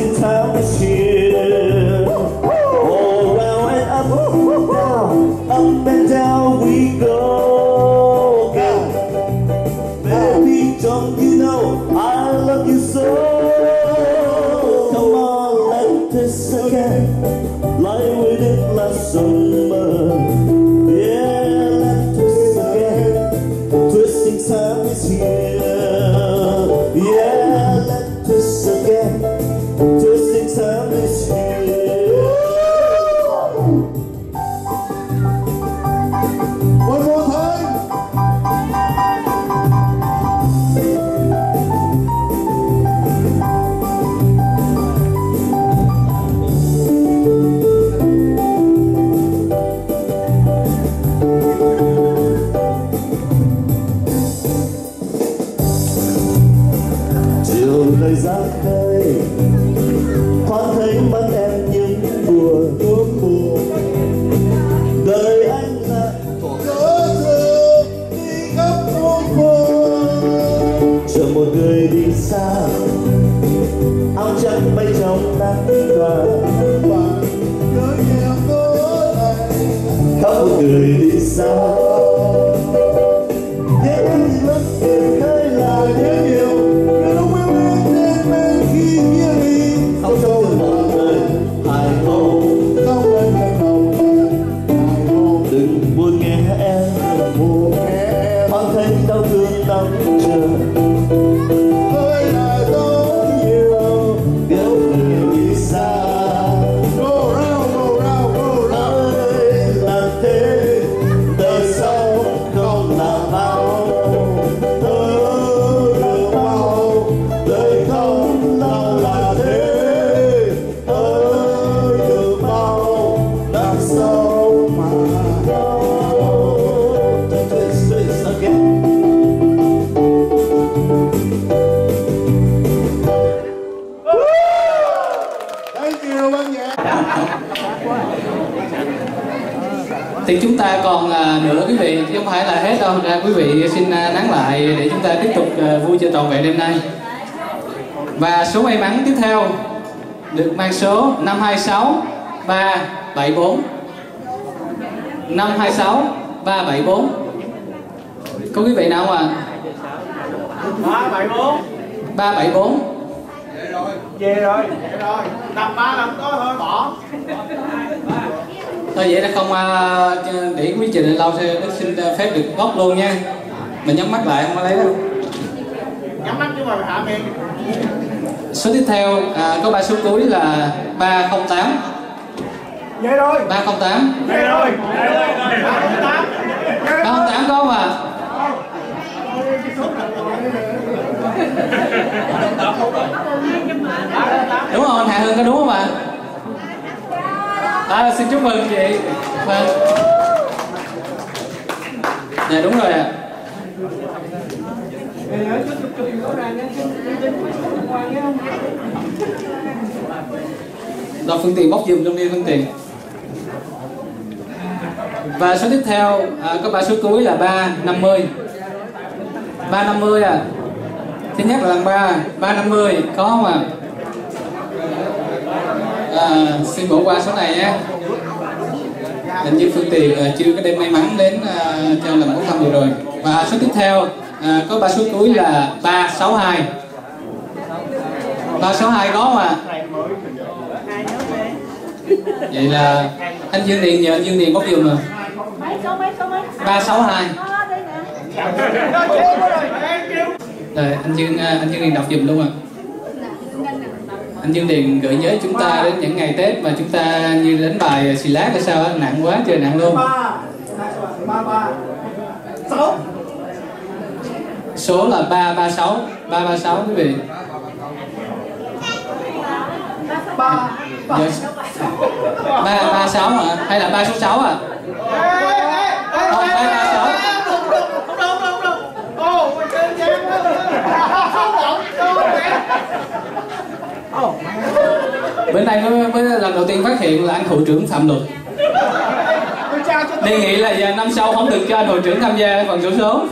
twisting time is here. All round and up, down, up and down we go. Baby, don't you know I love you so? Come on, let this again, like we did last summer. Yeah, let this again, twisting time is here. Yeah, let this again, twisting time is here. One more time. Chiều nơi ra khơi, thoáng thấy mắt em những buồn buồn. Đời anh là cỡ thơ đi khắp phố phường, chờ một người đi xa, áo trắng bay trong nắng vàng. Nhớ nhà tôi này, khắp một người đi xa, những lúc em khơi là nhớ nhiều. Không cho một người hài hồn, không lên lần đầu hài hồn. đừng buồn nghe em Buồn nghe em thoáng thấy đau thương đau chờ. hơi là tốt nhiều. Nếu người đi xa, Go round, go round, go round. ơi là thế, đời sau không là bao. Ơi được bao, đời không nào là thế. Ơi được bao, đằng sau mà twist, twist again. Thank you ban nhạc. Thì chúng ta còn à, nữa quý vị, chứ không phải là hết đâu. Ra quý vị xin à, nán lại để chúng ta tiếp tục à, vui chơi trọn vẹn đêm nay. Và số may mắn tiếp theo được mang số năm hai sáu ba bảy bốn. năm hai sáu ba bảy bốn. Có quý vị nào không ạ? ba bảy bốn. ba bảy bốn. Về rồi, về rồi. Năm ba năm đó thôi bỏ. Thôi vậy là không à, để quý trình lâu sẽ Đức xin phép được góp luôn nha. Mình nhắm mắt lại không có lấy đâu. Nhắm mắt chứ mà hạ miệng. Số tiếp theo à, có ba số cuối là ba không tám. Về rồi. ba không tám. Về rồi. ba không tám. ba không tám có không ạ? Đúng không anh Hà Hưng, có đúng không ạ? À, xin chúc mừng chị. Vâng. Dạ đúng rồi ạ. Đọc phương tiện bóc dùm trong đi phương tiện. Và số tiếp theo à, có ba số cuối là ba năm mươi. ba năm mươi à. Thứ nhất là lần ba, ba năm mươi có không ạ? À? À, xin bỏ qua số này nhé. Hình như phương tiện à, chưa có đêm may mắn đến à, cho lần bốc thăm vừa rồi. Và số tiếp theo à, có ba số cuối là ba sáu hai. ba sáu hai có không ạ? Vậy là anh Dương Điền nhờ anh Dương Điền bóc dùm rồi. ba sáu hai. Rồi anh Dương anh Dương Điền đọc dùm luôn ạ. Anh Dương Điền gợi nhớ chúng ta đến những ngày Tết mà chúng ta như đánh bài xì lát hay sao á, nặng quá trời nặng luôn. Số là ba ba sáu, ba ba sáu quý vị. ba ba sáu hả? Hay là ba số sáu à? Không, ba ba sáu. Bên đây mới, mới lần đầu tiên phát hiện là anh thủ trưởng phạm luật. Đề nghị là giờ năm sau không được cho anh thủ trưởng tham gia phần xổ số.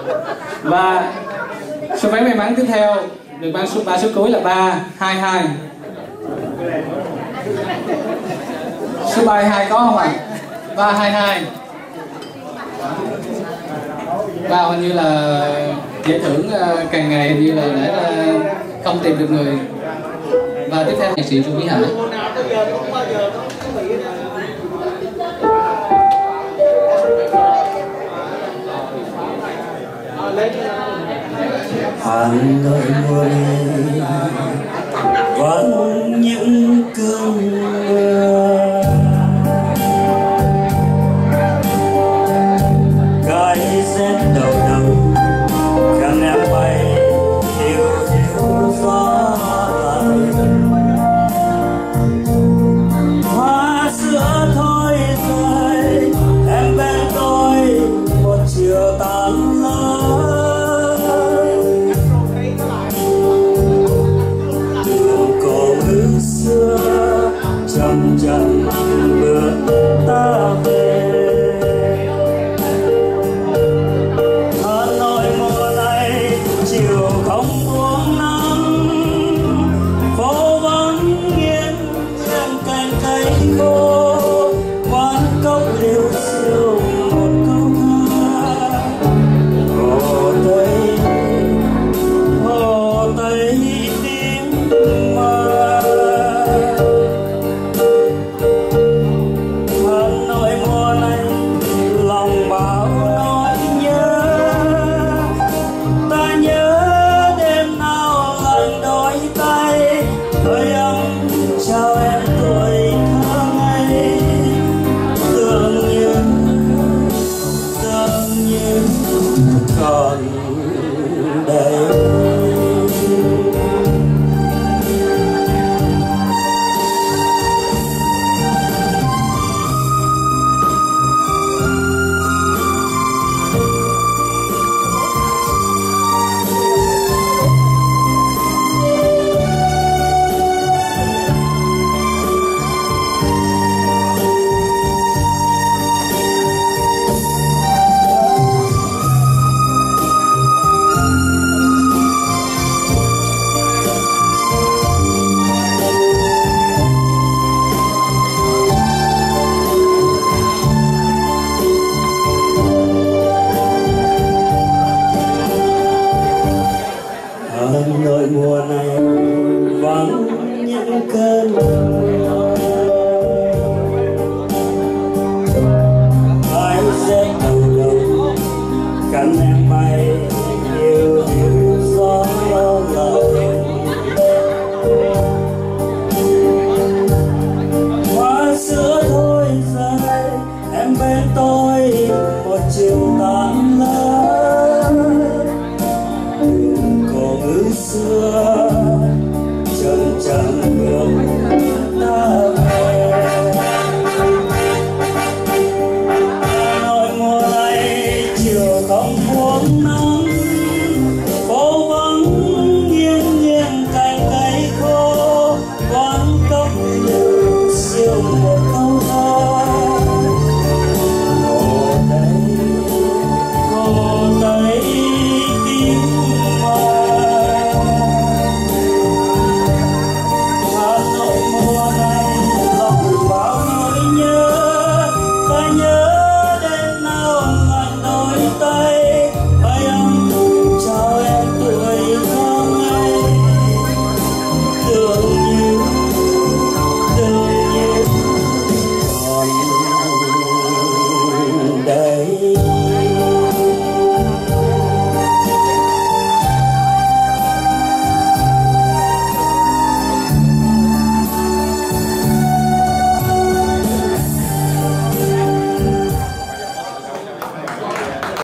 Và số vé may mắn tiếp theo được mang số ba số cuối là ba hai hai. Số ba hai có không ạ? À? ba hai hai. Và hình như là giải thưởng càng ngày hình như là đã không tìm được người. Và tiếp theo nhạc sĩ Chu Vĩ Hải. Hà Nội mùa này vẫn những cơn mưa, cái rét đầu năm khăn em bay hiu hiu gió lạnh, hoa sữa thôi rơi em bên tôi một chiều tan lỡ. Chậm chậm bước ta về Hà Nội mùa này chiều không buông nắng, phố vắng nghiêng nghiêng cành cây khô, quán cốc liêu xiêu một câu thơ. Hồ Tây Hồ Tây tiếng mơ, Nội mùa này vắng những cơn mưa, ai sẽ đầu đầu cánh em bay hiu hiu gió lạnh, hoa sữa thôi rơi em bên tôi một chiều tan lỡ. Xưa chân chẳng bước